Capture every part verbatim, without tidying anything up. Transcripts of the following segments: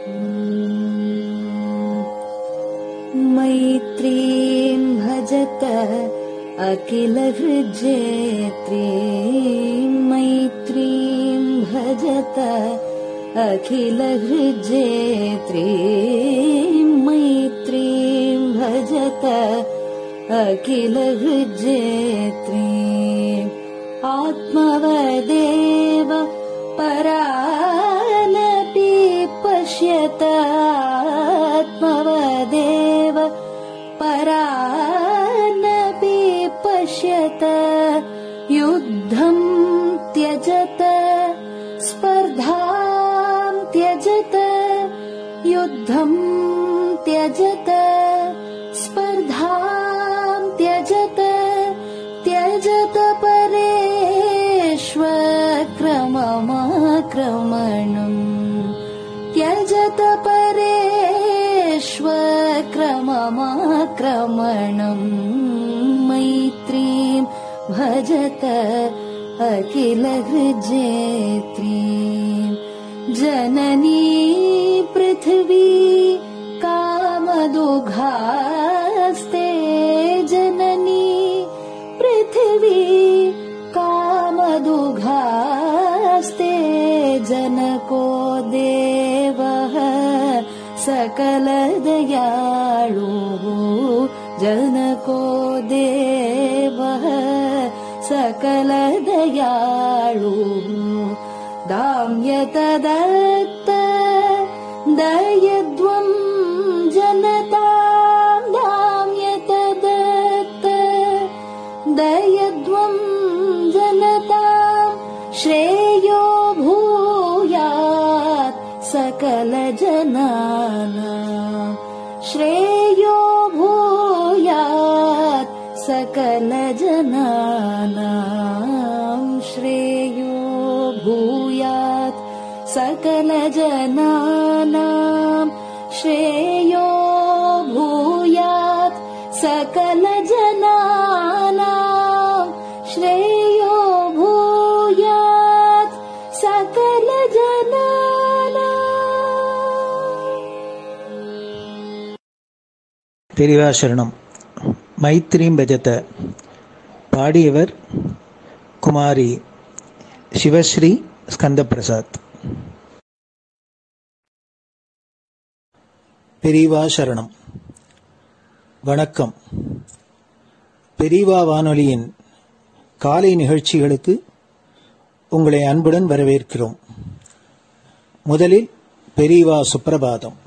मैत्रीं भजत अखिलहृज्जेत्रीं मैत्रीं भजत अखिलहृज्जेत्रीं मैत्रीं भजत अखिलहृज्जेत्रीं आत्मवदेव परानपि पश्यत आत्मवदेव परानपि पश्यत युद्धं त्यजत स्पर्धां त्यजत युद्धं त्यजत स्पर्धां त्यजत त्यजत परेष्वक्रममाक्रमणम् त्यजत परेष्वक्रममाक्रमणम् मैत्रीं भजत अखिलहृज्जेत्रीं जननी पृथिवी कामदुघास्ते जननी पृथिवी कामदुघास्ते जनको देवः सकलदयाळुः जनको देवः सकलदयाळुः दाम्यतदत्त दयध्वं जनतां दाम्यतदत्त दयध्वं जनतां श्रेयो भूयात् सकलजनानां श्रेयो भूयात् सकलजनानां श्रेयो भूयात् सकलजनानां श्रेयो भूयात् सकलजनानां श्रेयो भूयात् सकलजनानां। பெரியவா சரணம். மைத்ரீம் பஜத பாடியவர் குமாரி சிவஸ்ரீ ஸ்கந்தபிரசாத். பெரியவா சரணம். வணக்கம். பெரியவா வானொலியின் காலை நிகழ்ச்சிகளுக்கு உங்களை அன்புடன் வரவேற்கிறோம். முதலில் பெரியவா சுப்பிரபாதம்.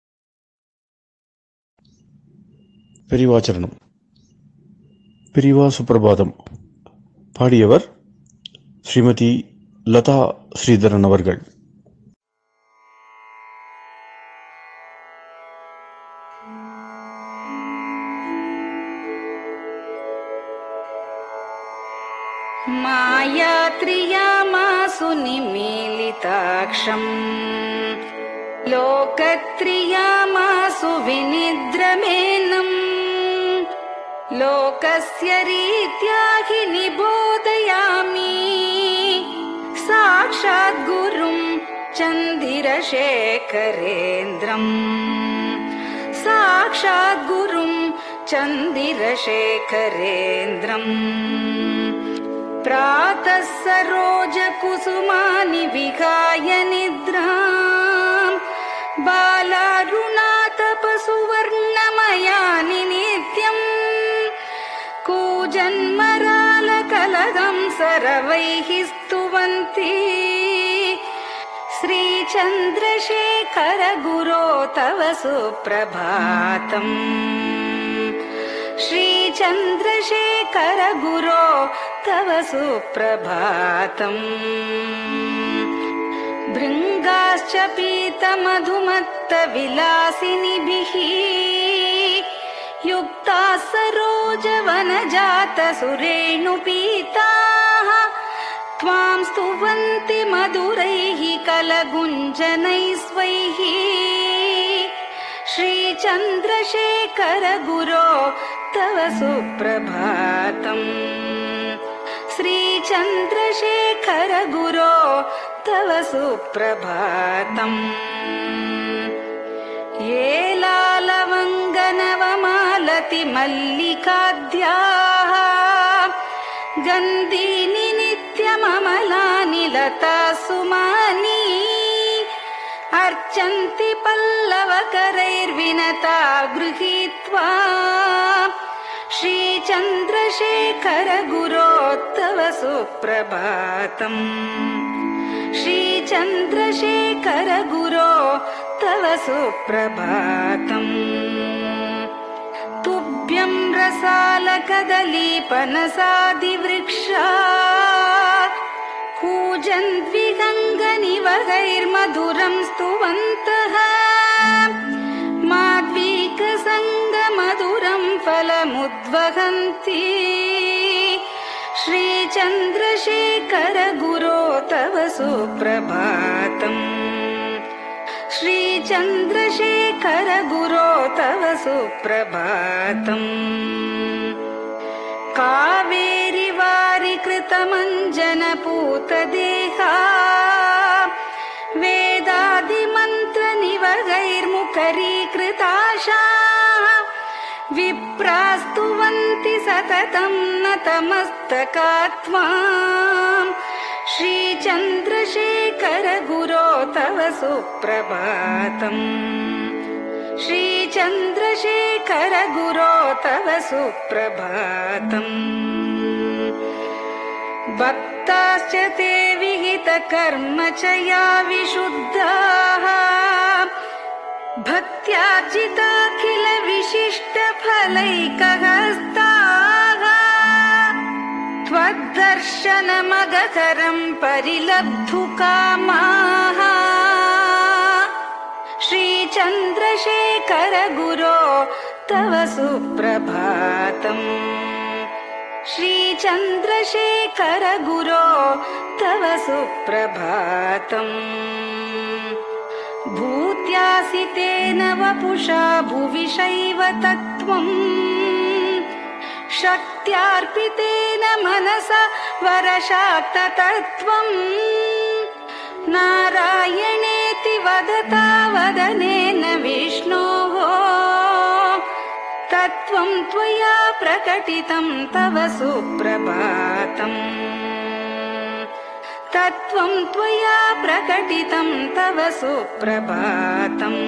பெரியவா சரணம். பெரியவா சுப்பிரபாதம் பாடியவர் ஸ்ரீமதி லதா ஸ்ரீதரன் அவர்கள். मायात्रियामासु निमीलिताक्षम् लोकत्रियामासु विनिद्रमेनम् लोकस्य रीत्या हि निबोधयामि साक्षात् गुरुं चन्दिरशेखरेन्द्रम् साक्षात् गुरुं चन्दिरशेखरेन्द्रम् प्रातः सरोजकुसुमानि विहाय निद्राम् बालारुणातपसुवर्णमयानि नित्यम् कूजन्मरालकलगं सरवैः स्तुवन्ति श्रीचन्द्रशेखर गुरो तव सुप्रभातम् श्रीचन्द्रशेखर गुरो तव सुप्रभातम् भृङ्गाश्च पीतमधुमत्तविलासिनिभिः युक्ताः सरोजवनजातसुरेणुपीताः त्वां स्तुवन्ति मधुरैः कलगुञ्जनैस्वैः श्रीचन्द्रशेखर गुरो तव सुप्रभातम् श्रीचन्द्रशेखर गुरो तव सुप्रभातम् ये लालवङ्गनवमालति मल्लिकाद्याः गन्धीनि नित्यममलानि लता सुमानि अर्चन्ति पल्लवकरैर्विनता गृहीत्वा श्रीचन्द्रशेखर गुरो तव सुप्रभातम् श्रीचन्द्रशेखर गुरो तव सुप्रभातम् तुभ्यं रसालकदलीपनसादिवृक्षा कूजन्द्विगङ्गनिवहैर्मधुरं स्तुवन्तः माद्वीकसङ्गमधुरं फलमुद्वहन्ति श्रीचन्द्रशेखर गुरो तव सुप्रभातम् श्रीचन्द्रशेखर गुरो तव सुप्रभातम् कावेरि वारिकृतमञ्जनपूतदेहा वेदादिमन्त्रनिवहैर्मुखरीकृताशा विप्रास्तुवन्ति सततं नतमस्तकात्माम् श्रीचन्द्रशेखर गुरो तव सुप्रभातम् श्रीचन्द्रशेखर गुरो तव सुप्रभातम् भक्ताश्च ते विहितकर्म च या विशुद्धाः भक्त्यार्जिताखिल विशिष्टफलैकहस्ताः त्वद्दर्शनमगकरं परिलब्धुकामाः श्रीचन्द्रशेखर गुरो तव सुप्रभातम् श्रीचन्द्रशेखर गुरो तव सुप्रभातम् भूत्यासितेन वपुषा भुविशैव तत्त्वम् शक्त्यार्पितेन मनसा वरशाक्ततत्त्वम् नारायणेति वदता वदनेन विष्णोः तत्त्वं त्वया प्रकटितं तव सुप्रभातम् तत्त्वं त्वया प्रकटितं तव सुप्रभातम्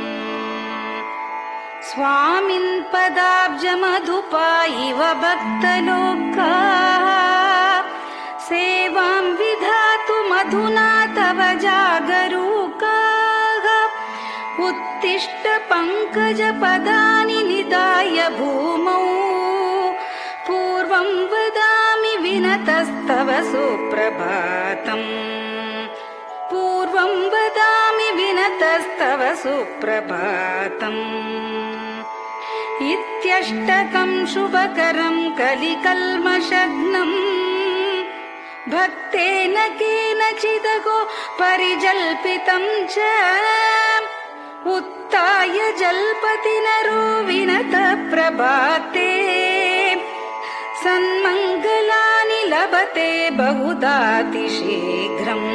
स्वामिन् पदाब्जमधुपा इव भक्तलोकाः सेवां विधातुमधुना तव जागरूकाः उत्तिष्ठ पङ्कजपदानि निधाय भूमौ पूर्वं वदामि विनतस्तव सुप्रभातम् पूर्वं वदामि विनतस्तव सुप्रभातम् इत्यष्टकं शुभकरं कलिकल्मषघ्नम् भक्तेन केनचिदहो परिजल्पितं च उत्थाय जल्पति नरो विनतः प्रभाते सन्मङ्गलानि लभते बहुधातिशीघ्रम्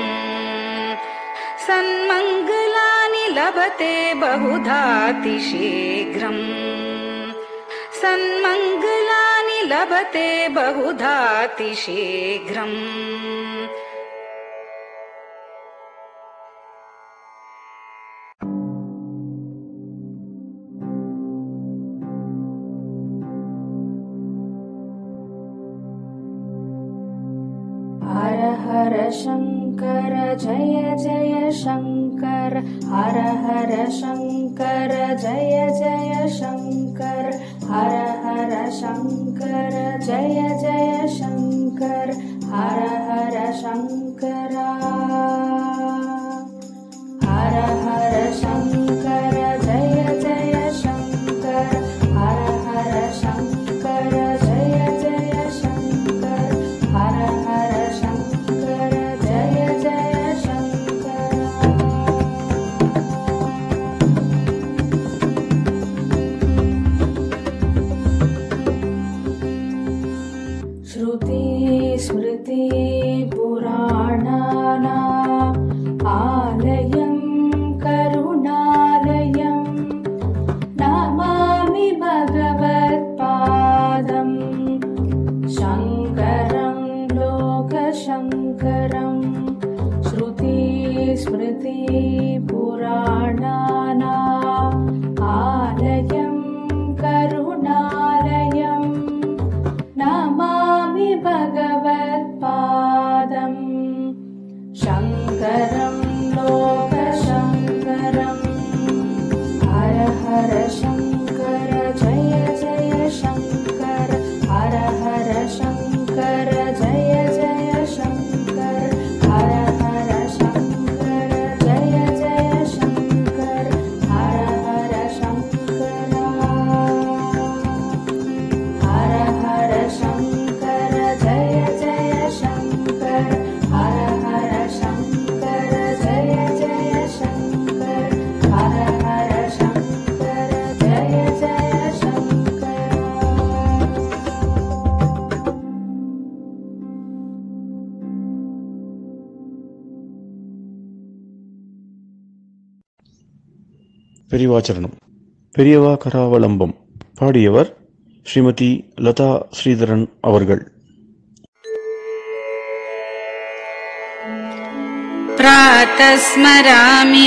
सन्मङ्गलानि लभते बहुधातिशीघ्रम् सन्मङ्गलानि लभते बहुधातिशीघ्रम् हर हर शङ्कर जय जय शङ्कर हर हर शङ्कर जय जय शङ्कर हर हर शङ्कर जय जय शङ्कर हर हर शङ्कर हर हर शङ्कर जय जय शङ्कर हर हर शङ्कर जय जय शङ्कर हर हर शङ्कर जय जय शङ्कर श्रुति स्मृति पुराणानां स्मृतिपुराणानाम् आलयं करुणालयं नमामि भगवत्पादम् शङ्करं लोकशङ्करम्। हर हर शङ्कर जय जय शङ्कर, हर हर शङ्कर जय जय शङ्कर, हर हर शङ्कर जय जय शङ्कर, हर हर शङ्कर, हर हर शङ्कर जय जय शङ्कर, हर हर शङ्कर जय जय शङ्कर, हर हर शङ्कर जय जय शङ्कर। பெரிவாச்சரணம். பெரியவா கராவலம்பம். பாடியவர் ஸ்ரீமதி லதா ஸ்ரீதரன் அவர்கள். प्रातः स्मरामि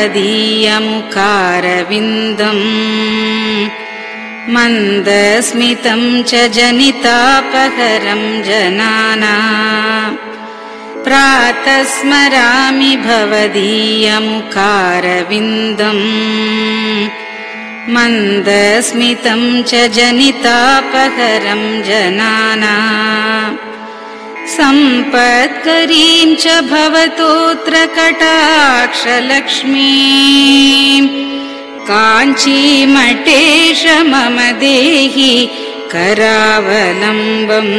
भवदीयमुखारविन्दम् मन्दस्मितं च जनितापहरं जनानाम्। प्रातः स्मरामि भवदीयमुखारविन्दम् मन्दस्मितं च जनितापहरं जनानाम्। सम्पत्करीं च भवतोऽत्र कटाक्षलक्ष्मीम् काञ्चीमठेश मम देहि करावलम्बम्।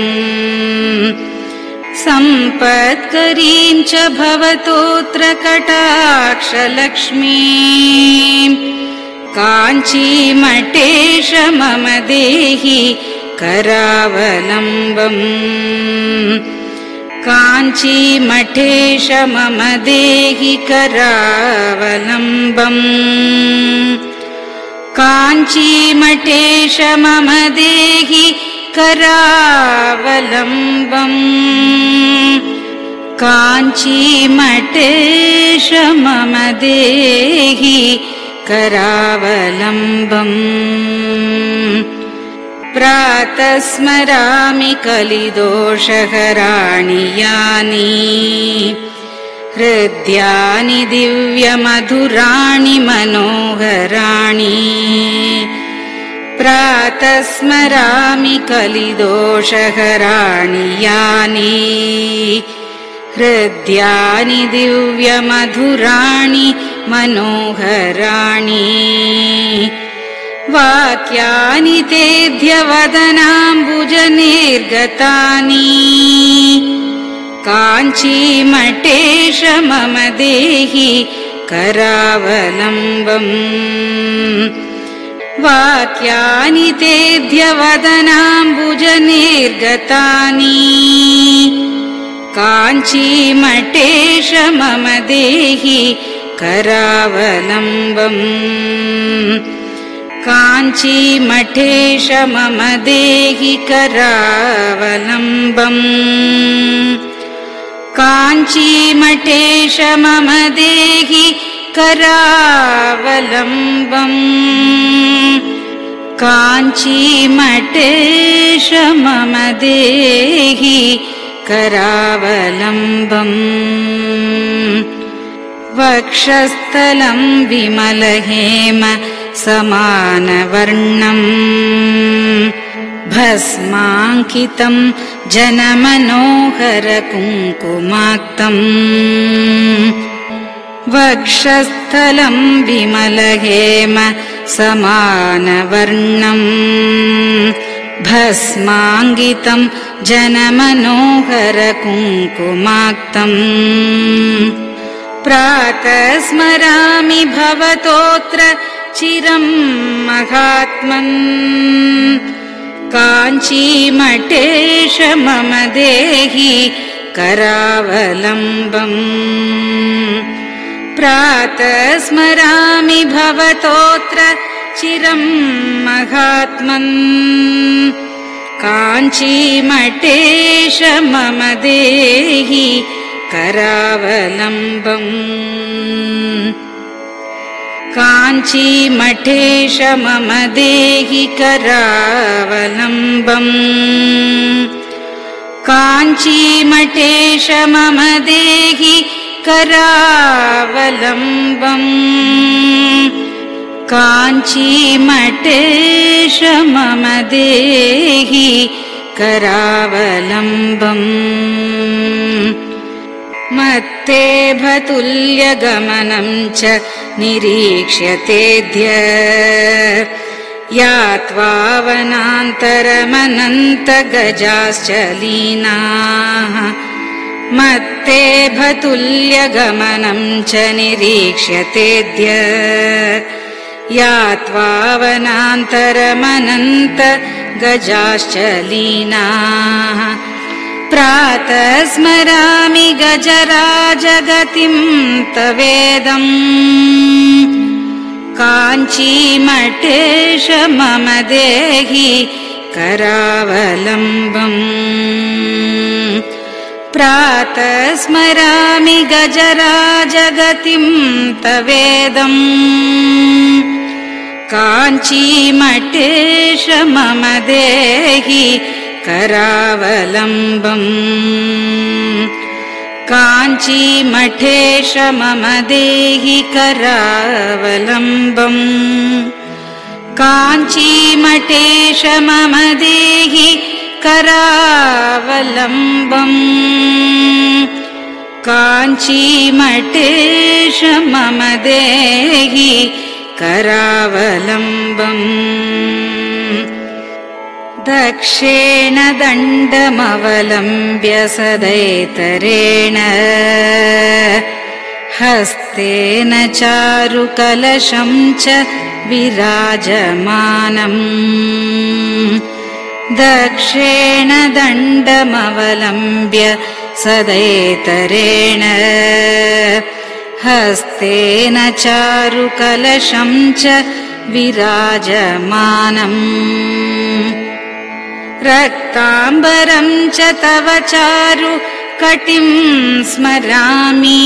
सम्पत्करीं च भवतोऽत्र कटाक्षलक्ष्मीम् काञ्चीमठेश मम देहि करावलम्बम्। काञ्चीमठेश मम देहि करावलम्बम्। काञ्चीमठेश मम देहि करावलम्बम्। काञ्चीमठेश मम देहि करावलम्बम्। प्रातः स्मरामि कलिदोषहराणि यानि हृद्यानि दिव्यमधुराणि मनोहराणि। प्रातः स्मरामि कलिदोषहराणि यानि हृद्यानि दिव्यमधुराणि मनोहराणि। वाक्यानि तेऽध्यवदनाम्बुजनिर्गतानि काञ्चीमठेश मम देहि करावलम्बम्। वाक्यानि तेऽध्यवदनाम्बुजनिर्गतानि काञ्चीमठेश मम देहि करावलम्बम्। काञ्चीमठेश मम देहि करावलम्बम्। काञ्चीमठेश मम देहि करावलम्बम्। काञ्चीमठेश मम देहि करावलम्बम्। वक्षस्थलं विमलहेम समानवर्णम् भस्माङ्कितं जनमनोहर कुङ्कुमाक्तम्। वक्षस्थलं विमलहेम समानवर्णम् भस्माङ्कितं जनमनोहर कुङ्कुमाक्तम्। प्रातः स्मरामि भवतोऽत्र चिरं महात्मन् काञ्चीमठेश मम देहि करावलम्बम्। प्रातः स्मरामि भवतोऽत्र चिरं महात्मन् काञ्चीमठेश मम देहि करावलम्बम् काञ्चीमठेश मम देहि करावलम्बम् काञ्चीमठेश मम देहि करावलम्बम् काञ्चीमठेश मम देहि करावलम्बम् मत्तेभतुल्यगमनं च निरीक्ष्यतेऽद्य यात्वा वनान्तरमनन्तगजाश्च लीनाः मत्तेभतुल्यगमनं च निरीक्ष्यतेऽद्य यात्वा वनान्तरमनन्तगजाश्च लीनाः प्रातः स्मरामि गजराजगतिं तवेदम् काञ्चीमठेश मम देहि करावलम्बम् प्रातः स्मरामि गजराजगतिं तवेदम् काञ्चीमठेश मम देहि करावलम्बम् काञ्चीमठेश मम देहि करावलम्बम् काञ्चीमठेश मम देहि करावलम्बम् काञ्चीमठेश मम देहि करावलम्बम् दक्षेण दण्डमवलम्ब्य सदैतरेण हस्तेन चारुकलशं च विराजमानम् दक्षेण दण्डमवलम्ब्य सदैतरेण हस्तेन चारुकलशं च विराजमानम् रक्ताम्बरं च तव चारु कटिं स्मरामि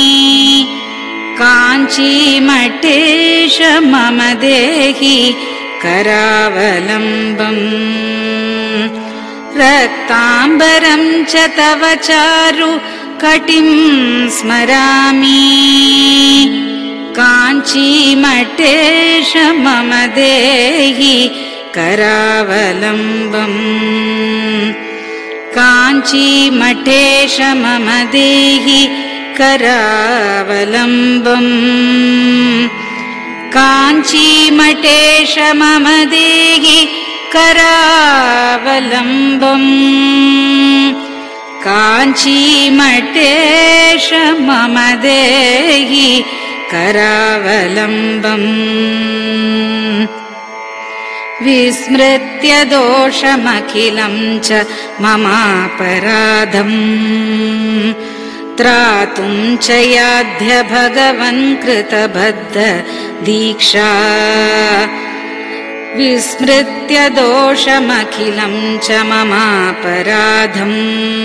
काञ्चीमठेश मम देहि करावलम्बम् रक्ताम्बरं च तव चारु कटिं स्मरामि काञ्चीमठेश मम देहि करावलम्बम् काञ्चीमठेश मम देहि करावलम्बम् काञ्चीमठेश मम देहि करावलम्बम् काञ्चीमठेश मम देहि करावलम्बम् विस्मृत्य दोषमखिलं च ममापराधम् त्रातुं च याध्य भगवन् कृतबद्ध दीक्षा विस्मृत्य दोषमखिलं च ममापराधम्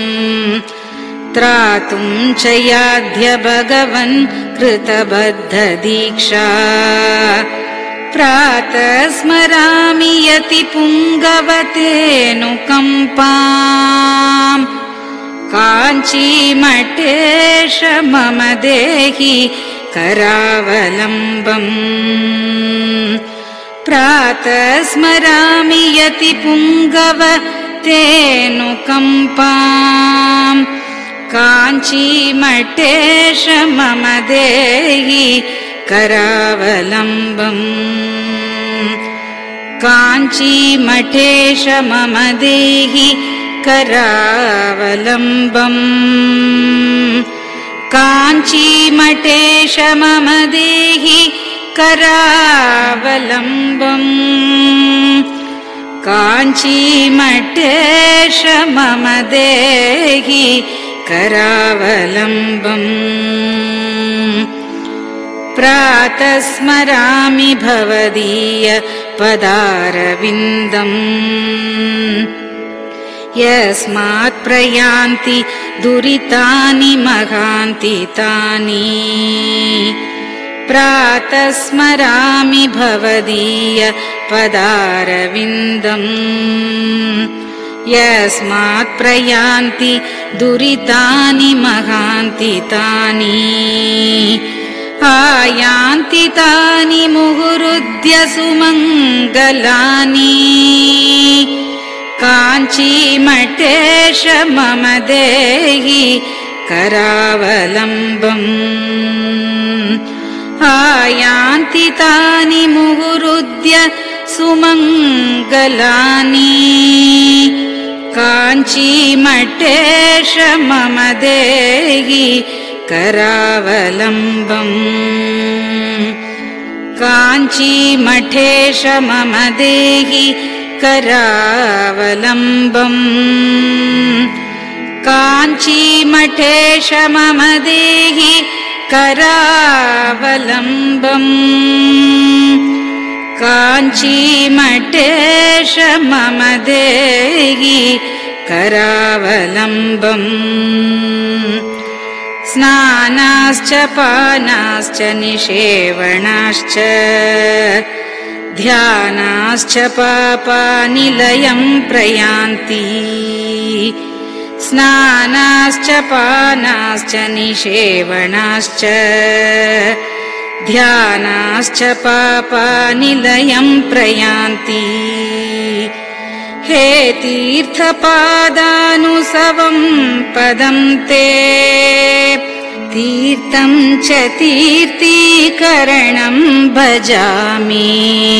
त्रातुं च याध्य भगवन् कृतबद्ध दीक्षा प्रातः स्मरामि यति पुङ्गवतेऽनुकम्पाम् काञ्चीमठेश मम देहि करावलम्बम् प्रातः स्मरामि यति पुङ्गवतेऽनुकम्पाम् काञ्चीमठेश मम देहि करावलम्बम् काञ्चीमठेश मम देहि करावलम्बम् काञ्चीमठेश मम देहि करावलम्बम् काञ्चीमठेश मम देहि करावलम्बम् प्रातः स्मरामि भवदीय पदारविन्दम् यस्मात् प्रयान्ति दुरितानि महान्ति तानि प्रातः स्मरामि भवदीय पदारविन्दम् यस्मात् प्रयान्ति दुरितानि महान्ति तानि आयान्ति तानि मुहुरुद्य सुमङ्गलानि काञ्चीमठेश मम देहि करावलम्बम् आयान्ति तानि मुहुरुद्य सुमङ्गलानि काञ्चीमठेश मम देहि करावलम्बम् काञ्चीमठेश मम देहि करावलम्बम् काञ्चीमठेश मम देहि करावलम्बम् काञ्चीमठेश मम देहि करावलम्बम् स्नानाश्च पानाश्च निषेवणाश्च ध्यानाश्च पापानिलयं प्रयान्ति स्नानाश्च पानाश्च निषेवणाश्च ध्यानाश्च पापानिलयं प्रयान्ति हे तीर्थपादानुसवं पदं ते तीर्थं च तीर्थीकरणं भजामि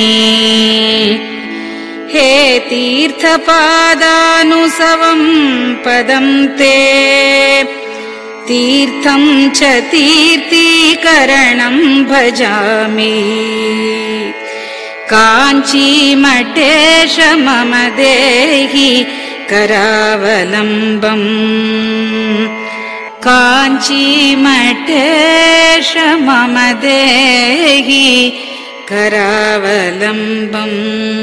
हे तीर्थपादानुसवं पदं ते तीर्थं च तीर्थीकरणं भजामि काञ्चीमठेश मम देहि करावलम्बम् काञ्चीमठेश मम देहि करावलम्बम्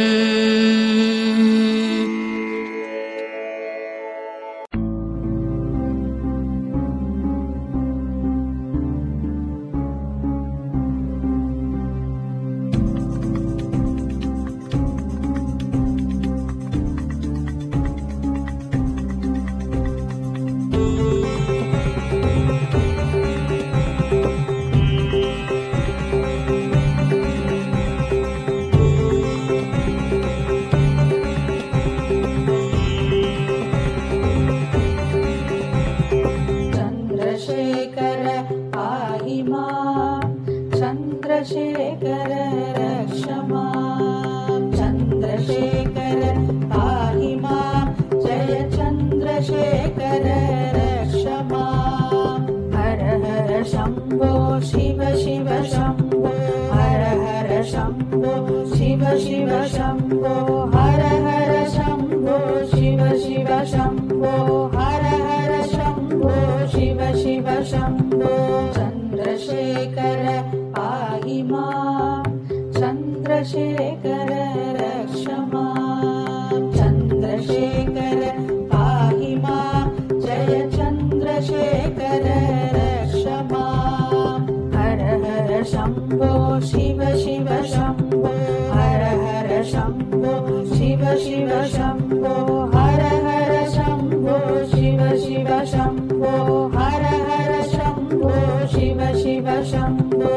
चन्द्रशेखर रक्ष मां चन्द्रशेखर पाहि मां जय चन्द्रशेखर रक्ष मां हर हर शम्भो शिव शिव शम्भो हर हर शम्भो शिव शिव शम्भो हर हर शम्भो शिव शिव शम्भो हर हर शम्भो शिव शिव शम्भो चन्द्रशेखर पाहि मां चन्द्रशेखर रक्ष मां चन्द्रशेखर पाहि मां जय चन्द्रशेखर रक्ष मां हर हर शम्भो शिव शिव शम्भो हर हर शम्भो शिव शिव शम्भो हर हर शम्भो शिव शिव शम्भो हर हर शम्भो शिव शिव शम्भो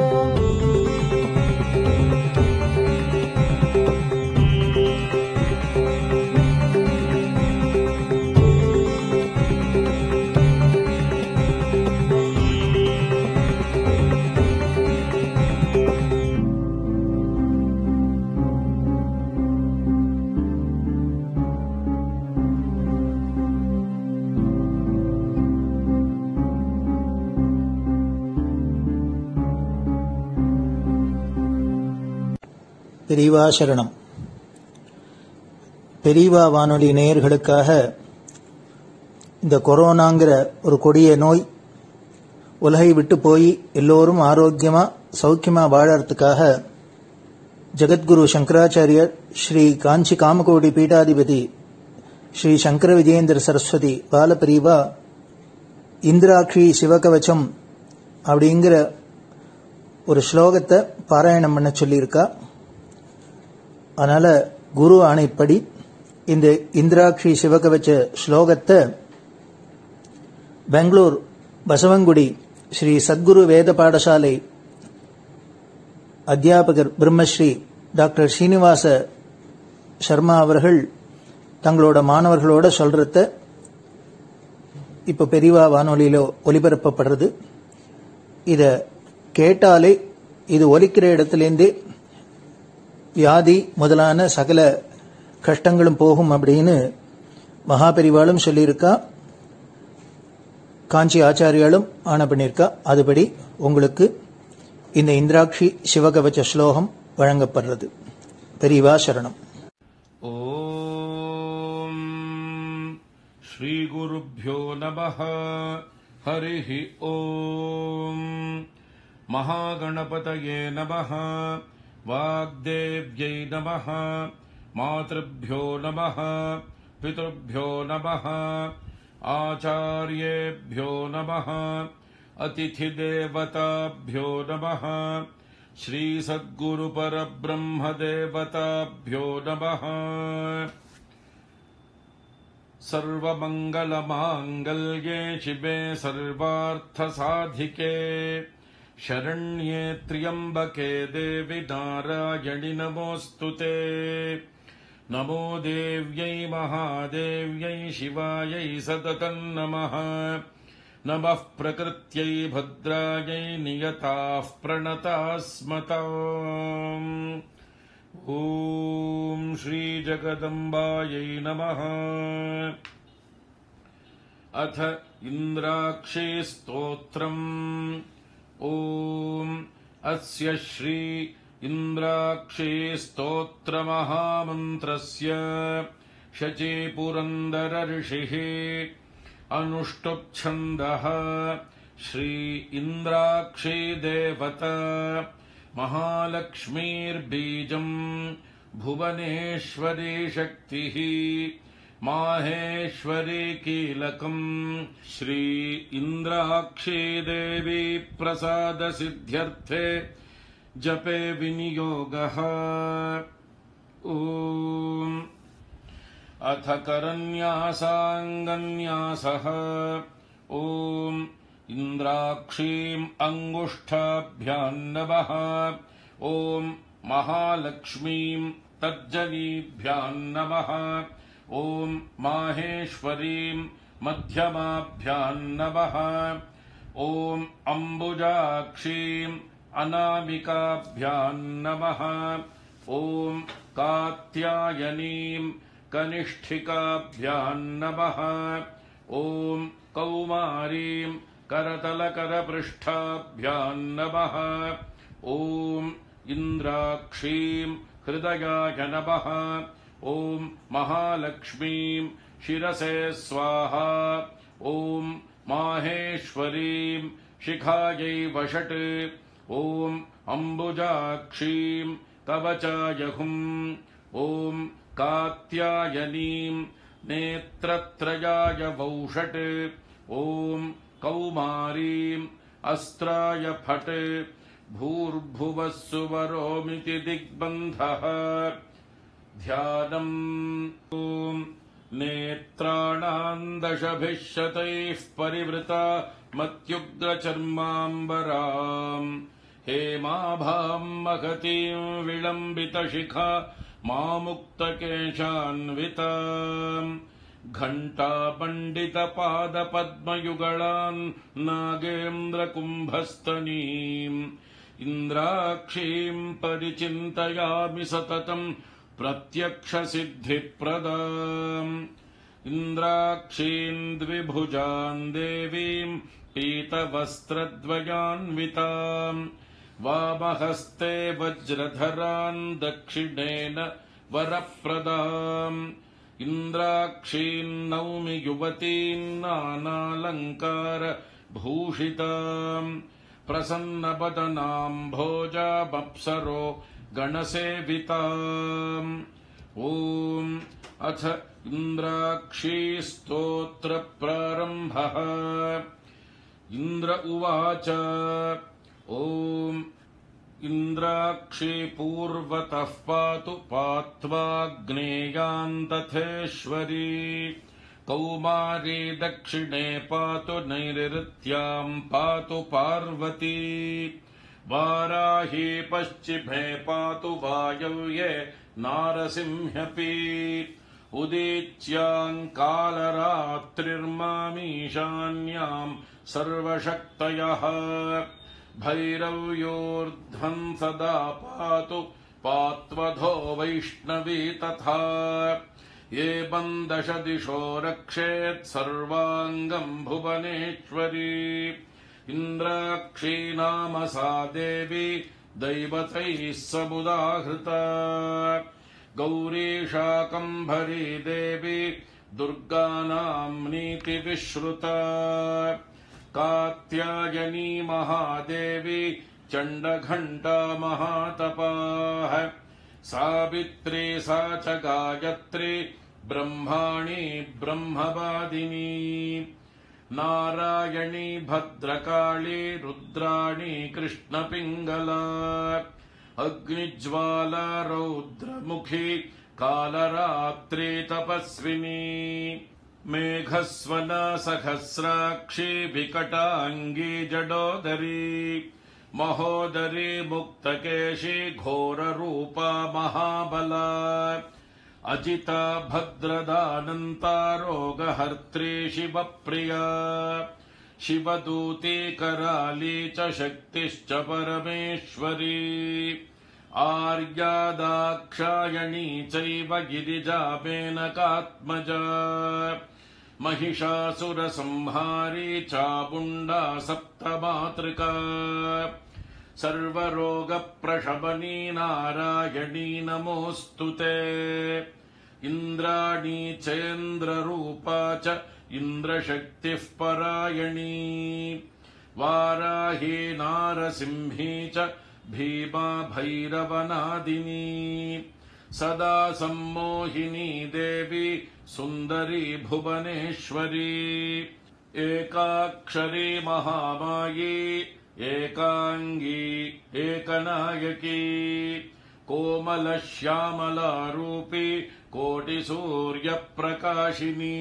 பெரியவா சரணம். பெரியவா வானொலி நேயர்களுக்காக இந்த கொரோனாங்கிற ஒரு கொடிய நோய் உலகை விட்டு போய் எல்லோரும் ஆரோக்கியமா சௌக்கியமா வாழறதுக்காக ஜெகத்குரு சங்கராச்சாரியர் ஸ்ரீ காஞ்சி காமகோடி பீடாதிபதி ஸ்ரீ சங்கர விஜயேந்திர சரஸ்வதி பாலபிரிவா இந்திராட்சி சிவகவச்சம் அப்படிங்கிற ஒரு ஸ்லோகத்தை பாராயணம் பண்ண சொல்லியிருக்கா. அதனால குரு ஆணைப்படி இந்த இந்திராட்சி சிவகவச்ச ஸ்லோகத்தை பெங்களூர் பசவங்குடி ஸ்ரீ சத்குரு வேத பாடசாலை அத்தியாபகர் பிரம்மஸ்ரீ டாக்டர் ஸ்ரீனிவாச சர்மா அவர்கள் தங்களோட மாணவர்களோட சொல்றத இப்ப பெரியவா வானொலியில ஒலிபரப்பப்படுறது. இத கேட்டாலே இது ஒலிக்கிற இடத்திலேருந்தே வியாதி முதலான சகல கஷ்டங்களும் போகும் அப்படின்னு மகாபெரிவாளும் சொல்லியிருக்கா, காஞ்சி ஆச்சாரியாலும் ஆணை பண்ணியிருக்கா. அதுபடி உங்களுக்கு இந்த இந்திராட்சி சிவகவச்ச ஸ்லோகம் வழங்கப்படுறது. பெரியவா சரணம். ஓம் ஸ்ரீ குருப்யோ நமஹ. ஹரிஹி ஓம். மகாகணபதயே நமஹ. வாக்தேவ்யை நமஹ. மாத்ருப்யோ நமஹ. பித்ருப்யோ நமஹ. ஆச்சார்யேभ्यो நமஹ. அதிதிதேவதாभ्यो நமஹ. श्री सद्गुरु परब्रह्म देवताभ्यो नमः. सर्वमंगलमांगल्ये शिवे सर्वार्थसाधिके शरण्ये त्र्यंबके देवी नारायणि नमोस्तुते. नमो देव्यै महादेव्यै शिवायै सततं नमः. नमः प्रकृत्यै भद्रायै नियताः प्रणतास्मताम्. ॐ श्री जगदम्बायै नमः. अथ इन्द्राक्षी स्तोत्रम्. ॐ अस्य श्री इन्द्राक्षी स्तोत्रमहामन्त्रस्य शचीपुरन्दर ऋषिः अनुष्टुप् श्री इन्द्राक्षी देवता महालक्ष्मीर्बीजम् भुवनेश्वरी शक्तिः माहेश्वरी कीलकम्. श्री इन्द्राक्षी देवी प्रसाद सिद्ध्यर्थे जपे विनियोगः. ॐ अथ करन्यासाङ्गन्यासः. ॐ इन्द्राक्षीम् अङ्गुष्ठाभ्यां नमः. ॐ महालक्ष्मीं तर्जनीभ्यां नमः. ॐ माहेश्वरीं मध्यमाभ्यां नमः. ॐ अम्बुजाक्षीम् अनामिकाभ्यां नमः. ॐ कात्यायनीं कनिष्ठिकाभ्यां नमः. ॐ कौमारीं करतलकरपृष्ठाभ्यां नमः. ॐ इन्द्राक्षीं हृदयाय नमः. ॐ महालक्ष्मीं शिरसे स्वाहा. ॐ माहेश्वरीं शिखायै वषट्. ॐ अम्बुजाक्षीं कवचाय हुम्. ॐ कात्यायनीं नेत्रत्रयाय वौषट्. ॐ कौमारीं अस्त्राय फट्. भूर्भुवः सुवरोमिति दिग्बन्धः. ध्यानम्. ॐ नेत्राणाम् दशभिः शतैः परिवृता मत्युग्रचर्माम्बराम्. हेमाभाम् महतीं विलम्बितशिखा मामुक्तकेशान्विताम्. घण्टापण्डितपादपद्मयुगलान् नागेन्द्रकुम्भस्तनीम्. इन्द्राक्षीम् परिचिन्तयामि सततम् प्रत्यक्षसिद्धिप्रदाम्. इन्द्राक्षीम् द्विभुजाम् देवीम् पीतवस्त्रद्वयान्विताम्. वामहस्ते वज्रधरान् दक्षिणेन वरप्रदाम्. इन्द्राक्षीम् नौमि युवतीम् नानालङ्कार भूषिताम्. प्रसन्नवदनाम् भोजामप्सरो गणसेविताम्. ॐ अथ इन्द्राक्षी स्तोत्र प्रारम्भः। इन्द्र उवाच ॐ इन्द्राक्षी पूर्वतः पातु पात्वाग्नेयान्तथेश्वरी कौमारी दक्षिणे पातु नैऋत्याम् पातु पार्वती वाराही पश्चिमे पातु वायव्ये नारसिंह्यपि उदीच्याम् कालरात्रिर्मामीशान्याम् सर्वशक्तयः भैरव्योर्ध्वम् सदा पातु पात्वधो वैष्णवी तथा एवम् दश दिशो रक्षेत् सर्वाङ्गम् भुवनेश्वरी इन्द्राक्षी नाम सा देवी दैवतैः समुदाहृता गौरी शाकम्भरी देवी दुर्गानाम् नीतिविश्रुता कात्यायनी महादेवी चण्डघण्टा महातपाः सावित्री सा च गायत्री ब्रह्माणी ब्रह्मवादिनी नारायणी भद्रकाली रुद्राणी कृष्णपिङ्गला अग्निज्वाला रौद्रमुखी कालरात्रि तपस्विनी मेघस्वना सहस्राक्षी विकटाङ्गी जडोदरी महोदरी मुक्तकेशी घोररूपा महाबला अजिता भद्रदानन्ता रोगहर्त्री शिवप्रिया शिवदूती कराली च शक्तिश्च परमेश्वरी आर्या दाक्षायणी चैव गिरिजा मेनकात्मजा महिषासुरसंहारी चामुण्डा सप्तमातृका सर्वरोगप्रशमनी नारायणी नमोऽस्तु ते इन्द्राणी चेन्द्ररूपा च इन्द्रशक्तिः परायणी वाराही नारसिंही च भीमा भैरवनादिनी सदा सम्मोहिनी देवी सुन्दरी भुवनेश्वरी एकाक्षरी महामायी एकाङ्गी एकनायकी कोमलश्यामलारूपी कोटिसूर्यप्रकाशिनी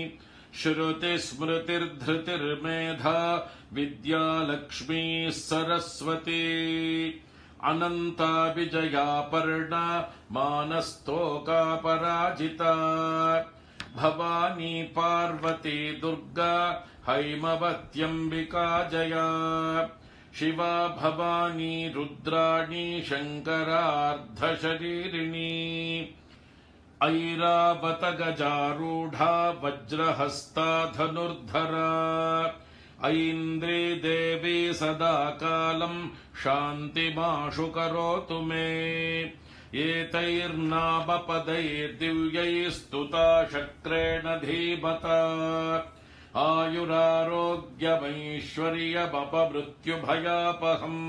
श्रुतिस्मृतिर्धृतिर्मेधा विद्यालक्ष्मीः सरस्वती अनन्ता विजयापर्णा मानस्तोका पराजिता भवानी पार्वती दुर्गा हैमवत्यम्बिका जया शिवा भवानी रुद्राणी शङ्करार्धशरीरिणी ऐरावत गजारूढा वज्रहस्ता धनुर्धरा ऐन्द्री देवी सदा कालम् शान्तिमाशु करोतु मे एतैर्नामपदैर्दिव्यैस्तुता शक्रेण धीमता आयुरारोग्यमैश्वर्यमपमृत्युभयापहम्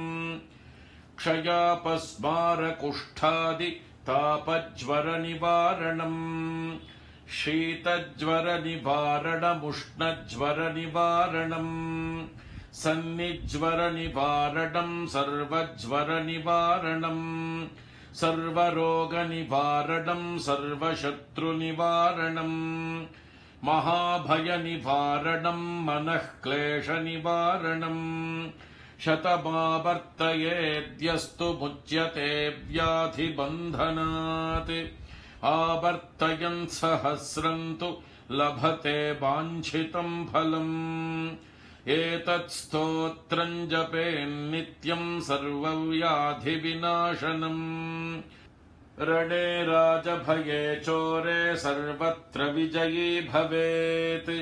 क्षयापस्मारकुष्ठादि तापज्वरनिवारणम् शीतज्वरनिवारणमुष्णज्वरनिवारणम् सन्निज्वरनिवारणम् सर्वज्वरनिवारणम् सर्वरोगनिवारणम् सर्वशत्रुनिवारणम् महाभयनिवारणम् मनःक्लेशनिवारणम् शतमावर्तयेद्यस्तु मुच्यते व्याधिबन्धनात् आवर्तयन् सहस्रम् तु लभते वाञ्छितम् फलम् एतत् स्तोत्रम् जपेन्नित्यम् सर्वव्याधिविनाशनम् रणे राजभये चोरे सर्वत्र विजयी भवेत्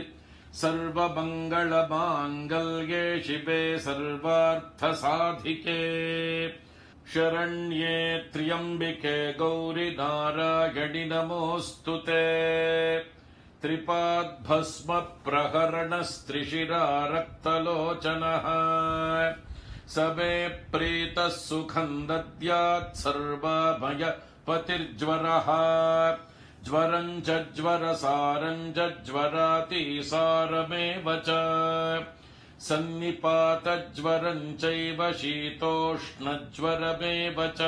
सर्वमङ्गलमाङ्गल्ये शिवे सर्वार्थसाधिके शरण्ये त्र्यम्बिके गौरि नारायणि नमोऽस्तु ते त्रिपाद्भस्म प्रहरणस्त्रिशिरा रक्तलोचनः समे प्रीतः सुखम् दद्यात् सर्वमय पतिर्ज्वरः ज्वरं च ज्वरसारं च ज्वरातिसारमेव च सन्निपातज्वरं चैव शीतोष्णज्वरमेव च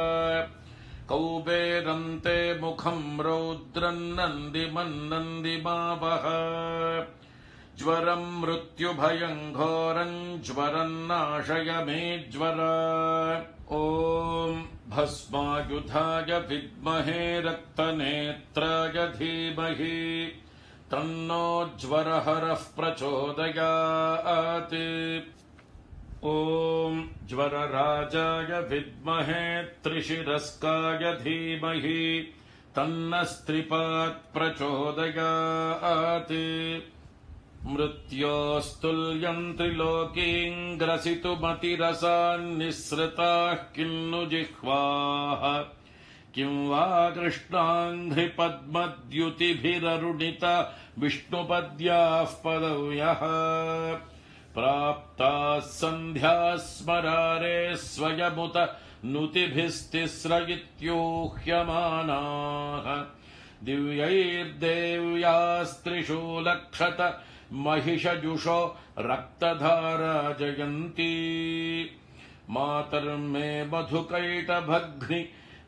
कौबेरं ते मुखं रौद्रं नन्दिमन्नन्दिमावह ज्वरं मृत्युभयं घोरं ज्वरं नाशय मे ज्वर ॐ भस्मायुधाय विद्महे रक्तनेत्राय धीमहि तन्नो ज्वरहरः प्रचोदयात् ॐ ज्वरराजाय विद्महे त्रिशिरस्काय धीमहि तन्नस्त्रिपात् प्रचोदयात् मृत्योस्तुल्यं त्रिलोकीं ग्रसितुमतिरसान्निःसृताः किन्नु जिह्वाः किं वा कृष्णाङ्घ्रिपद्मद्युतिभिररुणिता विष्णुपद्याः पदव्यः प्राप्ताः सन्ध्याः स्मरारे स्वयमुत नुतिभिस्तिस्र इत्यूह्यमानाः दिव्यैर्देव्यास्त्रिशूलक्षत महिषजुषो रक्तधारा जयन्ती मातर्मे मधुकैटभग्नि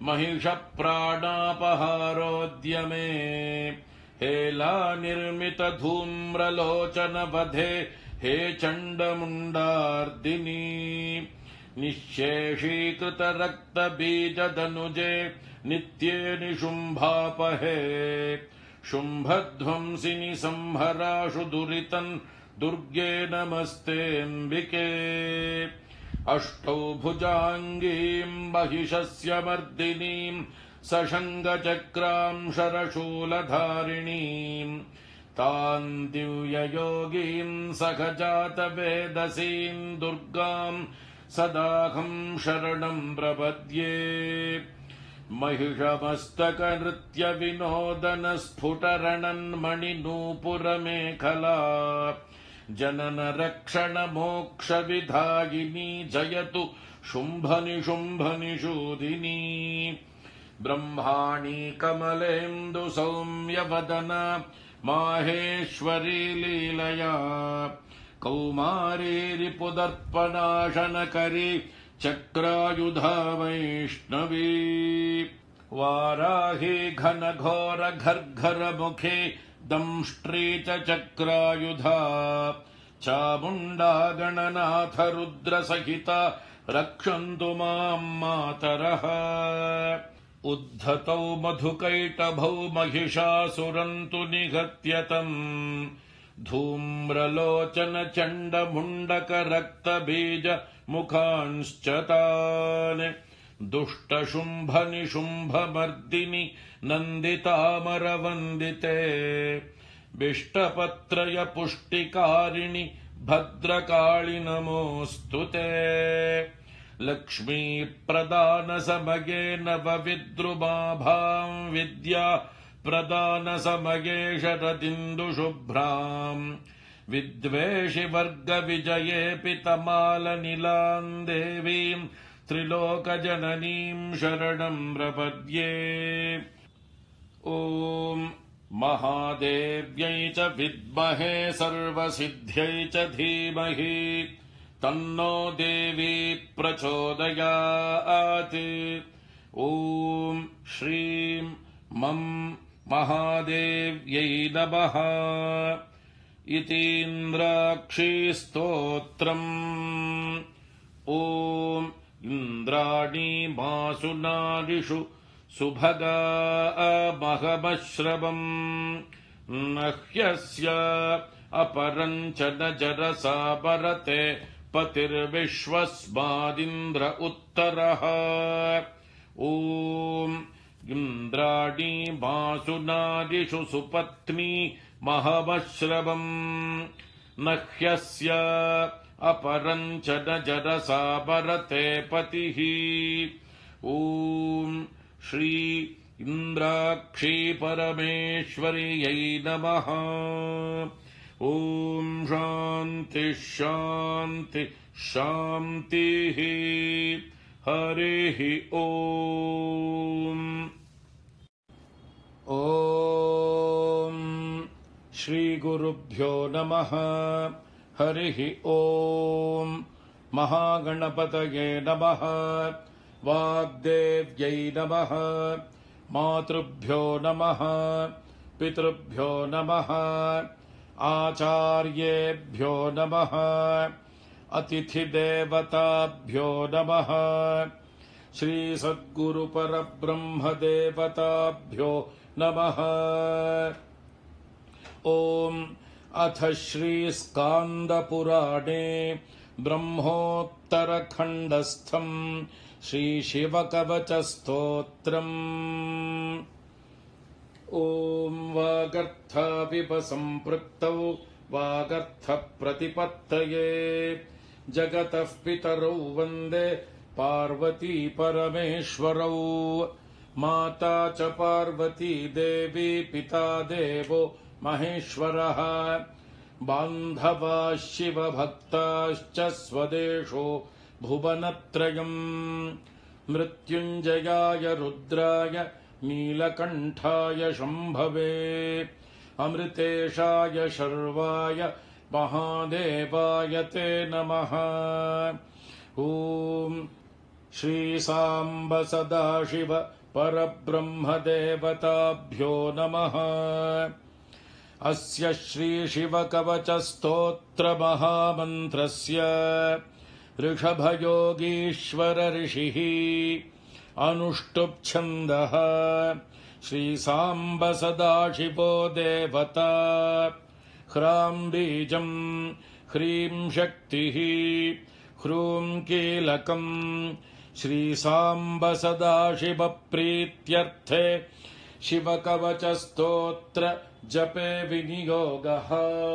महिषप्राणापहारोद्यमे हेला निर्मित धूम्रलोचन वधे हे चण्डमुण्डार्दिनी निःशेषीकृत रक्तबीजदनुजे नित्ये निशुम्भापहे शुम्भध्वंसिनि संहराशु दुरितन् दुर्गे नमस्तेऽम्बिके अष्टौ भुजाङ्गीं महिषस्य मर्दिनीं सशङ्गचक्रां शरशूलधारिणीं तां दिव्ययोगीं सखजातवेदसीं दुर्गां सदाहं शरणं प्रपद्ये महिषमस्तकनृत्यविनोदनस्फुटरणन्मणिनूपुरमेखला जननरक्षणमोक्षविधायिनी जयतु शुम्भनिशुम्भनिषूदिनी ब्रह्माणी कमलेन्दुसौम्यवदना माहेश्वरी लीलया कौमारी रिपुदर्पणाशनकरी चक्रायुधा वैष्णवी वाराही घनघोर घर्घर मुखे दंष्ट्री च चक्रायुधा चामुण्डा गणनाथ रुद्रसहिता रक्षन्तु मां मातरः उद्धतौ मधुकैटभौ महिषासुरन्तु निहत्यतम् धूम्रलोचन चण्डमुण्डक रक्तबीज मुखांश्च तान् दुष्टशुम्भनिशुम्भमर्दिनि नन्दितामरवन्दिते बिष्टपत्रय पुष्टिकारिणि भद्रकाळि नमोऽस्तु ते लक्ष्मी प्रदान समये नवविद्रुमाभां विद्या प्रदान समये शरदिन्दुशुभ्राम् विद्वेषि वर्ग विजये पितमालनिलां देवीं त्रिलोकजननीं शरणं प्रपद्ये ॐ महादेव्यै च विद्महे सर्वसिद्ध्यै च धीमहि तन्नो देवी प्रचोदयात् ॐ श्रीं मं महादेव्यै नमः इतीन्द्राक्षी स्तोत्रम् ॐ इन्द्राणी मासुनादिषु सुभगा महमश्रवम् नह्यस्य अपरं च न जरसा परते पतिर्विश्वस्मादिन्द्र उत्तरः ॐ इन्द्राणी मासुनादिषु सुपत्नी महमश्रवम् नह्यस्य अपरं च न जरसा परते पतिः ॐ श्री इन्द्राक्षी परमेश्वर्यै नमः ॐ शान्ति शान्ति शान्तिः हरिः ॐ ॐ श्रीगुरुभ्यो नमः। हरिः ओम्। महागणपतये नमः। वाग्देव्यै नमः। मातृभ्यो नमः। पितृभ्यो नमः। आचार्येभ्यो नमः। अतिथिदेवताभ्यो नमः। श्रीसद्गुरुपरब्रह्मदेवताभ्यो नमः। ओम्। अथ श्रीस्कान्दपुराणे ब्रह्मोत्तरखण्डस्थम् श्रीशिवकवचस्तोत्रम्। ॐ वागर्थाविपसम्पृक्तौ वागर्थप्रतिपत्तये जगतः पितरौ वन्दे पार्वती परमेश्वरौ। माता च पार्वती देवी पिता देवो महेश्वरः। बान्धवा शिवभक्ताश्च स्वदेशो भुवनत्रयम्। मृत्युञ्जयाय रुद्राय नीलकण्ठाय शम्भवे अमृतेशाय शर्वाय महादेवाय ते नमः। ॐ श्रीसाम्ब सदाशिव परब्रह्मदेवताभ्यो नमः। अस्य श्रीशिवकवचस्तोत्रमहामन्त्रस्य ऋषभयोगीश्वर ऋषिः अनुष्टुप् श्रीसाम्ब सदाशिवो देवता। ह्रां बीजम् ह्रीं शक्तिः ह्रूं कीलकम् श्रीसाम्ब सदाशिव प्रीत्यर्थे शिवकवचस्तोत्र जपे विनियोगः।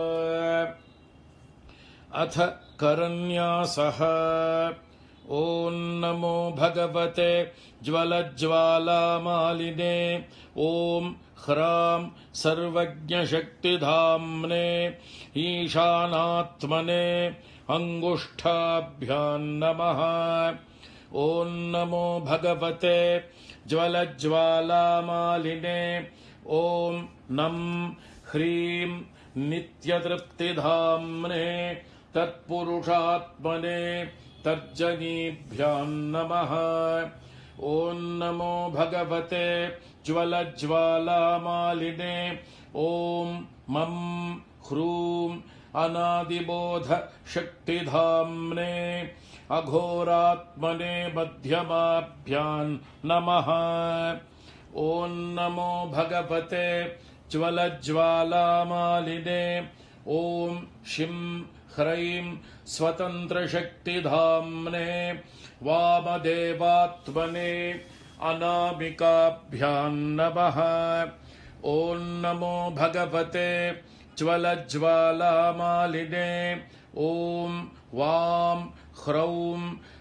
अथ करन्यासः। ॐ नमो भगवते ज्वलज्ज्वालामालिने। ॐ ह्रां सर्वज्ञशक्तिधाम्ने ईशानात्मने अङ्गुष्ठाभ्यां नमः। ॐ नमो भगवते ज्वलज्ज्वालामालिने। ॐ नं ह्रीं नित्यतृप्तिधाम्ने तत्पुरुषात्मने तर्जनीभ्यां नमः। ॐ नमो भगवते ज्वलज्ज्वालामालिने। ॐ मं ह्रूं अनादिबोध शक्तिधाम्ने अघोरात्मने मध्यमाभ्यां नमः। ॐ नमो भगवते ज्वलज्ज्वालामालिने। ॐ शिं ह्रैं स्वतन्त्रशक्तिधाम्ने वामदेवात्मने अनामिकाभ्यां नमः। ॐ नमो भगवते ज्वलज्ज्वालामालिने। ॐ वां ह्रौं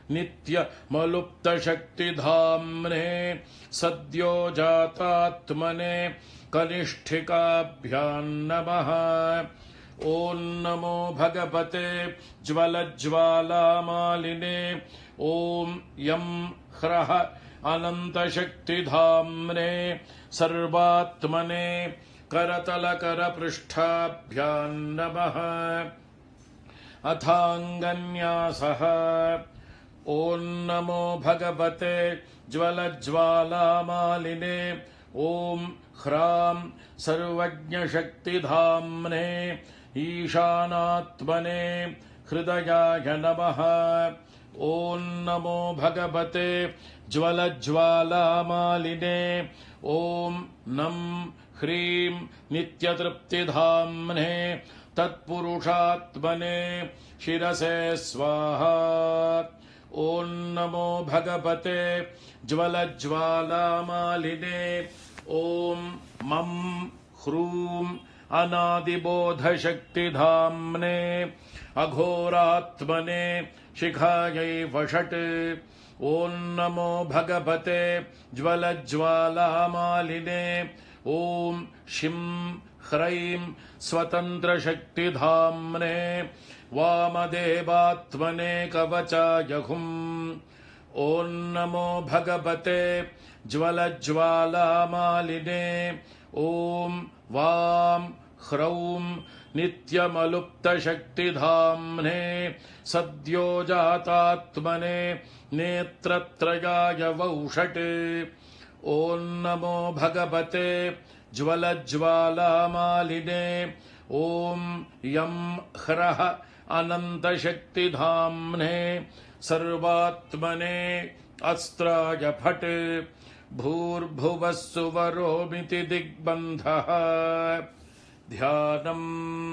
नित्यमलुप्तशक्तिधाम्ने सद्योजातात्मने कनिष्ठिकाभ्यां नमः। ॐ नमो भगवते ज्वलज्ज्वालामालिने। ॐ यं ह्रः अनन्तशक्तिधाम्ने सर्वात्मने करतलकरपृष्ठाभ्यां नमः। अथाङ्गन्यासः। ॐ नमो भगवते ज्वलज्ज्वालामालिने। ॐ ह्रां सर्वज्ञशक्तिधाम्ने ईशानात्मने हृदयाय नमः। ॐ नमो भगवते ज्वलज्ज्वालामालिने। ॐ नं ह्रीं नित्यतृप्तिधाम्ने तत्पुरुषात्मने शिरसे स्वाहा। ॐ नमो भगवते ज्वलज्ज्वालामालिने। ॐ मं ह्रूं अनादिबोधशक्तिधाम्ने अघोरात्मने शिखायै वषट्। ॐ नमो भगवते ज्वलज्ज्वालामालिने। ॐ शिं ह्रैं स्वतन्त्रशक्तिधाम्ने वामदेवात्मने कवचाय हुम्। ॐ नमो भगवते ज्वलज्ज्वालामालिने। ॐ वां ह्रौं नित्यमलुप्तशक्तिधाम्ने सद्यो जातात्मने नेत्रत्रयाय वौषट्। ॐ नमो भगवते ज्वलज्वालामालिने। ॐ यं ह्रः अनन्तशक्तिधाम्ने सर्वात्मने अस्त्राय फट्। भूर्भुवः सुवरोमिति दिग्बन्धः ध्यानम्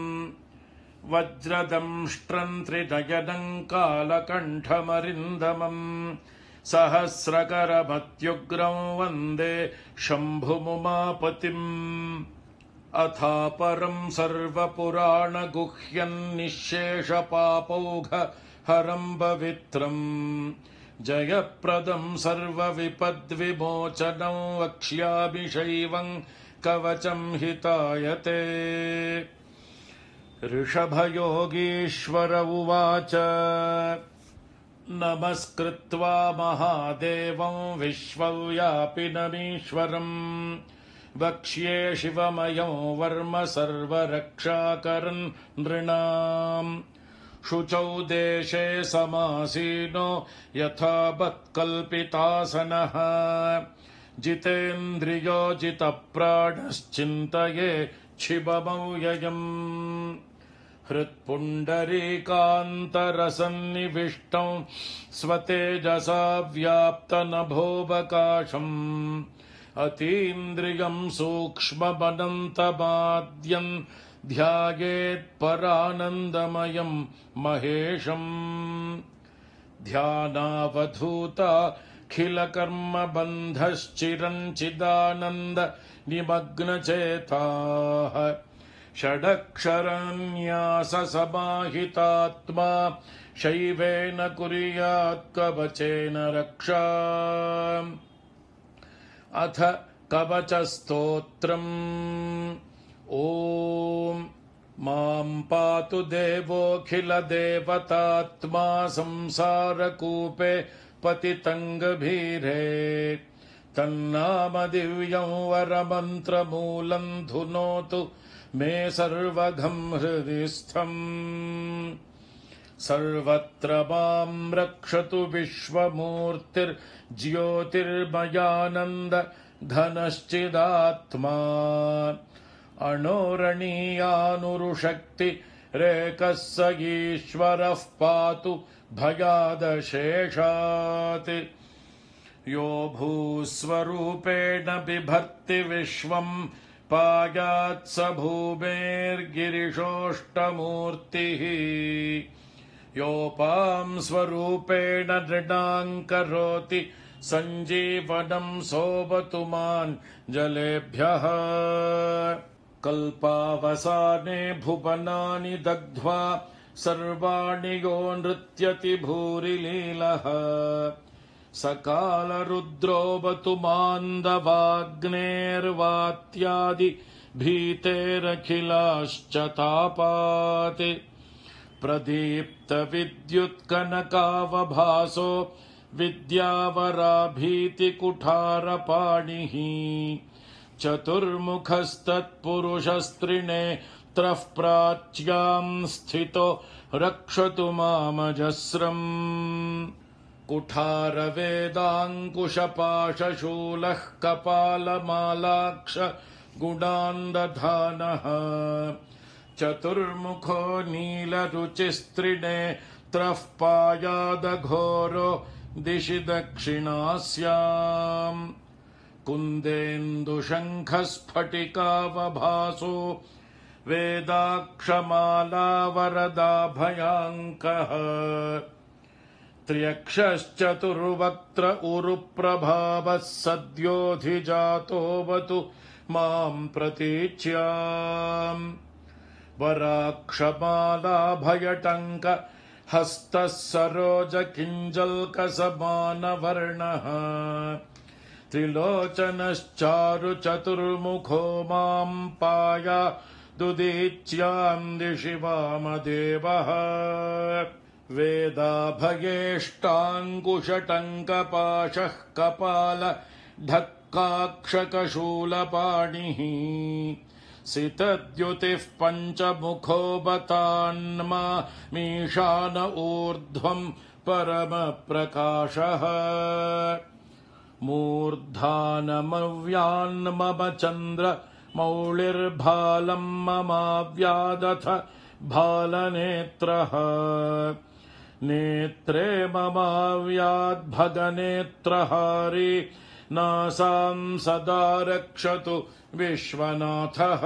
वज्रदंष्ट्रं त्रिनयनं कालकण्ठमरिन्दमम् सहस्रकरमत्युग्रं वन्दे शम्भुमुमापतिम्। अथापरं सर्वपुराणगुह्यं निःशेषपापौघहरं पवित्रम् जयप्रदं सर्वविपद्विमोचनं वक्ष्यामि शैवं कवचं हितायते। ऋषभयोगीश्वर उवाच नमस्कृत्वा महादेवं विश्वव्यापिनमीश्वरम् वक्ष्ये शिवमयं वर्म सर्वरक्षाकरन् नृणाम्। शुचौ देशे समासीनो यथावत्कल्पितासनः जितेन्द्रियो जितप्राणश्चिन्तये शिवमव्ययम्। हृत्पुण्डरीकान्तरसन्निविष्टं स्वतेजसा व्याप्तनभोऽवकाशम् अतीन्द्रियं सूक्ष्ममनन्तमाद्यं ध्यायेत्परानन्दमयं महेशम्। ध्यानावधूताखिलकर्मबन्धश्चिरञ्चिदानन्द निमग्नचेताः षडक्षरन्याससमाहितात्मा शैवेन कुर्यात् कवचेन रक्षा। अथ कवचस्तोत्रम्। ॐ मां पातु देवोऽखिलदेवतात्मा संसारकूपे पतितं गभीरे। तन्नाम दिव्यं वरमन्त्रमूलं धुनोतु मे सर्वघं हृदि स्थम्। सर्वत्र मां रक्षतु विश्वमूर्तिर्ज्योतिर्मयानन्द घनश्चिदात्मा। अणोरणीयानुरुशक्तिरेकः स ईश्वरः पातु भयादशेषात्। यो भूस्वरूपेण बिभर्ति विश्वं पायात् स भूमेर्गिरिशोष्टमूर्तिः। योपां स्वरूपेण नृणां करोति सञ्जीवनं सोऽवतु मां जलेभ्यः। कल्पावसाने भुवनानि दग्ध्वा सर्वाणि यो नृत्यति भूरिलीलः। सकालरुद्रोऽवतु मान्दवाग्नेर्वात्यादि भीतेरखिलाश्च तापात्। प्रदीप्तविद्युत्कनकावभासो विद्यावराभीतिकुठारपाणिः। चतुर्मुखस्तत्पुरुषस्त्रिनेत्रः प्राच्यां स्थितो रक्षतु मामजस्रम्। कुठारवेदाङ्कुशपाशशूलः कपालमालाक्ष गुणान्दधानः। चतुर्मुखो नीलरुचिस्त्रिनेत्रः पायादघोरो दिशि दक्षिणास्याम्। कुन्देन्दुशङ्खस्फटिकावभासो वेदाक्षमालावरदाभयाङ्कः। त्र्यक्षश्चतुर्वक्त्र उरुप्रभावः सद्योऽधिजातोऽवतु मां प्रतीच्याम्। वराक्षमालाभयटङ्क हस्तः सरोजकिञ्जल्कसमानवर्णः। त्रिलोचनश्चारुचतुर्मुखो मां पायादुदीच्यां दिशि वामदेवः। वेदाभयेष्टाङ्कुशटङ्कपाशः कपाल ढक्काक्षकशूलपाणिः। सितद्युतिः पञ्चमुखो बतान्मा मीशान ऊर्ध्वम् परमप्रकाशः मूर्धानमव्यान्मम चन्द्र मौलिर्भालम् ममाव्यादथ भालनेत्रः नेत्रे ममाव्याद्भगनेत्रहारी नासां सदा रक्षतु विश्वनाथः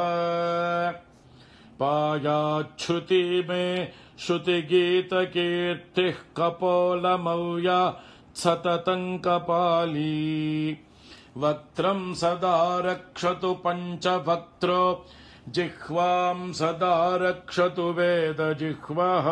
पायाच्छ्रुति मे श्रुतिगीतकीर्तिः कपोलमव्या सततं कपाली वक्त्रं सदा रक्षतु पञ्चवक्त्रो जिह्वां सदा रक्षतु वेदजिह्वः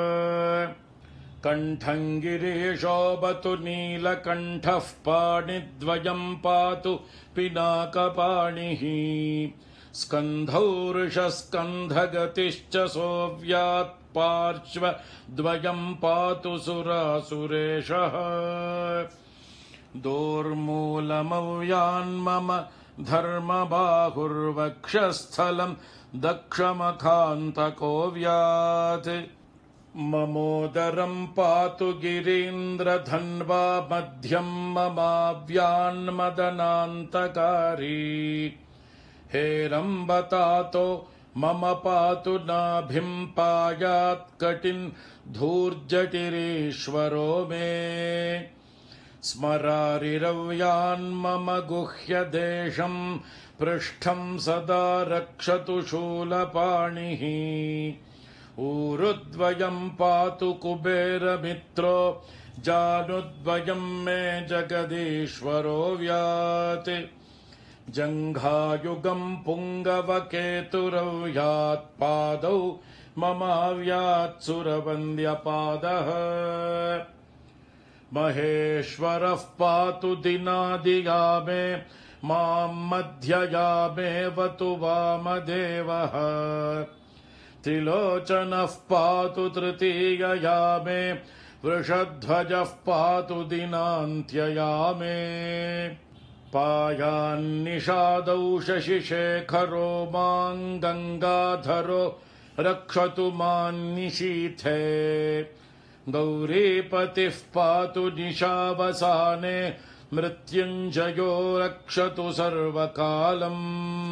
कण्ठं गिरीशोऽवतु नीलकण्ठः पाणिद्वयं पातु पिनाकपाणिः स्कन्धौ वृषस्कन्धगतिश्च सोऽव्यात् पार्श्वद्वयं पातु सुरासुरेशः दोर्मूलमव्यान्मम धर्मबाहुर्वक्षस्थलं दक्षमखान्तकोऽव्यात् ममोदरं पातु गिरीन्द्रधन्वा मध्यं ममाव्यान्मदनान्तकारी हेरम्बतातो मम पातु नाभिं पायात् कटिन् धूर्जटिरीश्वरो मे स्मरारिरव्यान्मम गुह्यदेशं पृष्ठं सदा रक्षतु शूलपाणिः ऊरुद्वयं पातु कुबेरमित्रो जानुद्वयं मे जगदीश्वरो व्यात् जङ्घायुगं पुङ्गवकेतुरव्यात् पादौ ममाव्यात् सुरवन्द्यपादः महेश्वरः पातु दिनादिया मे मां मध्ययामेवतु वामदेवः त्रिलोचनः पातु तृतीयया मे वृषध्वजः पातु दिनान्त्यया मे पायान्निषादौ शशिशेखरो मां गङ्गाधरो रक्षतु मान्निशीथे गौरीपतिः पातु निशावसाने मृत्युञ्जयो रक्षतु सर्वकालम्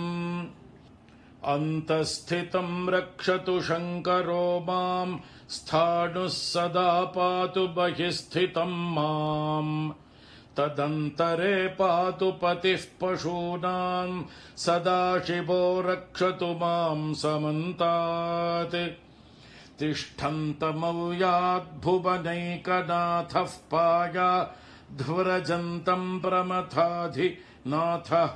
अन्तःस्थितं रक्षतु शङ्करो मां स्थाणुः सदा पातु बहिःस्थितं माम् तदन्तरे पातु पतिः पशूनां सदाशिवो रक्षतु मां समन्तात् तिष्ठन्तमव्याद्भुवनैकनाथः पाया ध्वरजन्तं प्रमथाधिनाथः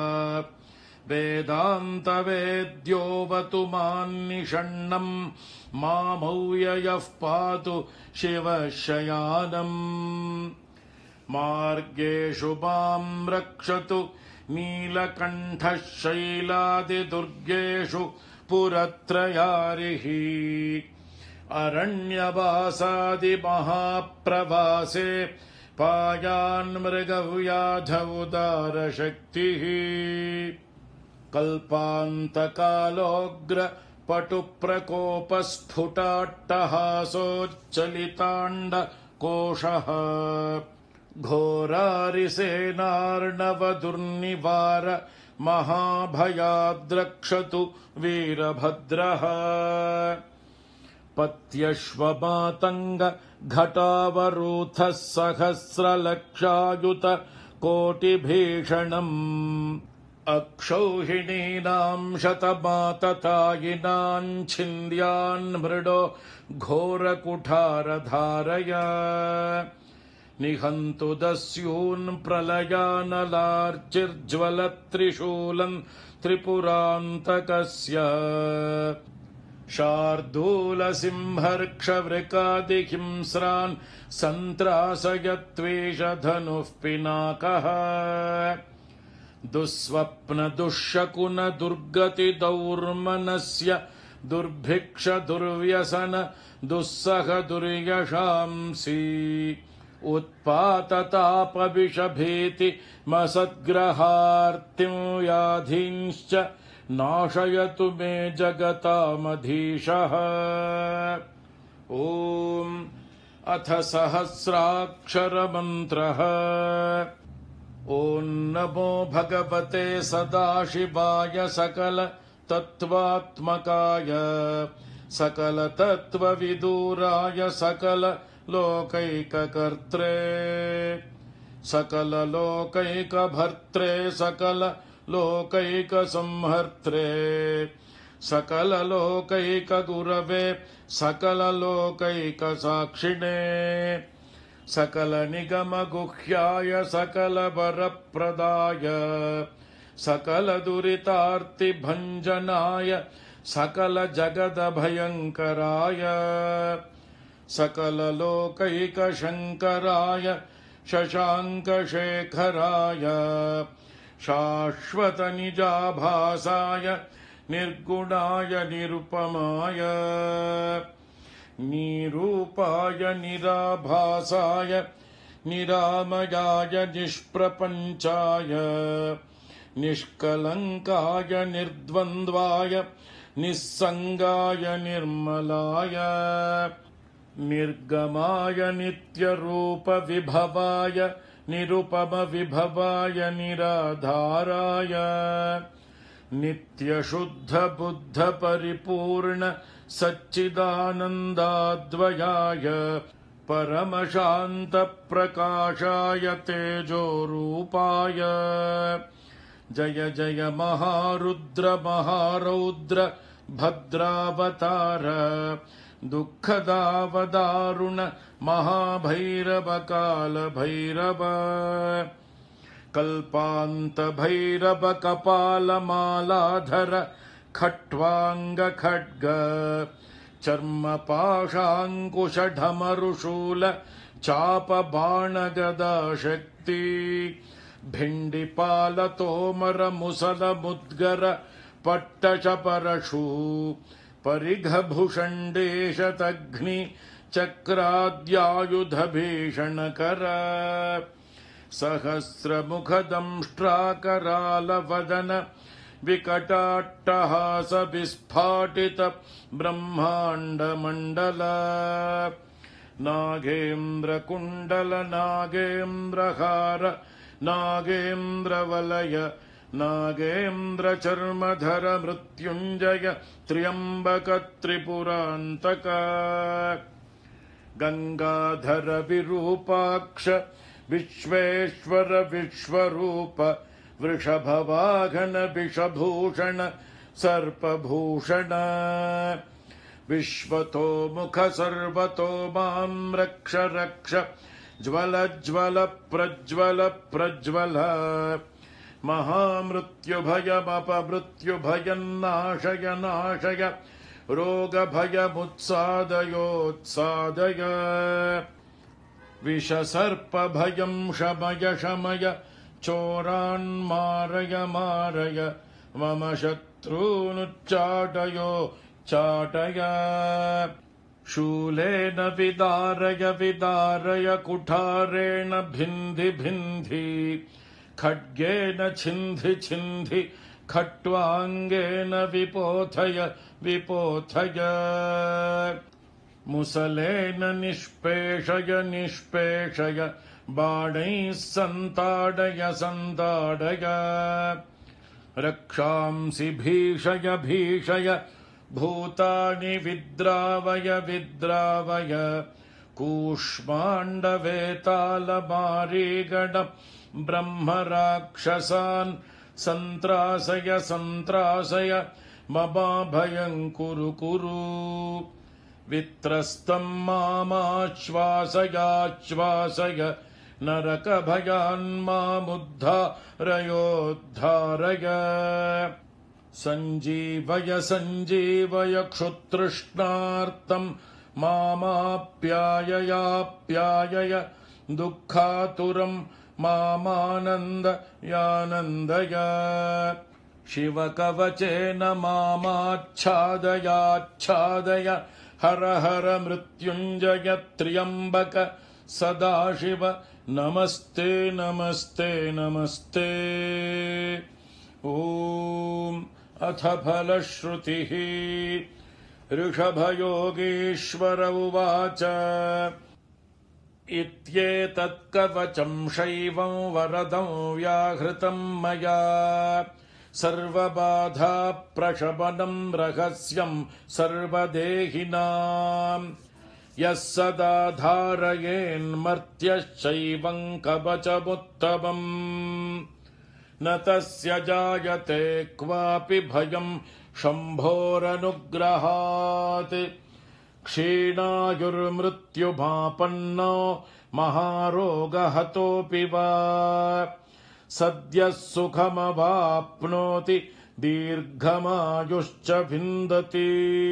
वेदान्तवेद्योऽवतु मान्निषण्णं मामव्ययः पातु शिवशयानम् मार्गेषु मां रक्षतु नीलकण्ठः शैलादिदुर्गेषु पुरत्रयारिः अरण्यवासादिमहाप्रवासे पायान्मृगव्याधौदारशक्तिः कल्पान्तकालोऽग्रपटुप्रकोपस्फुटाट्टहासोच्चलिताण्डकोशः घोरारिसेनार्णवदुर्निवार महाभयाद्रक्षतु वीरभद्रः पत्यश्वमातङ्ग घटावरूथः सहस्रलक्षायुत कोटिभीषणम् अक्षौहिणीनां शतमाततायिनां छिन्द्यान् मृडो घोरकुठारधारय निहन्तु दस्यून् प्रलयानलार्चिर्ज्वलत्रिशूलम् त्रिपुरान्तकस्य शार्दूलसिंहर्क्षवृकादिहिंस्रान् सन्त्रासयत्वेषधनुः पिनाकः दुःस्वप्नदुःशकुनदुर्गतिदौर्मनस्य दुर्भिक्षदुर्व्यसन दुस्सह दुर्यशांसि उत्पाततापविषभीति मसद्ग्रहार्तिं व्याधींश्च नाशयतु मे जगतामधीशः। ॐ अथ सहस्राक्षरमन्त्रः। ॐ नमो भगवते सदाशिवाय सकल तत्त्वात्मकाय सकल तत्त्वविदुराय सकल लोकैककर्त्रे सकल लोकैकभर्त्रे सकल लोकैकसंहर्त्रे सकल लोकैकगुरवे सकल लोकैकसाक्षिणे सकल निगम गुह्याय सकल वरप्रदाय सकल दुरितार्तिभञ्जनाय सकल जगदभयङ्कराय सकल लोकैकशङ्कराय शशाङ्कशेखराय शाश्वत निजाभासाय निर्गुणाय निरुपमाय निरूपाय निराभासाय निरामयाय निष्प्रपञ्चाय निष्कलङ्काय निर्द्वन्द्वाय निस्सङ्गाय निर्मलाय निर्गमाय नित्यरूपविभवाय निरुपमविभवाय निराधाराय नित्यशुद्धबुद्धपरिपूर्ण सच्चिदानन्दाद्वयाय परमशान्तप्रकाशाय तेजोरूपाय जय जय महारुद्र महारौद्र भद्रावतार दुःखदावदारुण महाभैरव कालभैरव कल्पान्तभैरव कपालमालाधर खट्वांग खड्ग चर्मपाशाङ्कुशढमरुशूल चापबाणगदा शक्ति भिण्डिपालतोमर मुसलमुद्गर पट्टचपरशू परिघभुषण्डेशतघ्नि चक्राद्यायुधभीषणकर सहस्रमुखदंष्ट्राकरालवदन विकटाट्टहास विस्फाटित ब्रह्माण्डमण्डल नागेन्द्रकुण्डल नागेन्द्रहार नागेन्द्रवलय नागेन्द्रचर्मधर मृत्युञ्जय त्र्यम्बक त्रिपुरान्तक गंगाधर विरूपाक्ष विश्वेश्वर विश्वरूप वृषभवाहन विषभूषण सर्पभूषण विश्वतो मुख सर्वतो मां रक्ष रक्ष ज्वल ज्वल प्रज्वल प्रज्वल महामृत्युभयमपमृत्युभयन्नाशय नाशय रोगभयमुत्सादयोत्सादय विषसर्पभयं शमय शमय चोरान्मारय मारय मम शत्रूनुच्चाटयो चाटय शूलेन विदारय विदारय कुठारेण भिन्धि भिन्धि खड्गेन छिन्धि छिन्धि खट्वाङ्गेन विपोथय विपोथय मुसलेन निष्पेषय निष्पेषय बाणैः सन्ताडय सन्ताडय रक्षांसि भीषय भीषय भूतानि विद्रावय विद्रावय कूष्माण्डवेतालमारीगण ब्रह्मराक्षसान् सन्त्रासय सन्त्रासय ममाभयं कुरु कुरु वित्रस्तं मामाश्वासयाश्वासय नरकभयान् मामुद्धारयोद्धारय सञ्जीवय सञ्जीवय क्षुतृष्णार्तं मामाप्याययाप्यायय दुःखातुरं मामानन्दयानन्दय शिवकवचेन मामाच्छादयाच्छादय हर हर मृत्युञ्जय त्र्यम्बक सदाशिव नमस्ते नमस्ते नमस्ते। ॐ अथ फलश्रुतिः ऋषभयोगीश्वर उवाच इत्येतत्कवचं शैवं वरदं व्याहृतं मया सर्वबाधाप्रशमनं रहस्यं सर्वदेहिनां यः सदा धारयेन्मर्त्यश्चैवं कवचमुत्तमम् न तस्य जायते क्वापि भयं शम्भोरनुग्रहात् क्षीणायुर्मृत्युमापन्नो महारोगहतोऽपि वा सद्यः सुखमवाप्नोति दीर्घमायुश्च विन्दति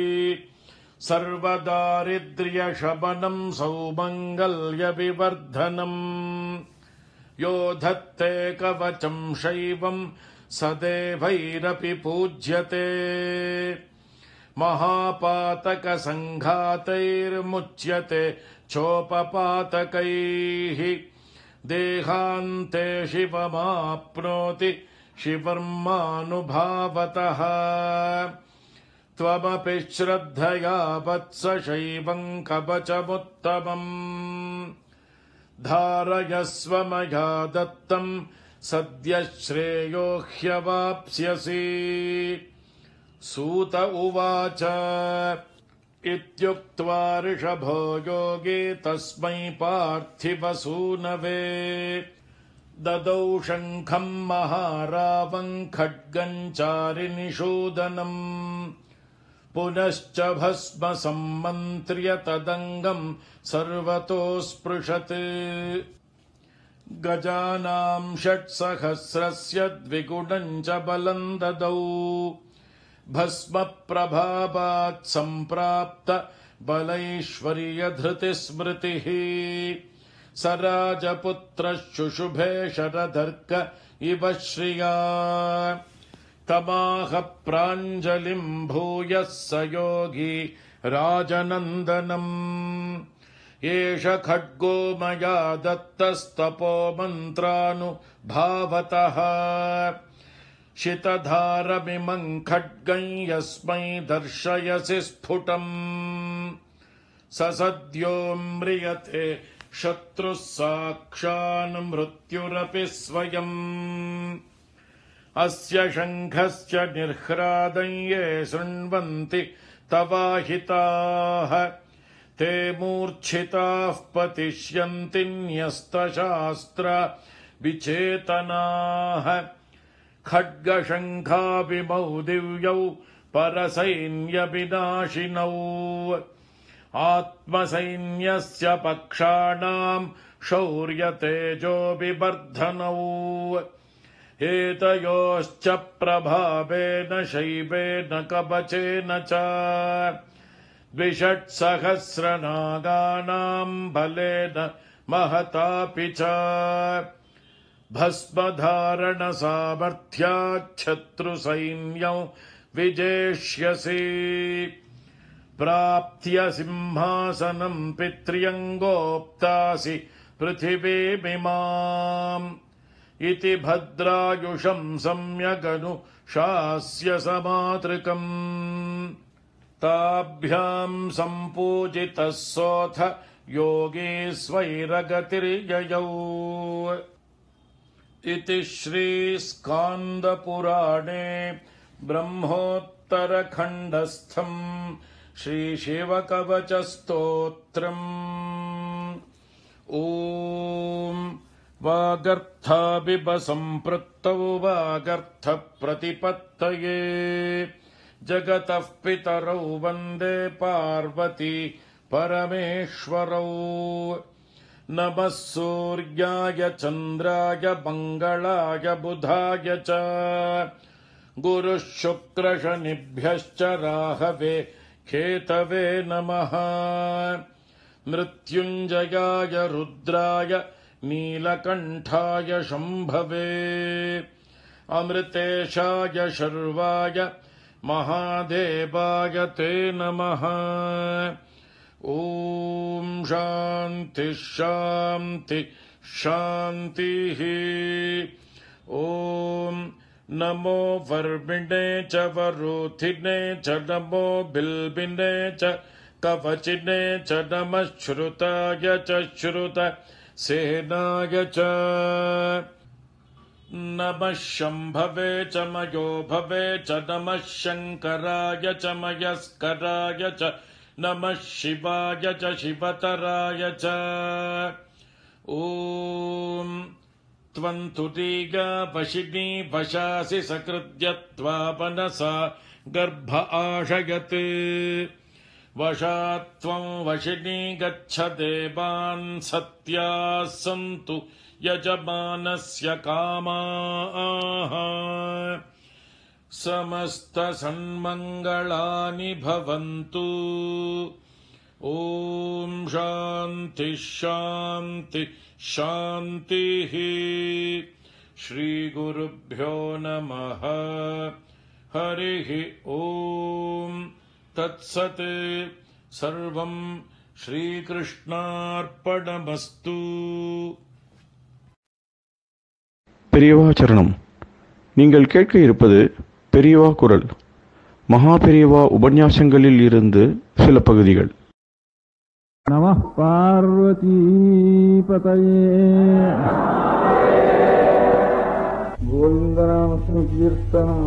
सर्वदारिद्र्यशमनं सौमङ्गल्यविवर्धनम् यो धत्ते कवचं शैवं सदेवैरपि पूज्यते महापातकसङ्घातैर्मुच्यते चोपपातकैः देहान्ते शिवमाप्नोति शिवर्मानुभावतः त्वमपि श्रद्धया वत्स शैवं कवचमुत्तमम् धारयस्व मया दत्तं सद्यः श्रेयो ह्यवाप्स्यसि सूत उवाच इत्युक्त्वा ऋषभो योगी तस्मै पार्थिवसूनवे ददौ शङ्खं महारावं खड्गं चारिनिषूदनम् पुनश्च भस्म सम्मन्त्र्य तदङ्गं सर्वतो स्पृशत् गजानां षट्सहस्रस्य द्विगुणं च बलं ददौ भस्म प्रभावात् सम्प्राप्त बलैश्वर्यधृतिस्मृतिः स राजपुत्रः शरधर्क इव श्रिया तमाह प्राञ्जलिं भूयः स योगी राजनन्दनम् एष खड्गो मया दत्तस्तपो मन्त्रानुभावतः शितधारमिमं खड्गं यस्मै दर्शयसि स्फुटम् स सद्यो म्रियते शत्रुः साक्षान् मृत्युरपि स्वयम् अस्य शङ्खस्य निर्ह्रादं ये शृण्वन्ति तवाहिताः ते मूर्च्छिताः पतिष्यन्ति न्यस्तशास्त्र विचेतनाः खड्गशङ्खाभिमौ दिव्यौ परसैन्यविनाशिनौ आत्मसैन्यस्य पक्षाणां शौर्यतेजोभिवर्धनौ एतयोश्च प्रभावेन शैवेन कवचेन च द्विषट्सहस्रनागानां बलेन महतापि च भस्मधारणसामर्थ्याच्छत्रुसैन्यं विजेष्यसि प्राप्त्य सिंहासनं पित्र्यङ्गोप्तासि पृथिवीमिमाम् इति भद्रायुषं सम्यगनुशास्य समातृकम् ताभ्यां सम्पूजितः सोऽथ योगी स्वैरगतिर्ययौ इति श्रीस्कान्दपुराणे ब्रह्मोत्तरखण्डस्थं श्रीशिवकवचस्तोत्रम् ॐ वागर्थाभिवसम्पृक्तौ वागर्थप्रतिपत्तये जगतः पितरौ वन्दे पार्वती परमेश्वरौ नमः सूर्याय चन्द्राय मङ्गलाय बुधाय च गुरुः शुक्रशनिभ्यश्च राहवे केतवे नमः मृत्युञ्जयाय रुद्राय नीलकण्ठाय शम्भवे अमृतेशाय शर्वाय महादेवाय ते नमः ॐ शान्ति शान्ति शान्तिः ॐ नमो वर्मिणे च वरोधिने च नमो बिल्बिने च कवचिने च नमः श्रुताय च श्रुत सेनाय च नमः शम्भवे च मयो भवे च नमः शङ्कराय च मयस्कराय च नमः शिवाय च शिवतराय च ॐ त्वं तुरीगा वशिनी वशासि सकृत्य त्वा मनसा गर्भ आशयत् वशात् त्वं वशिनी गच्छ देवान् सत्याः सन्तु यजमानस्य कामाः समस्तसन्मङ्गलानि भवन्तु ॐ शान्ति शान्ति शान्तिः श्रीगुरुभ्यो नमः हरिः ॐ तत्सत् सर्वं श्रीकृष्णार्पणमस्तु பெரியவா சரணம். நீங்கள் கேட்க இருப்பது பெரியவா குரல். மகா பெரியவா உபன்யாசங்களில் இருந்து சில பகுதிகள். நமः பார்வதி பதயே கோவிந்தநாம சங்கீர்த்தனம்.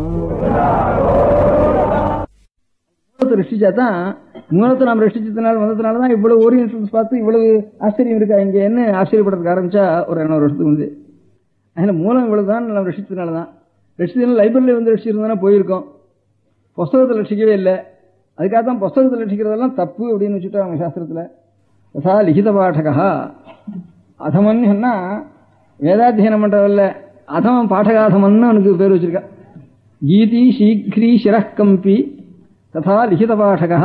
மூலத்தை ரசிச்சாதான், மூலத்தை நாம் ரசிச்சதுனால வந்ததுனாலதான் இவ்வளவு ஓரியன்டல்ஸ் பார்த்து இவ்வளவு ஆச்சரியம் இருக்கா இங்க என்ன ஆச்சரியப்படுறதுக்கு ஆரம்பிச்சா ஒரு இரநூறு வருஷத்துக்கு வந்து. அதனால மூலம் இவ்வளவுதான் நாம் ரசிச்சதுனாலதான். ரசிச்சதுனால லைப்ரரியில வந்து ரசிச்சிருந்தா போயிருக்கோம், புஸ்தகத்தை ரசிக்கவே இல்லை. அதுக்காகத்தான் புஸ்தகத்தை ரசிக்கிறதெல்லாம் தப்பு அப்படின்னு வச்சுட்டா அவங்க சாஸ்திரத்துல. ததா லிகித பாடகா அதமன் என்ன வேதாத்தியனம் பண்றதில்ல, அதமன் பாடகாதமன்னு அவனுக்கு பேர் வச்சிருக்கா. கீதி சீக்ரி சிரக்கம்பி ததா லிகித பாடகா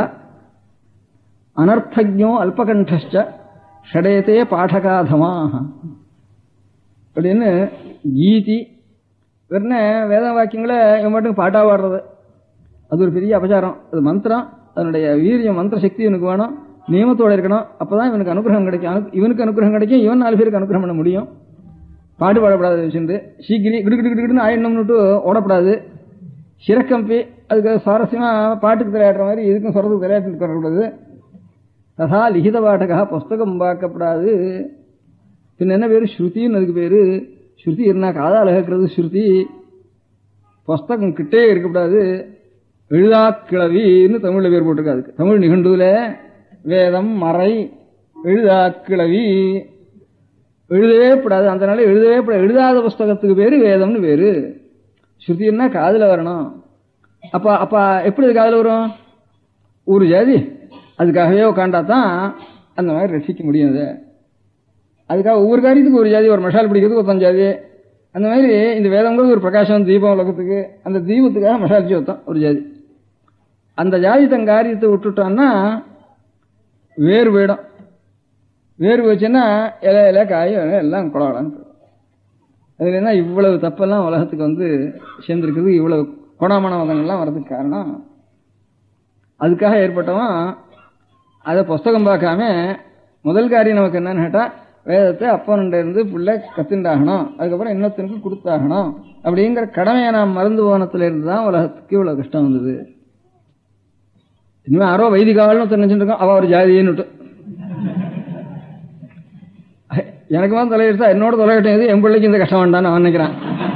அனர்த்தஜோ அல்பகண்டச்ச ஷடேதே பாடகாதமாக அப்படின்னு. கீதி வெறும் வேத வாக்கியங்களை இவன் மட்டும் பாட்டா பாடுறது அது ஒரு பெரிய அபச்சாரம். அது மந்திரம், அதனுடைய வீரியம் மந்திர சக்தி இவனுக்கு வேணும், நியமத்தோடு இருக்கணும். அப்பதான் இவனுக்கு அனுகிரகம் கிடைக்கும். இவனுக்கு அனுகிரகம் கிடைக்கும், இவன் நாலு பேருக்கு அனுகிரகம் பண்ண முடியும். பாட்டு பாடப்படாது வச்சுட்டு சீக்கிரி கிடு கிடு கிடுன்னு ஆயிடணும்னுட்டு ஓடப்படாது. சிறக்கம்பி அதுக்கு சுவாரஸ்யமா பாட்டுக்கு விளையாடுற மாதிரி இதுக்கும் சொல்றதுக்கு விளையாட்டு வரக்கூடாது. ததா லிகித பாட்டகா புஸ்தகம் பார்க்கப்படாது. பின்ன என்ன பேரு? ஸ்ருதின்னு அதுக்கு பேரு. ஸ்ருதி என்ன காதால் கேட்கறது ஸ்ருதி. புஸ்தகம் கிட்டே இருக்கக்கூடாது. எழுதா கிளவின்னு தமிழ்ல பேர் போட்டிருக்கா. அதுக்கு தமிழ் நிகண்டுல வேதம் மறை எழுதா கிளவி எழுதவே கூடாது. அந்த நாள் எழுதவே கூடாது. எழுதாத புஸ்தகத்துக்கு பேரு வேதம்னு பேரு. ஸ்ருதின்னா காதுல வரணும். அப்ப அப்ப எப்படி அது காதுல வரும்? ஒரு ஜாதி அதுக்காகவே உட்காண்டாதான் அந்த மாதிரி ரசிக்க முடியும். அது அதுக்காக ஒவ்வொரு காரியத்துக்கு ஒரு ஜாதி, ஒரு மஷால் பிடிக்கிறதுக்கு ஒருத்தன் ஜாதி. அந்த மாதிரி இந்த வேதங்கிறது ஒரு பிரகாசம், தீபம் உலகத்துக்கு. அந்த தீபத்துக்காக மஷால் ஒருத்தன் ஒரு ஜாதி. அந்த ஜாதி தன் காரியத்தை விட்டுட்டான்னா வேறு போயிடும். வேறு போச்சுன்னா இலை இலை காயும் எல்லாம் கொடலான்னு. அதுல என்ன இவ்வளவு தப்பெல்லாம் உலகத்துக்கு வந்து சேர்ந்துருக்குது, இவ்வளவு கோணாமான மதங்கள்லாம் வர்றதுக்கு காரணம் அதுக்காக ஏற்பட்டவன். அதை புஸ்தகம் பார்க்காம முதல் காரியம் நமக்கு என்னன்னு கேட்டா, வேதத்தை அப்பனுண்ட இருந்து பிள்ளை கத்துண்டாகணும், அதுக்கப்புறம் இன்னொருத்தனுக்கு கொடுத்தாகணும் அப்படிங்கிற கடமையை நாம் மறந்து போனத்துல இருந்து தான் உலகத்துக்கு இவ்வளவு கஷ்டம் வந்தது. இனிமே யாரோ வைதிகால்னு தெரிஞ்சுட்டு இருக்கோம், அவ ஒரு ஜாதின்னு. எனக்குமா தலையிட்டா என்னோட தலையிட்டது என் பிள்ளைக்கு இந்த கஷ்டம் வேண்டான்னு அவன் நினைக்கிறான்.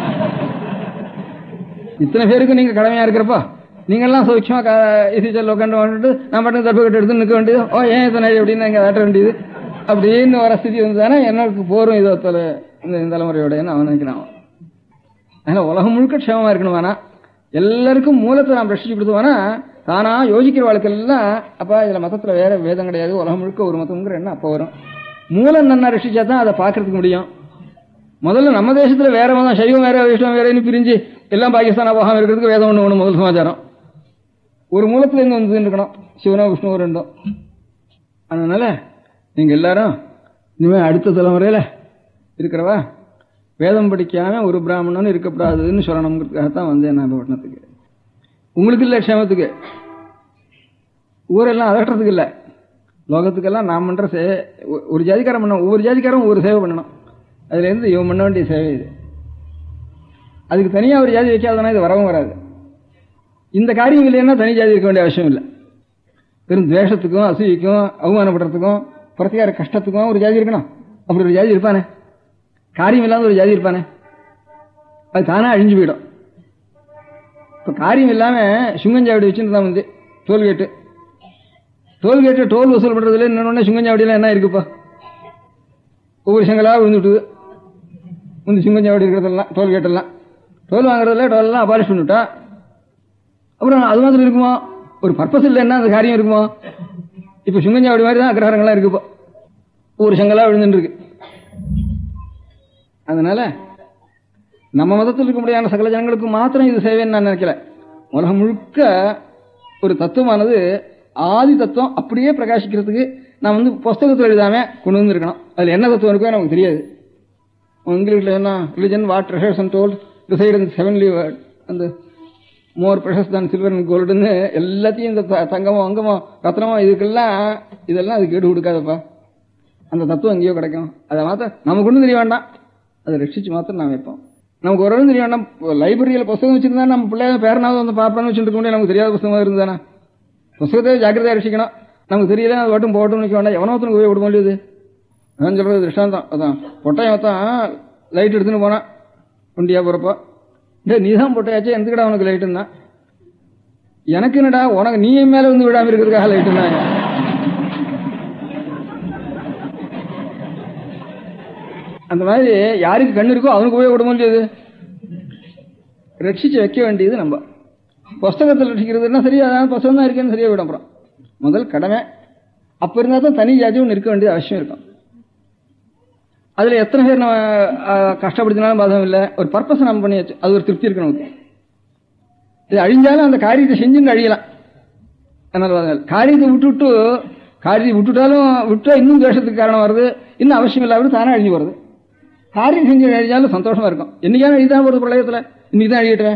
இத்தனை பேருக்கு நீங்க கடமையா இருக்கிறப்பா நீங்கெல்லாம் சௌக்கியமா இசைச்சல் உட்காந்து வந்துட்டு நான் மட்டும் தப்பு கட்டு எடுத்து நிற்க வேண்டியது, ஓ ஏன் இத்தனை அப்படின்னு இங்க ஆட்ட வேண்டியது அப்படின்னு வர ஸ்திதி வந்துதானே எனக்கு போரும் இதோ தலை இந்த தலைமுறையோடன்னு அவன் நினைக்கிறான். அதனால உலகம் முழுக்க க்ஷேமமா இருக்கணுமானா எல்லாருக்கும் மூலத்தை நாம் ரசிச்சு கொடுத்தோம்னா தானா யோசிக்கிற வாழ்க்கையெல்லாம் அப்பா இதுல மதத்துல வேற வேதம் கிடையாது, உலகம் முழுக்க ஒரு மதம்ங்கிற எண்ணம் அப்ப வரும். மூலம் நன்னா ரசிச்சா தான் அதை பாக்குறதுக்கு முடியும். முதல்ல நம்ம தேசத்துல வேற மதம், சைவம் வேற வைஷ்ணவம் வேறன்னு பிரிஞ்சு எல்லாம் பாகிஸ்தானா போகாம இருக்கிறதுக்கு வேதம் ஒண்ணு ஒண்ணு முதல் சமாச்சாரம். ஒரு மூலத்துல இருந்து வந்து இருக்கணும், சிவனோ விஷ்ணுவோ ரெண்டும். அதனால நீங்க எல்லாரும் இனிமே அடுத்த தலைமுறையில இருக்கிறவா வேதம் படிக்காம ஒரு பிராமணன் இருக்கக்கூடாதுன்னு சொல்லணுங்கிறதுக்காகத்தான் வந்தேன் நான் பட்டணத்துக்கு. உங்களுக்கு இல்லை க்ஷேமத்துக்கு, ஊரெல்லாம் அதட்டுறதுக்கு இல்லை, லோகத்துக்கெல்லாம் நாம் பண்ற சேவை. ஒரு ஜாதிக்காரன் பண்ணணும், ஒவ்வொரு ஜாதிக்காரும் ஒவ்வொரு சேவை பண்ணணும். அதுல இருந்து இவன் பண்ண வேண்டிய சேவை இது. அதுக்கு தனியாக ஒரு ஜாதி வைக்காதனா இது வரவும் வராது. இந்த காரியம் இல்லைன்னா தனி ஜாதி இருக்க வேண்டிய அவசியம் இல்லை. வெறும் துவேஷத்துக்கும் அசூய்க்கும் அவமானப்படுறதுக்கும் பிரத்திகார கஷ்டத்துக்கும் ஒரு ஜாதி இருக்கணும். அப்படி ஒரு ஜாதி இருப்பானே, காரியம் இல்லாத ஒரு ஜாதி இருப்பானே, அது தானே அழிஞ்சு போயிடும். இப்போ காரியம் இல்லாமல் சுங்கஞ்சாவடி வச்சுருந்தான் வந்து டோல்கேட்டு டோல்கேட்டு டோல் வசூல் பண்ணுறதுல இன்னொன்று சுங்கஞ்சாவடியெல்லாம் என்ன இருக்குப்பா, ஒவ்வொரு செங்கலாக விழுந்துட்டுது. வந்து சுங்கஞ்சாவடி இருக்கிறதெல்லாம் டோல்கேட்டெல்லாம் டோல் வாங்குறதுல டோலெல்லாம் அபாலிஷ் பண்ணிவிட்டா அப்புறம் அது மாதிரி இருக்குமா? ஒரு பர்பஸ் இல்லைன்னா அந்த காரியம் இருக்குமா? இப்போ சுங்கஞ்சாவடி மாதிரி தான் அக்ரஹாரங்கள்லாம் இருக்குப்போ, ஒவ்வொரு செங்கலாக விழுந்துருக்கு. அதனால நம்ம மதத்தில் இருக்க முடியாத சகல ஜனங்களுக்கு மாத்திரம் இது சேவைன்னு நான் நினைக்கல. உலகம் முழுக்க ஒரு தத்துவமானது ஆதி தத்துவம் அப்படியே பிரகாசிக்கிறதுக்கு நான் வந்து புஸ்தகத்தில் எழுதாம கொண்டு வந்துருக்கணும். அதில் என்ன தத்துவம் இருக்கோ நமக்கு தெரியாது. இங்கிலீஷில் என்ன religion what treasures and told decide in heavenly word அந்த மோர் ப்ரெஷஸ் தான் சில்வர் அண்ட் கோல்டுன்னு எல்லாத்தையும் இந்த தங்கமோ அங்கமோ ரத்னமோ இதுக்கெல்லாம் இதெல்லாம் அது கேடு கொடுக்காதப்பா. அந்த தத்துவம் எங்கேயோ கிடைக்கும். அதை மாத்திரம் நமக்கு ஒன்றும் தெரிய வேண்டாம், அதை ரட்சிச்சு மாத்திரம் நான் வைப்போம். நமக்கு ஒரு தெரிய வேண்டாம். லைப்ரரியில் புத்தகம் வச்சிருந்தா நம்ம பிள்ளைய பேரனாவது வந்து பார்ப்பேன்னு வச்சுட்டு முடியும். நமக்கு தெரியாத புத்தகமாக இருந்தானா புத்தகத்தை ஜாக்கிரதையாக ரசிக்கணும். நமக்கு தெரியல அது மட்டும் போட்டும் நிற்க வேண்டாம். எவனோத்தனுக்கு போய் விட முடியுது. நான் சொல்றது திருஷ்டாந்தம் அதான். பொட்டையன் தான் லைட் எடுத்துன்னு போனான் வண்டியா போறப்போ, டே நீ தான் பொட்டையாச்சு எதுக்கடா உனக்கு லைட்டுன்னா, எனக்கு என்னடா உனக்கு நீ மேல வந்து விடாம இருக்கிறதுக்காக லைட்டுன்னா. அந்த மாதிரி யாருக்கு கண்ணு இருக்கோ அவனுக்கு போய் விட முடியாது. ரட்சிச்சு வைக்க வேண்டியது நம்ம புஸ்தகத்தில் ரட்சிக்கிறதுனா சரியா, புஸ்தகம் தான் இருக்கேன்னு சரியா விட அப்புறம் முதல் கடமை. அப்ப இருந்தா தான் தனி ஜாதி ஒன்று இருக்க வேண்டியது அவசியம் இருக்கும். அதுல எத்தனை பேர் நம்ம கஷ்டப்படுத்தினாலும் பாதகம் இல்லை. ஒரு பர்பஸ் நம்ம பண்ணியாச்சு, அது ஒரு திருப்தி இருக்கு நமக்கு. இது அழிஞ்சாலும் அந்த காரியத்தை செஞ்சுன்னு அழியலாம். அதனால காரியத்தை விட்டு விட்டு காரியத்தை விட்டுட்டாலும் விட்டா இன்னும் தேசத்துக்கு காரணம் வருது, இன்னும் அவசியம் இல்லாமல் தானே அழிஞ்சு வருது. காரியம் செஞ்சு அழிஞ்சாலும் சந்தோஷமா இருக்கும். என்னைக்கான அழிதான் வருது பிரளயத்துல, இன்னைக்கு தான் அழியிட்டேன்.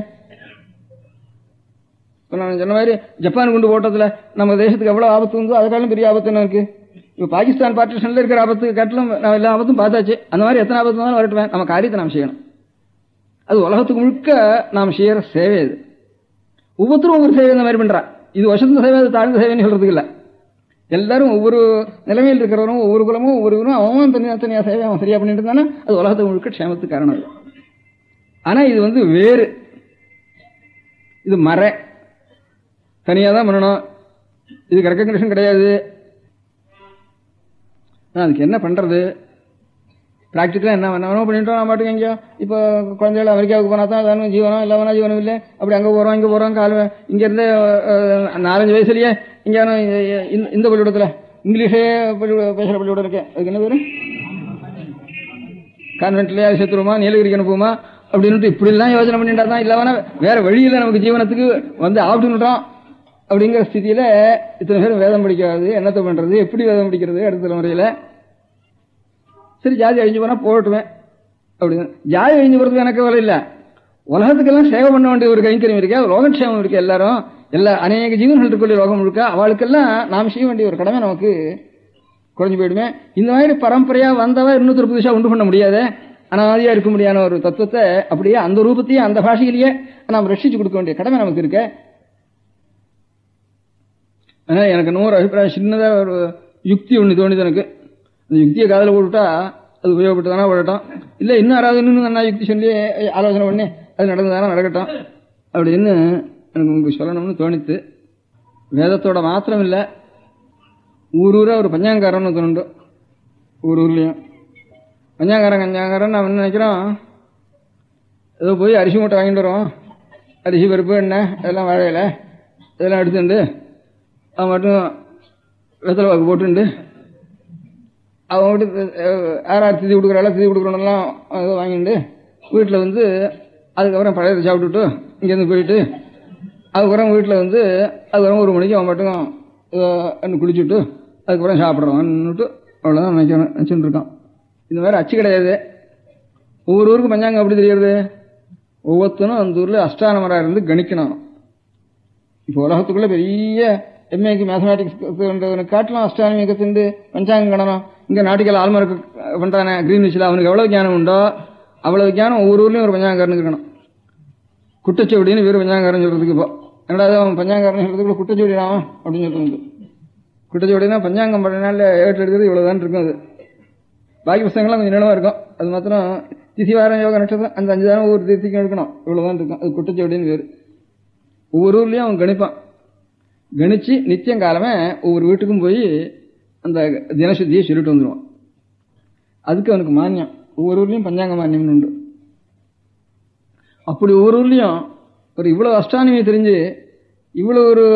நான் சொன்ன மாதிரி ஜப்பான் குண்டு போட்டதுல நம்ம தேசத்துக்கு எவ்வளவு ஆபத்து வந்தோ அதுக்காலும் பெரிய ஆபத்து என்ன இருக்கு. இப்போ பாகிஸ்தான் பார்ட்டிஷன்ல இருக்கிற ஆபத்து காட்டிலும் நம்ம எல்லா ஆபத்தும் பார்த்தாச்சு. அந்த மாதிரி எத்தனை ஆபத்து இருந்தாலும் வரட்டுவேன், நம்ம காரியத்தை நாம் செய்யணும். அது உலகத்துக்கு முழுக்க நாம் செய்யற சேவை. இது ஒவ்வொருத்தரும் ஒவ்வொரு சேவை இந்த மாதிரி பண்றா. இது வசந்த சேவை, அது தாழ்ந்த சேவைன்னு சொல்றதுக்கு இல்லை. எல்லாரும் ஒவ்வொரு நிலைமையில் இருக்கிறவரும் ஒவ்வொரு குலமும் ஒவ்வொருவரும் அவன் தனியா தனியா சேவை அவன் சரியா பண்ணிட்டு இருந்தானா அது உலகத்துக்கு முழுக்க க்ஷேமத்துக்கு காரணம். ஆனா இது வந்து வேறு, இது மர தனியா தான் பண்ணணும். இதுக்கு ரெக்கக்னிஷன் கிடையாது. அதுக்கு என்ன பண்றது? பிராக்டிக்கலா என்ன வேணும் பண்ணிட்டோம். நான் பாட்டுக்கு எங்கேயோ இப்போ குழந்தைகள் அமெரிக்காவுக்கு போனா தான் அதானும் ஜீவனம், இல்லாமனா ஜீவனம் இல்லை. அப்படி அங்கே போறோம் இங்கே போறோம். கால இங்க இருந்து நாலஞ்சு வயசுலயே இங்கே இந்த பள்ளிக்கூடத்துல இங்கிலீஷே பேசுற பள்ளிக்கூடம் இருக்கேன். அதுக்கு என்ன பேரு? கான்வென்ட்லயே அது சேர்த்துருமா, நீலகிரிக்கு அனுப்புமா அப்படின்னு இப்படி எல்லாம் யோசனை பண்ணிட்டா தான். இல்லாமனா வேற வழியில நமக்கு ஜீவனத்துக்கு வந்து ஆப்டுன்னுட்டோம். அப்படிங்கிற ஸ்திதியில இத்தனை பேரும் வேதம் படிக்காது. என்னத்தை பண்றது, எப்படி வேதம் படிக்கிறது அடுத்த தலைமுறையில? சரி ஜாதி அழிஞ்சு போனா போட்டுவேன் அப்படின்னு. ஜாதி அழிஞ்சு போறதுக்கு எனக்கு வேலை இல்லை. உலகத்துக்கெல்லாம் சேவை பண்ண வேண்டிய ஒரு கைங்கரியம் இருக்கா, லோகக்ஷேமம் இருக்கு. எல்லாரும் எல்லா அநேக ஜீவன்கள் இருக்கக்கூடிய லோகம் முழுக்க அவளுக்கெல்லாம் நாம் செய்ய வேண்டிய ஒரு கடமை நமக்கு குறைஞ்சு போயிடுமே. இந்த மாதிரி பரம்பரையா வந்தவ இன்னொரு புதுசா உண்டு பண்ண முடியாது. அனாதியா இருக்க முடியாத ஒரு தத்துவத்தை அப்படியே அந்த ரூபத்தையே அந்த பாஷையிலேயே நாம் ரட்சிச்சு கொடுக்க வேண்டிய கடமை நமக்கு இருக்கு. ஆனா எனக்கு நூறு அபிப்பிராயம் சின்னதா ஒரு யுக்தி ஒண்ணு தோணுது எனக்கு. அந்த யுக்தியை காதல போட்டுட்டா அது உபயோகப்பட்டு தானே போடட்டும். இல்ல இன்னும் யாராவது இன்னும் நான் யுக்தி சொல்லி ஆலோசனை பண்ணி அது நடந்ததானே நடக்கட்டும் அப்படின்னு எனக்கு உங்களுக்கு சொல்லணும்னு தோணித்து. வேதத்தோட மாத்திரம் இல்லை, ஊர் ஊரா ஒரு பஞ்சாங்காரன்னு தோணுண்டு. ஊர் ஊர்லயும் பஞ்சாங்காரம் கஞ்சாங்காரம் நான் என்ன நினைக்கிறோம், ஏதோ போய் அரிசி மூட்டை வாங்கிட்டு வரோம். அரிசி பருப்பு எண்ணெய் இதெல்லாம் வாழையில இதெல்லாம் எடுத்துண்டு அவன் மட்டும் வெத்தலை வாக்கு போட்டுண்டு அவன் மட்டும் யாராவது திதி கொடுக்குறாள் திதி கொடுக்குறோன்னெல்லாம் அதை வாங்கிட்டு வீட்டில் வந்து அதுக்கப்புறம் பழையதை சாப்பிட்டுட்டு இங்கேருந்து போயிட்டு அதுக்கப்புறம் வீட்டில் வந்து அதுக்கப்புறம் ஒரு மணிக்கு அவன் மட்டும் இன்னும் குளிச்சுட்டு அதுக்கப்புறம் சாப்பிட்றவான்னுட்டு அவ்வளோதான் நினைக்கணும் நினச்சிட்டு இருக்கான். இந்த மாதிரி அச்சு கிடையாது. ஒவ்வொரு ஊருக்கு பஞ்சாங்கம் எப்படி தெரியுது? ஒவ்வொருத்தனும் அந்த ஊரில் அஷ்டானமராக இருந்து கணிக்கணும். இப்போ உலகத்துக்குள்ள பெரிய எம்ஏக்கு மேத்தமேட்டிக்ஸ் காட்டலாம் அஷ்டானமி கத்துண்டு பஞ்சாங்கம் கணனம். இங்கே நாட்டிக்கல் ஆல்மார்க்கு பண்ணுறானே கிரீன்விச்சில் அவனுக்கு எவ்வளோ ஞானம் உண்டோ அவ்வளவு ஞானம் ஒவ்வொரு ஊர்லேயும் ஒரு பஞ்சாங்காரனுக்கு இருக்கணும். குட்டச்சவடின்னு பேர் பஞ்சாங்காரம் சொல்றதுக்கு. இப்போ ரெண்டாவது அவன் பஞ்சாங்காரம் சொல்றதுக்குள்ள குட்டச்சவடினாவன் அப்படின்னு சொல்றது. குட்டச்சவடினா பஞ்சாங்கம் பண்ணனால ஏட்டு எடுக்கிறது இவ்வளவுதான் இருக்கும். அது பாக்கி புத்தகங்கள்லாம் கொஞ்சம் நிலவா இருக்கும். அது மாத்திரம் திசி வாரம் யோக நட்சத்திரம் அந்த அஞ்சு தானம் ஒவ்வொரு திசைக்கும் எடுக்கணும். இவ்வளவுதான் இருக்கும். அது குட்டச்சவடின்னு பேர். ஒவ்வொரு ஊர்லயும் அவன் கணிப்பான். கணிச்சு நித்தியம் காலமே ஒவ்வொரு வீட்டுக்கும் போய் அந்த தினசுத்தியை சொல்லிட்டு வந்துடுவான். அதுக்கு அவனுக்கு மானியம். ஒவ்வொரு ஊர்லயும் பஞ்சாங்க மானியம்னு உண்டு. அப்படி ஒவ்வொரு ஊர்லயும் ஒரு இவ்வளவு அஷ்டானியை தெரிஞ்சு இவ்வளவு ஒரு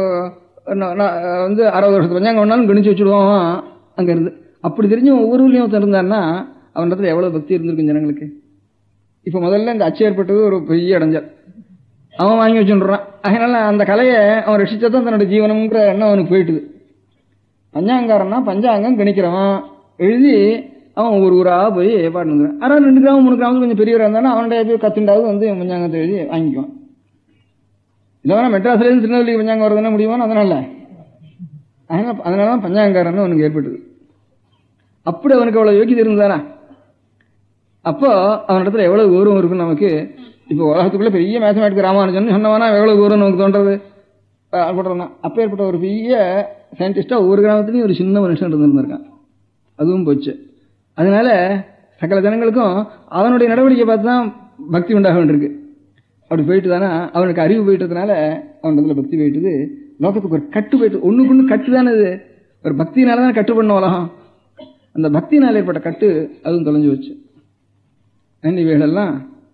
வந்து அறுபது வருஷத்து பஞ்சாங்கம் வேணாலும் கணிச்சு வச்சுடுவான் அங்க இருந்து. அப்படி தெரிஞ்சு ஒவ்வொரு ஊர்லயும் ஒருத்தர் இருந்தாருன்னா அவனிடத்துல எவ்வளவு பக்தி இருந்திருக்கும் ஜனங்களுக்கு. இப்ப முதல்ல இந்த அச்சு ஏற்பட்டது ஒரு பெரிய இடைஞ்சல். அவன் வாங்கி வச்சுடுறான். அதனால அந்த கலையை அவன் ரசிச்சதான் தன்னோட ஜீவனம்ங்கிற எண்ணம் அவனுக்கு போயிட்டுது. பஞ்சாங்காரன்னா பஞ்சாங்கம் கணிக்கிறவன் எழுதி அவன் ஒவ்வொரு ஊராக போய் பாட்டு வந்துடுறான். ஆனால் ரெண்டு கிராமம் மூணு கிராமத்துக்கு கொஞ்சம் பெரியவராக இருந்தாலும் அவனுடைய போய் கத்துண்டாவது வந்து பஞ்சாங்கத்தை எழுதி வாங்கிக்குவான். இல்லைனா மெட்ராஸ்லேருந்து திருநெல்வேலி பஞ்சாங்கம் வரதுன்னா முடியுமா? அதனால அதனால அதனால தான் பஞ்சாங்காரன்னு அவனுக்கு ஏற்பட்டது. அப்படி அவனுக்கு அவ்வளோ யோக்கியது இருந்தானா அப்போ அவனிடத்துல எவ்வளவு கௌரவம் இருக்கும் நமக்கு. இப்போ உலகத்துக்குள்ள பெரிய மேத்தமேட்டிக் ராமானுஜன் சொன்னவனா எவ்வளவு கௌரவம் நமக்கு தோன்றது போடுறான். அப்போ ஏற்பட்ட ஒரு பெரிய சயின்டிஸ்டா ஒவ்வொரு கிராமத்துலையும் ஒரு சின்ன மனுஷன் இருந்திருந்திருக்கான். அதுவும் போச்சு. அதனால சகல ஜனங்களுக்கும் அவனுடைய நடவடிக்கை பார்த்து தான் பக்தி உண்டாக வேண்டியிருக்கு. அப்படி போயிட்டு தானே அவனுக்கு அறிவு போயிட்டதுனால அவனுடைய பக்தி போயிட்டுது. லோகத்துக்கு ஒரு கட்டு போயிட்டு ஒண்ணுக்கு ஒண்ணு கட்டு தானே. இது ஒரு பக்தினாலதான் கட்டு பண்ண உலகம். அந்த பக்தினால் ஏற்பட்ட கட்டு அதுவும் தொலைஞ்சு வச்சு. இவைகளெல்லாம்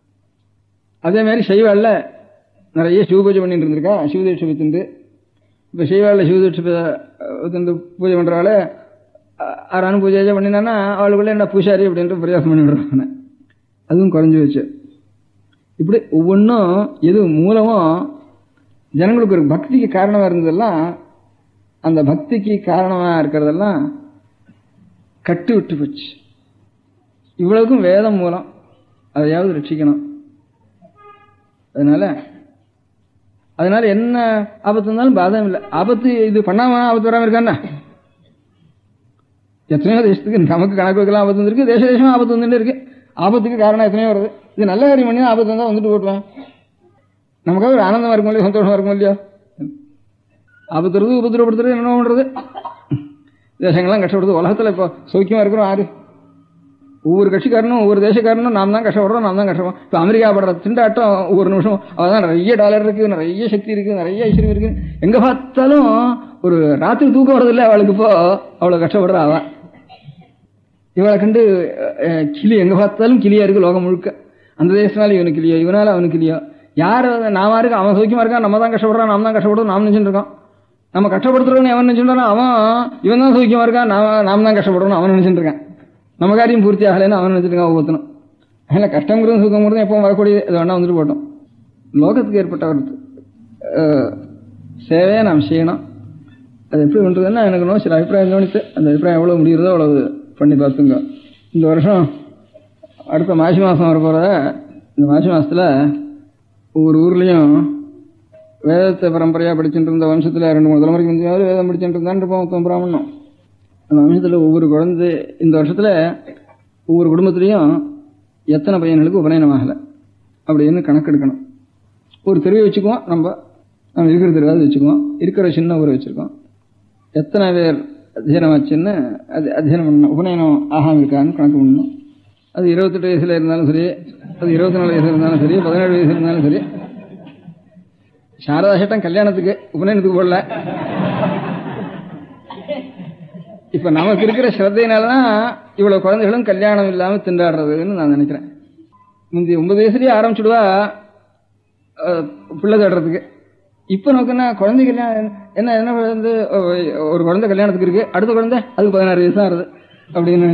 அதே மாதிரி சைவாள்ல நிறைய சிவபூஜை பண்ணிட்டு இருந்திருக்கா. சிவதீட்சை வித்துண்டு இப்ப சைவாள்ல சிவதீட்சை வித்துண்டு பூஜை பண்றவாள் ஆறானு பூஜை பண்ணினான்னா அவளுக்குள்ள என்ன பூசாரி அப்படின்ற பிரயாசம் பண்ணி விடுறாங்க. அதுவும் குறைஞ்சி வச்சு. இப்படி ஒவ்வொன்றும் எது மூலமும் ஜனங்களுக்கு ஒரு பக்திக்கு காரணமா இருந்ததெல்லாம் அந்த பக்திக்கு காரணமா இருக்கிறதெல்லாம் கட்டு விட்டு போச்சு. இவ்வளவுக்கும் வேதம் மூலம் அதையாவது ரட்சிக்கணும். அதனால அதனால என்ன ஆபத்து இருந்தாலும் பாதம் இல்லை. ஆபத்து இது பண்ணாம ஆபத்து வராம இருக்கான்னா எத்தனையோ தேசத்துக்கு நமக்கு கணக்கு வைக்கலாம் ஆபத்து வந்துருக்கு. தேச தேசமா ஆபத்து வந்துட்டு இருக்கு. ஆபத்துக்கு காரணம் எத்தனையோ வருது. இது நல்ல காரியம் பண்ணி ஆபத்து வந்தா வந்துட்டு போட்டுவேன். நமக்காக ஒரு ஆனந்தமா இருக்கும் இல்லையா, சந்தோஷமா இருக்கும் இல்லையா. ஆபத்து வருது, உபதிரப்படுத்துறது என்ன பண்றது. தேசங்கள்லாம் கஷ்டப்படுது. உலகத்துல இப்போ சௌக்கியமா இருக்கிறோம் ஆறு. ஒவ்வொரு கட்சிக்காரனும் ஒவ்வொரு தேசக்காரனும் நாம் தான் கஷ்டப்படுறோம், நாம் தான் கஷ்டப்படுறோம். இப்போ அமெரிக்கா படுற திண்டாட்டம் ஒவ்வொரு நிமிஷம் அவதான் நிறைய டாலர் இருக்கு, நிறைய சக்தி இருக்கு, நிறைய ஐஸ்வர்யம் இருக்கு. எங்க பார்த்தாலும் ஒரு ராத்திரி தூக்கம் வரதில்லை அவளுக்கு. இப்போ அவ்வளவு கஷ்டப்படுற அவ. இவளை கண்டு கிளி எங்க பார்த்தாலும் கிளியா இருக்கு லோகம் முழுக்க. அந்த தேசனால இவனுக்கு இல்லையோ, இவனால அவனுக்கு இல்லையோ. யாரு நாம இருக்கு அவன் சௌக்கியமா இருக்கான், நம்ம தான் கஷ்டப்படுறான், நாம் தான் கஷ்டப்படுறோம் நாம் நினைச்சுட்டு இருக்கோம். நம்ம கஷ்டப்படுத்துறவன் எவன் நினைச்சுட்டான், அவன் இவன் தான் சௌக்கியமா இருக்கான், நாம நாம் தான் கஷ்டப்படுறோம் அவன் நினைச்சுட்டு இருக்கான். நம்ம காரியம் பூர்த்தி ஆகலைன்னு அவன் நினைச்சிட்டு இருக்கான் ஒவ்வொருத்தனும். அதனால கஷ்டங்கிறதும் சுகங்கிறதும் எப்பவும் வரக்கூடிய இது வேணா வந்துட்டு போட்டோம். லோகத்துக்கு ஏற்பட்ட ஒரு சேவையை நாம் செய்யணும். அது எப்படி பண்றதுன்னா எனக்கு இன்னும் சில அபிப்பிராயம் கவனித்து அந்த அபிப்பிராயம் எவ்வளவு முடிகிறதோ அவ்வளவு பண்ணி பார்த்துங்க. இந்த வருஷம் அடுத்த மாசி மாசம் வர போற இந்த மாசி மாசத்துல ஒவ்வொரு ஊர்லயும் வேதத்தை பரம்பரையா படிச்சுட்டு இருந்த வம்சத்துல ரெண்டு மூணு தலைமுறைக்கு முந்தையாவது வேதம் படிச்சுட்டு இருந்தான் இருப்போம் பிராமணம். அந்த வம்சத்துல ஒவ்வொரு குழந்தை இந்த வருஷத்துல ஒவ்வொரு குடும்பத்திலையும் எத்தனை பையன்களுக்கு உபநயனம் ஆகலை அப்படின்னு கணக்கெடுக்கணும். ஒரு தெருவை வச்சுக்குவோம். நம்ம நம்ம இருக்கிற தெருவாவது வச்சுக்குவோம். இருக்கிற சின்ன ஊரை வச்சிருக்கோம். எத்தனை பேர் அத்தியனம் ஆச்சுன்னு அது அத்தியனம் பண்ணணும். உபநயனம் ஆகாம இருக்கான்னு கணக்கு பண்ணணும். அது இருபத்தெட்டு வயசுல இருந்தாலும் சரி, அது இருபத்தி நாலு வயசுல இருந்தாலும் சரி, பதினேழு வயசுல இருந்தாலும் சரி. சாரதா சட்டம் கல்யாணத்துக்கு உபநயனத்துக்கு போடல. இப்ப நமக்கு இருக்கிற ஸ்ரத்தையினாலதான் இவ்வளவு குழந்தைகளும் கல்யாணம் இல்லாம திண்டாடுறதுன்னு நான் நினைக்கிறேன். முந்தைய ஒன்பது வயசுலயே ஆரம்பிச்சுடுவா பிள்ளை தேடுறதுக்கு. இப்ப நமக்கு என்ன குழந்தை கல்யாணம் என்ன என்ன வந்து ஒரு குழந்தை கல்யாணத்துக்கு இருக்கு, அடுத்த குழந்தை அதுக்கு பதினாறு வயசு தான் ஆகுது அப்படின்னு.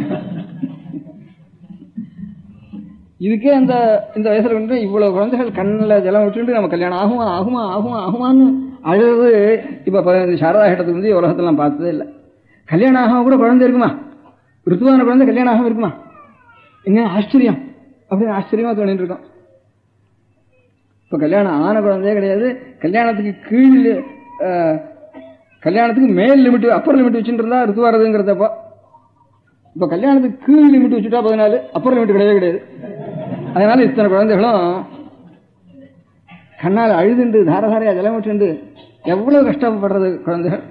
இதுக்கே அந்த இந்த வயசுல வந்து இவ்வளவு குழந்தைகள் கண்ணில் ஜலம் விட்டுட்டு நம்ம கல்யாணம் ஆகுமா ஆகுமா ஆகுமா ஆகுமான்னு அழுது இப்ப சாரதா கட்டத்துக்கு வந்து உலகத்துல நான் பார்த்ததே இல்லை. கல்யாணம் ஆகாம கூட குழந்தை இருக்குமா? ருத்துவான குழந்தை கல்யாணம் ஆகாம இருக்குமா? என்ன ஆச்சரியம் அப்படின்னு ஆச்சரியமா தோணிட்டு இருக்கோம். இப்ப கல்யாணம் ஆன குழந்தையே கிடையாது. கல்யாணத்துக்கு கீழ் கல்யாணத்துக்கு மேல் லிமிட் அப்பர் லிமிட் வச்சுட்டு இருந்தா ருத்துவாரதுங்கிறதப்போ இப்ப கல்யாணத்துக்கு கீழ் லிமிட் வச்சுட்டா பதினாலு, அப்பர் லிமிட் கிடையவே கிடையாது. அதனால இத்தனை குழந்தைகளும் கண்ணால் அழுதுண்டு தாரதாரையா ஜலமிட்டு எவ்வளவு கஷ்டப்படுறது குழந்தைகள்.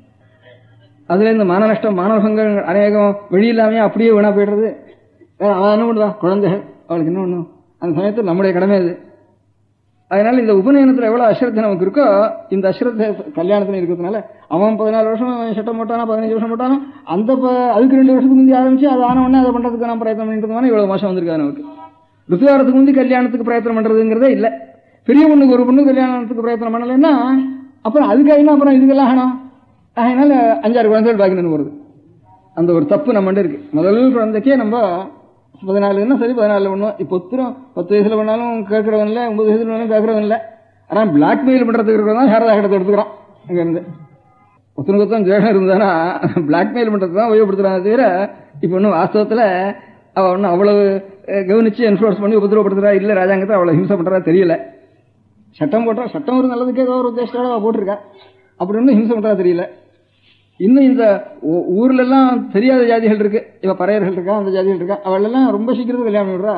அதுல இந்த மான நஷ்டம் மாணவர்கள் அநேகம் வெளியில்லாமையா அப்படியே வீணா போயிடுறது. அவன் என்ன பண்ணுவா குழந்தைகள், அவளுக்கு என்ன பண்ணும்? அந்த சமயத்தில் நம்முடைய கடமை அது. அதனால இந்த உபநயனத்தில் எவ்வளவு அஸ்ரத்தை நமக்கு இருக்கோ, இந்த அஸ்ரத்தை கல்யாணத்துல இருக்கிறதுனால அவன் பதினாலு வருஷம் சட்டம் போட்டானா, பதினஞ்சு வருஷம் போட்டானா, அந்த அதுக்கு ரெண்டு வருஷத்துக்கு முந்தி ஆரம்பிச்சு அது ஆன உடனே அதை பண்றதுக்கு நான் பிரயத்தனம் பண்ணிட்டு இவ்வளவு மாசம் வந்திருக்காது நமக்கு. ருத்துவாரத்துக்கு முந்தி கல்யாணத்துக்கு பிரயத்தனம் பண்றதுங்கிறதே இல்லை. பெரிய பொண்ணுக்கு ஒரு பொண்ணு கல்யாணத்துக்கு பிரயத்தனம் பண்ணலைன்னா அப்புறம் அதுக்காக அப்புறம் இதுக்கெல்லாம் ஆகணும். அதனால அஞ்சாறு குழந்தைகள் பாக்கி நின்று போறது. அந்த ஒரு தப்பு நம்ம இருக்கு. முதல் குழந்தைக்கே நம்ம பதினாலுன்னா சரி பதினாலு பண்ணுவோம். இப்போ ஒத்துரும் பத்து வயசுல பண்ணாலும் கேட்கறவன் இல்லை, ஒன்பது வயசுல பண்ணாலும் கேட்கறவன் இல்லை. ஆனா பிளாக்மெயில் பண்றதுக்கு இருக்கிறதான் சாரதா கிடத்தை எடுத்துக்கிறான். அங்க இருந்து ஒத்துனுக்கத்தான் ஜேஷம் இருந்தானா பிளாக்மெயில் பண்றதுக்கு தான் உபயோகப்படுத்துறாங்க தவிர இப்ப ஒன்னும் வாஸ்தவத்துல அவ ஒன்னும் அவ்வளவு கவனிச்சு என்ஃபோர்ஸ் பண்ணி உபதிரவப்படுத்துறா இல்ல, ராஜாங்கத்தை அவ்வளவு ஹிம்சை பண்றா தெரியல. சட்டம் போட்டா சட்டம் ஒரு நல்லதுக்கே ஏதோ ஒரு உத்தேசத்தோட போட்டிருக்கா, அப்படி ஒன்றும் ஹிம்சை பண்றா தெரியல. இன்னும் இந்த ஊர்ல எல்லாம் தெரியாத ஜாதிகள் இருக்கு, இப்ப பறையர்கள் இருக்கா, அந்த ஜாதிகள் இருக்கா, அவள் எல்லாம் ரொம்ப சீக்கிரத்துல கல்யாணம் விடுறா.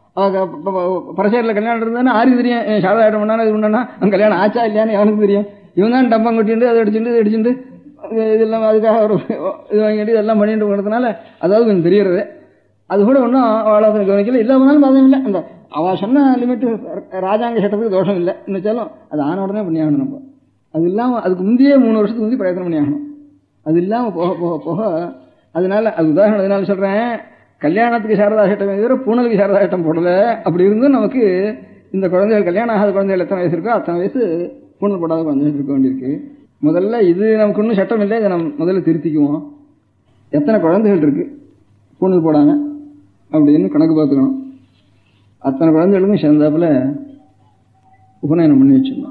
பரசேரில் கல்யாணம் இருந்தா ஆறு தெரியும், சாதாரணம் பண்ணா இது பண்ணா அவன் கல்யாணம் ஆச்சா இல்லையான்னு அவனுக்கு தெரியும். இவன் தான் டம்பம் கொட்டிட்டு அதை அடிச்சுட்டு இது அடிச்சுட்டு இதெல்லாம் அதுக்காக ஒரு இது வாங்கிட்டு இதெல்லாம் பண்ணிட்டு போனதுனால அதாவது கொஞ்சம் தெரியறது. அது கூட ஒன்றும் அவளை கவனிக்கல, இல்லாமனாலும் பாதம் இல்லை. அந்த அவ சொன்ன லிமிட் ராஜாங்க சட்டத்துக்கு தோஷம் இல்லை நினைச்சாலும் அது ஆன உடனே பண்ணி ஆகணும். நம்ம அது இல்லாம அதுக்கு முந்தையே மூணு வருஷத்துக்கு முந்தைய பிரயத்தனம் பண்ணி ஆகணும். அது இல்லாம போக போக போக அதனால அது உதாரணம் அதனால சொல்றேன், கல்யாணத்துக்கு சாரதா சட்டம் தவிர பூனலுக்கு சாரதா சட்டம் போடல. அப்படி இருந்தும் நமக்கு இந்த குழந்தைகள் கல்யாணம் ஆகாத குழந்தைகள் எத்தனை வயசு இருக்கோ அத்தனை வயசு பூனல் போடாத குழந்தைகள் இருக்க வேண்டியிருக்கு. முதல்ல இது நமக்கு ஒன்றும் சட்டம் இல்லை, இதை நம்ம முதல்ல திருத்திக்குவோம். எத்தனை குழந்தைகள் இருக்கு பூனல் போடாம அப்படின்னு கணக்கு பார்த்துக்கணும். அத்தனை குழந்தைகளுக்கும் சேர்ந்தாப்புல உபநயனம் பண்ணி வச்சிருந்தோம்.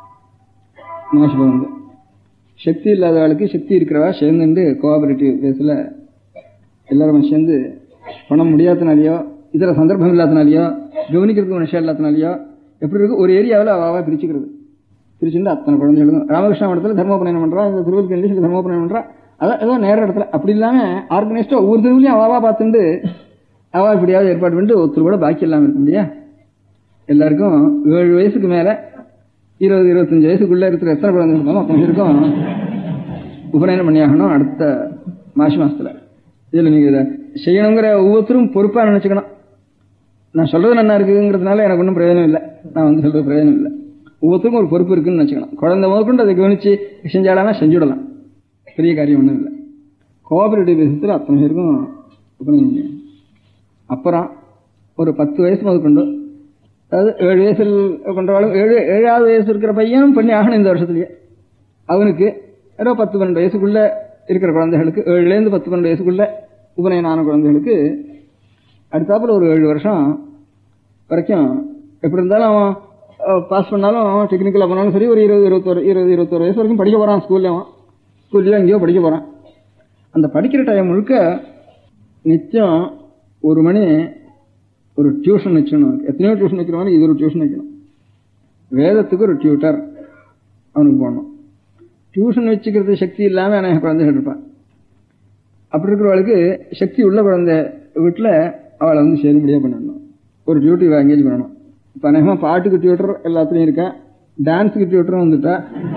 மாசம் வந்து சக்தி இல்லாதவளுக்கு சக்தி இருக்கிறவா சேர்ந்துட்டு கோஆபரேட்டிவ் பேஸில் எல்லாரும் சேர்ந்து பண்ண முடியாதனாலையோ இதர சந்தர்ப்பம் இல்லாதனாலையோ கவனிக்கிறதுக்கு விஷயம் இல்லாதனாலையோ எப்படி இருக்கு ஒரு ஏரியாவில் அவாவா பிரிச்சுக்கிறது. பிரிச்சுட்டு அத்தனை குழந்தைகளுக்கும் ராமகிருஷ்ணா மடத்தில் தர்மோபநயனம் பண்றா, இந்த திருவள்ளுவர் சில தர்மோபநயனம் பண்றா, அதான் ஏதோ நேர இடத்துல அப்படி இல்லாம ஆர்கனைஸ்டா ஒவ்வொரு தெருவுலையும் அவாவா பார்த்துட்டு அவா இப்படியாவது ஏற்பாடு பண்ணிட்டு ஒருத்தர் கூட பாக்கி இல்லாம இருக்க முடியா. எல்லாருக்கும் ஏழு வயசுக்கு மேல இருபது இருபத்தஞ்சு வயசுக்குள்ள இருக்கிற எத்தனை குழந்தை இருந்தாலும் அத்தனை பேருக்கும் உபநயனம் பண்ணியாகணும் அடுத்த மாசி மாசத்துல. இதுல நீங்க இதை செய்யணுங்கிற ஒவ்வொருத்தரும் பொறுப்பா நினைச்சுக்கணும். நான் சொல்றது நல்லா இருக்குங்கிறதுனால எனக்கு ஒன்றும் பிரயோஜனம் இல்லை, நான் வந்து சொல்றது பிரயோஜனம் இல்லை. ஒவ்வொருத்தருக்கும் ஒரு பொறுப்பு இருக்குன்னு நினைச்சுக்கணும். குழந்தை முதற்கொண்டு அதை கவனிச்சு செஞ்சாலானா செஞ்சுடலாம், பெரிய காரியம் ஒன்றும் இல்லை. கோஆபரேட்டிவ் பேசத்துல அத்தனை பேருக்கும் உபநயனம் பண்ணியாகணும். அப்புறம் ஒரு பத்து வயசு முதற்கொண்டு, அதாவது ஏழு வயசில் கொண்டவாளும் ஏழு ஏழாவது வயசு இருக்கிற பையனும் பண்ணி ஆகணும் இந்த வருஷத்துலயே. அவனுக்கு ஏதோ பத்து பன்னெண்டு வயசுக்குள்ள இருக்கிற குழந்தைகளுக்கு, ஏழுலேருந்து பத்து பன்னெண்டு வயசுக்குள்ள உபநயனான குழந்தைகளுக்கு அடுத்தாப்புல ஒரு ஏழு வருஷம் வரைக்கும் எப்படி இருந்தாலும் அவன் பாஸ் பண்ணாலும் அவன் டெக்னிக்கலாக போனாலும் சரி ஒரு இருபது இருபத்தொரு இருபது இருபத்தொரு வயசு வரைக்கும் படிக்க போறான். ஸ்கூல்ல அவன் ஸ்கூல்ல எங்கேயோ படிக்க போறான். அந்த படிக்கிற டைம் முழுக்க நிச்சயம் ஒரு மணி ஒரு டியூஷன் வச்சுக்கணும். எத்தனையோ டியூஷன் வைக்கிறவங்க இது ஒரு டியூஷன் வைக்கணும். வேதத்துக்கு ஒரு டியூட்டர் அவனுக்கு போடணும். டியூஷன் வச்சுக்கிறது சக்தி இல்லாம அநேக குழந்தைகள் இருப்பான். அப்படி இருக்கிறவளுக்கு சக்தி உள்ள குழந்தை வீட்டில் அவளை வந்து சேரும்படியா பண்ணணும். ஒரு டியூட்டர் எங்கேஜ் பண்ணணும். இப்போ அநேகமாக பாட்டுக்கு டியூட்டர் எல்லாத்துலையும் இருக்கா, டான்ஸுக்கு டியூட்டரும் வந்துட்டா.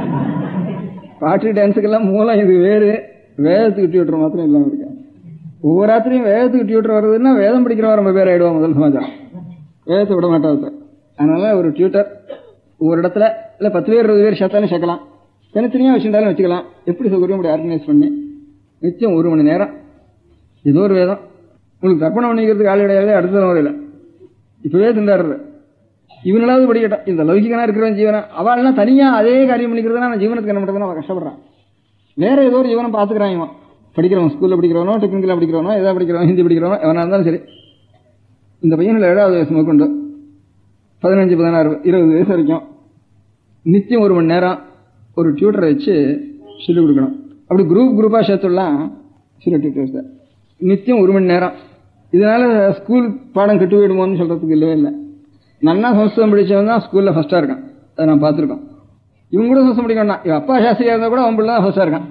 பாட்டு டான்ஸுக்கெல்லாம் மூலம் இது வேறு, வேதத்துக்கு டியூட்டர் மாத்திரம் இல்லாமல் இருக்கா. ஒவ்வொரு ராத்திரியும் வேதத்துக்கு டியூட்டர் வர்றதுன்னா வேதம் படிக்கிறவா ரொம்ப பேர் ஆயிடுவோம். முதல் சமாச்சாரம் வேதத்தை விட மாட்டாது. அதனால ஒரு டியூட்டர் ஒவ்வொரு இடத்துல இல்லை பத்து பேர் இருபது பேர் சேர்த்தாலும் சேர்க்கலாம், தனித்தனியாக வச்சுருந்தாலும் வச்சுக்கலாம். எப்படி சௌகரியம் அப்படி ஆர்கனைஸ் பண்ணி நிச்சயம் ஒரு மணி நேரம் ஏதோ ஒரு வேதம் உங்களுக்கு தர்ப்பணம் பண்ணிக்கிறதுக்கு ஆள் கிடையாது. அடுத்த தலைமுறையில் இப்பவே திண்டாடுறது இவனாவது படிக்கட்டும். இந்த லௌகிகனா இருக்கிறவன் ஜீவனா அவள்லாம் தனியாக அதே காரியம் பண்ணிக்கிறதுனா நான் ஜீவனத்துக்கு என்ன பண்ணுறதுன்னு அவன் கஷ்டப்படுறான். வேற ஏதோ ஒரு ஜீவனம் பார்த்துக்கிறான். இவன் படிக்கிறவன் ஸ்கூல்ல படிக்கிறவனோ டெக்னிக்கலா படிக்கிறவனோ ஏதாவது படிக்கிறவன் ஹிந்தி படிக்கிறவனோ எவனா இருந்தாலும் சரி. இந்த பையனில் ஏழாவது வயசு முதற்கொண்டு பதினஞ்சு பதினாறு இருபது வயசு வரைக்கும் நிச்சயம் ஒரு மணி நேரம் ஒரு டியூட்டரை வச்சு சொல்லிக் கொடுக்கணும். அப்படி குரூப் குரூப்பா சேர்த்துடலாம் சில டியூட்டர்ஸ். நிச்சயம் ஒரு மணி நேரம். இதனால ஸ்கூல் பாடம் கெட்டு போயிடுமோன்னு சொல்றதுக்கு இல்லவே இல்லை. நல்லா சம்ஸ்கிருதம் படிச்சவன் தான் ஸ்கூல்ல ஃபர்ஸ்டா இருக்கான். அதை நான் பார்த்துருக்கோம். இவங்க கூட சம்ஸ்கிருதம் படிக்க வேண்டாம், இவன் அப்பா சாஸ்திரியா இருந்தா கூட அவன் பிள்ளை தான் ஃபர்ஸ்டா இருக்கான்.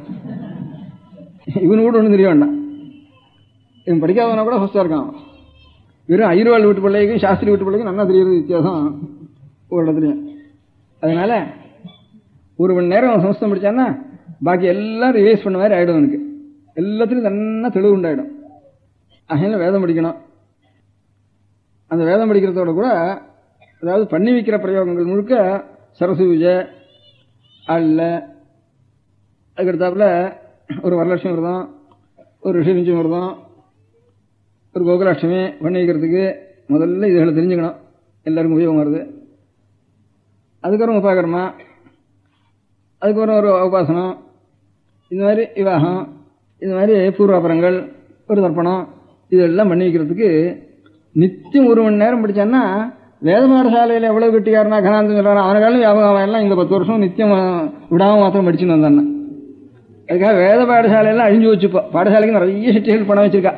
இவனு கூட ஒன்றும் தெரிய வேண்டாம், இவன் படிக்காதவனா கூட ஃபர்ஸ்டா இருக்கான். வெறும் ஐயர்வாள் வீட்டு பிள்ளைக்கும் சாஸ்திரி வீட்டு பிள்ளைக்கும் நல்லா தெரியுது வித்தியாசம் ஒரு இடத்துலையும். அதனால ஒரு மணி நேரம் சமஸ்தம் படிச்சான்னா பாக்கி எல்லாம் ரிவைஸ் பண்ண மாதிரி ஆயிடும். எனக்கு எல்லாத்துலையும் நல்லா தெளிவு உண்டாயிடும். அதனால வேதம் படிக்கணும். அந்த வேதம் படிக்கிறதோட கூட அதாவது பண்ணி வைக்கிற பிரயோகங்கள் முழுக்க சரஸ்வதி பூஜை அல்ல, அதுக்கடுத்தாப்புல ஒரு வரலட்சுமி விரதம், ஒரு ரிஷிபஞ்சமி விரதம், ஒரு கோகுலாஷ்டமி பண்ணி வைக்கிறதுக்கு முதல்ல இதுகளை தெரிஞ்சுக்கணும். எல்லாருக்கும் உபயோகம் வருது. அதுக்கப்புறம் உபாகர்மா, அதுக்கப்புறம் ஒரு உபாசனம், இந்த மாதிரி விவாகம், இந்த மாதிரி பூர்வாபரங்கள், ஒரு தர்ப்பணம், இதெல்லாம் பண்ணி வைக்கிறதுக்கு நித்தியம் ஒரு மணி நேரம் படிச்சான்னா வேத பாடசாலையில் எவ்வளவு கட்டிக்காரனா கனாந்தம் சொல்றான் அவனுக்காலும் ஞாபகம் எல்லாம் இந்த பத்து வருஷம் நித்தியம் விடாம மாத்திரம் படிச்சுன்னு வந்தான்னா. அதுக்காக வேத பாடசாலையெல்லாம் அழிஞ்சு வச்சுப்போ. பாடசாலைக்கு நிறைய சிட்டிகள் பணம் வச்சிருக்கா.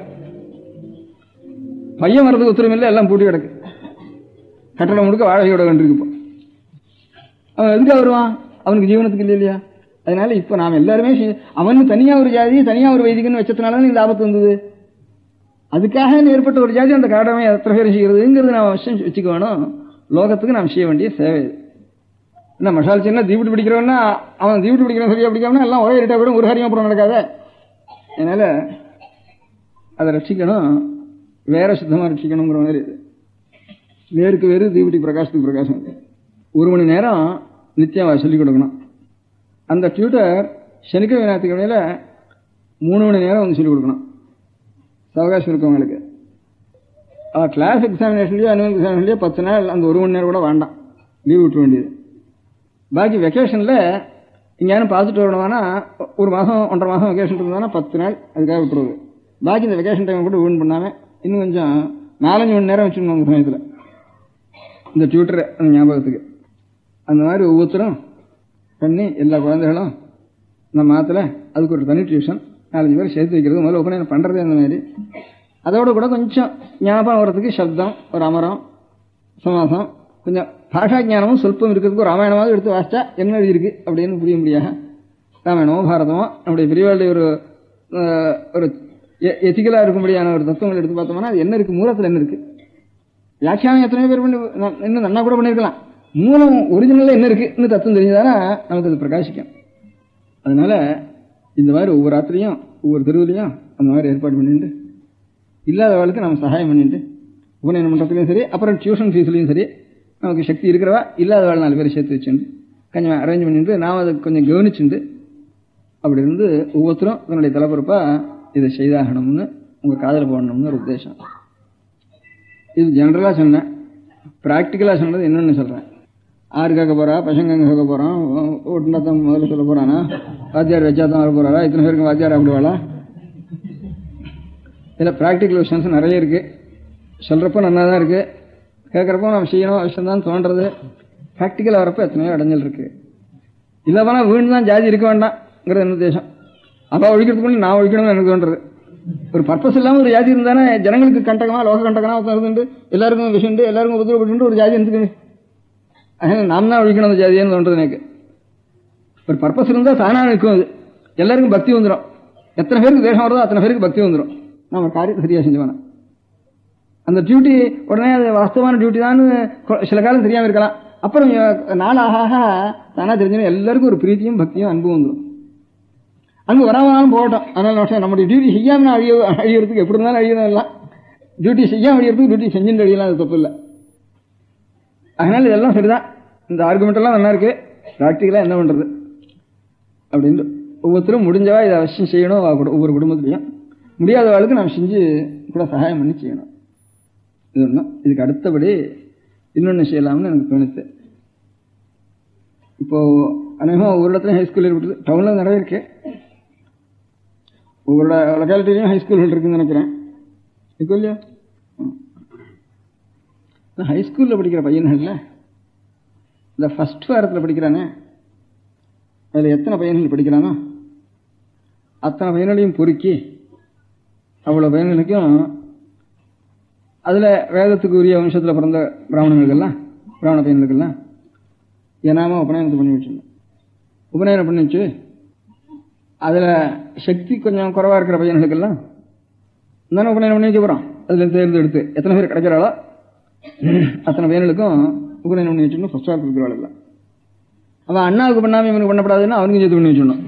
பையன் வரதுக்கு உத்தரவு இல்லை, எல்லாம் பூட்டி கிடக்கு. கட்டடம் முழுக்க வாடகையோட கண்டிருக்கு. இப்போ அவன் எதுக்காக வருவான்? அவனுக்கு ஜீவனத்துக்கு இல்லை இல்லையா? அதனால இப்ப நாம் எல்லாருமே அவனுக்கு தனியா ஒரு ஜாதி தனியா ஒரு வைதிகன்னு வச்சதுனால இந்த ஆபத்து வந்தது. அதுக்காக ஏற்பட்ட ஒரு ஜாதி அந்த கடமை எத்தனை பேர் செய்கிறதுங்கிறது நாம் அவசியம் வச்சுக்க வேணும். லோகத்துக்கு நாம் செய்ய வேண்டிய சேவை. என்ன மசால் சின்ன தீவிட்டு பிடிக்கிறவன்னா அவன் தீவிட்டு பிடிக்கிறவன் சரியா பிடிக்காமனா எல்லாம் ஒரே ரிட்டா கூட ஒரு காரியம் அப்புறம் நடக்காத. அதனால அதை ரட்சிக்கணும், வேற சுத்தமா ரட்சிக்கணுங்கிற மாதிரி. வேருக்கு வேறு தீவிட்டி பிரகாசத்துக்கு பிரகாசம். ஒரு மணி நேரம் நித்தியம் சொல்லிக் கொடுக்கணும். அந்த டியூட்டர் சனிக்கிழமை ஞாயிற்றுக்கிழமையில மூணு மணி நேரம் வந்து சொல்லிக் கொடுக்கணும். அவகாசம் இருக்கவங்களுக்கு கிளாஸ் எக்ஸாமினேஷன்லயோ அனுவல் எக்ஸாமினேஷன்லயோ பத்து நாள் அந்த ஒரு மணி நேரம் கூட வேண்டாம், லீவ் விட்டுற வேண்டியது. பாக்கி வெக்கேஷன்ல இங்கேயாரும் பார்த்துட்டு வரணும்னா ஒரு மாதம் ஒன்றரை மாதம் வெக்கேஷன் இருந்தானா பத்து நாள் அதுக்காக விட்டுருவது. பாக்கி இந்த வெக்கேஷன் டைம் கூட வீண் பண்ணாம இன்னும் கொஞ்சம் நாலஞ்சு மணி நேரம் வச்சுக்கணும் அந்த சமயத்தில் இந்த டியூட்டரை அந்த ஞாபகத்துக்கு. அந்த மாதிரி ஒவ்வொருத்தரும் பண்ணி எல்லா குழந்தைகளும் இந்த மாதத்தில் அதுக்கு ஒரு தனி டியூஷன் நாலஞ்சு பேர் சேர்த்து வைக்கிறது முதல்ல உபநயனம் பண்ணுறது. அந்த மாதிரி அதோட கூட கொஞ்சம் ஞாபகம் வர்றதுக்கு சப்தம், ஒரு அமரம், சமாசம், கொஞ்சம் பாஷா ஞானமும் சொல்பம் இருக்கிறதுக்கு ஒரு ராமாயணமாவது எடுத்து வாசிச்சா என்ன எழுதியிருக்கு அப்படின்னு புரிய முடியாது. ராமாயணமோ பாரதமோ நம்முடைய பெரியவாளுடைய ஒரு ஒரு எத்திக்கலாக இருக்கும்படியான ஒரு தத்துவங்கள் எடுத்து பார்த்தோம்னா அது என்ன இருக்கு, மூலத்தில் என்ன இருக்கு. வியாக்கியானம் எத்தனையோ பேர் பண்ணி இன்னும் நன்னா கூட பண்ணியிருக்கலாம். மூலம் ஒரிஜினல்ல என்ன இருக்கு இன்னும் தத்துவம் தெரிஞ்சதானா நமக்கு அது பிரகாசிக்கும். அதனால இந்த மாதிரி ஒவ்வொரு ராத்திரியும் ஒவ்வொரு தெருவிலையும் அந்த மாதிரி ஏற்பாடு பண்ணிட்டு இல்லாதவளுக்கு நம்ம சகாயம் பண்ணிட்டு உபநயனம் மன்றத்துலையும் சரி, அப்புறம் டியூஷன் ஃபீஸ்லையும் சரி, நமக்கு சக்தி இருக்கிறவா இல்லாதவாள் நாலு பேரை சேர்த்து வச்சுட்டு கொஞ்சம் அரேஞ்ச் பண்ணிட்டு நாம் அதை கொஞ்சம் கவனிச்சுட்டு அப்படி இருந்து ஒவ்வொருத்தரும் தன்னுடைய தலைப்பொறுப்பா இதை செய்தாகணும்னு உங்கள் காதல் போடணும்னு ஒரு உத்தேசம். இது ஜெனரலாக சொன்னேன். ப்ராக்டிக்கலாக சொன்னது என்னென்னு சொல்கிறேன். ஆறு கேட்க போகிறா, பசங்க எங்கே கேட்க போகிறான், ஒட்டுனாத்தான் முதல்ல சொல்ல போகிறானா, வாத்தியார் வச்சா தான் வர போகிறாரா, இத்தனை பேருக்கு வாத்தியார் அப்படிவாளா. இதில் ப்ராக்டிக்கல் விஷயம்ஸ் நிறைய இருக்குது. சொல்கிறப்போ நல்லா தான் இருக்குது, கேட்குறப்போ நம்ம செய்யணும் விஷயம் தான் தோன்றது. ப்ராக்டிக்கலாக வரப்போ எத்தனையோ அடைஞ்சல் இருக்குது. இல்லை போனால் வீண் தான் ஜாதி இருக்க வேண்டாம்ங்கிறது என்ன உத்தேசம். அப்போ ஒழிக்கிறதுக்குள்ள நான் ஒழிக்கணும்னு எனக்கு தோன்றது. ஒரு பர்பஸ் இல்லாமல் ஒரு ஜாதி இருந்தானே ஜனங்களுக்கு கண்டகமா லோக கண்டகமா இருந்துட்டு எல்லாருக்கும் விஷயம் எல்லாருக்கும் உபதிரப்பட்டு ஒரு ஜாதி இருந்துக்கு அதனால நாம் தான் ஒழிக்கணும் அந்த ஜாதியான்னு தோன்றது எனக்கு. ஒரு பர்பஸ் இருந்தால் தானா இருக்கும். அது எல்லாருக்கும் பக்தி வந்துடும். எத்தனை பேருக்கு தேசம் வருதோ அத்தனை பேருக்கு பக்தி வந்துடும். நம்ம காரியத்தை சரியா செஞ்சுவானா. அந்த டியூட்டி உடனே அது வாஸ்தவமான டியூட்டி தான் சில காலம் தெரியாமல் இருக்கலாம். அப்புறம் நாள் ஆக தானா தெரிஞ்சு எல்லாருக்கும் ஒரு பிரீத்தியும் பக்தியும் அன்பும் வந்துடும். அன்பு வராமனாலும் போகட்டும். அதனால நம்முடைய டியூட்டி செய்யாமல் அழிய அழியறதுக்கு எப்படி இருந்தாலும் அழியதான் இல்லை. டியூட்டி செய்யாமல் அழியறதுக்கு டியூட்டி செஞ்சுட்டு அழியலாம், அது தப்பு இல்லை. அதனால இதெல்லாம் சரிதான். இந்த ஆர்குமெண்ட் எல்லாம் நல்லா இருக்கு. ப்ராக்டிக்கலா என்ன பண்றது அப்படின்னு ஒவ்வொருத்தரும் முடிஞ்சவா இதை அவசியம் செய்யணும். ஒவ்வொரு குடும்பத்திலையும் முடியாதவாளுக்கு நாம் செஞ்சு கூட சகாயம் பண்ணி செய்யணும். இது ஒன்றும். இதுக்கு அடுத்தபடி இன்னொன்று செய்யலாம்னு எனக்கு தோணுச்சு. இப்போ அநேகமாக ஒவ்வொரு இடத்துலையும் ஹைஸ்கூல் இருக்குது. டவுன்ல நிறைய இருக்கு. ஒவ்வொரு லொக்காலிட்டிலையும் ஹைஸ்கூல்கள் இருக்குன்னு நினைக்கிறேன். இப்போ இல்லையா ஹைஸ்கூலில் படிக்கிற பையன்கள்ல இந்த ஃபர்ஸ்ட் வாரத்தில் படிக்கிறானே அதில் எத்தனை பையன்கள் படிக்கிறானோ அத்தனை பையன்களையும் பொறுக்கி அவ்வளோ பையன்களுக்கும் அதில் வேதத்துக்கு உரிய வம்சத்தில் பிறந்த பிராமணர்களுக்கெல்லாம் பிராமண பையன்களுக்கெல்லாம் ஏனாம உபநயனத்தை பண்ணி வச்சிருந்தோம். உபநயனம் பண்ணி வச்சு அதில் சக்தி கொஞ்சம் குறைவாக இருக்கிற பையன்களுக்கெல்லாம் தானே உபநயனம் பண்ணி வைக்க போகிறோம். அதில் தேர்ந்தெடுத்து எத்தனை பேர் கிடைக்கிறாளோ அத்தனை பையன்களுக்கும் உபநயனம் பண்ணி வச்சுக்கணும். ஃபர்ஸ்ட் வாரத்தில் இருக்கிறவாள். அவன் அண்ணாவுக்கு பண்ணாம இவனுக்கு பண்ணப்படாதுன்னா அவனுக்கு சேர்த்து பண்ணி வச்சுடணும்.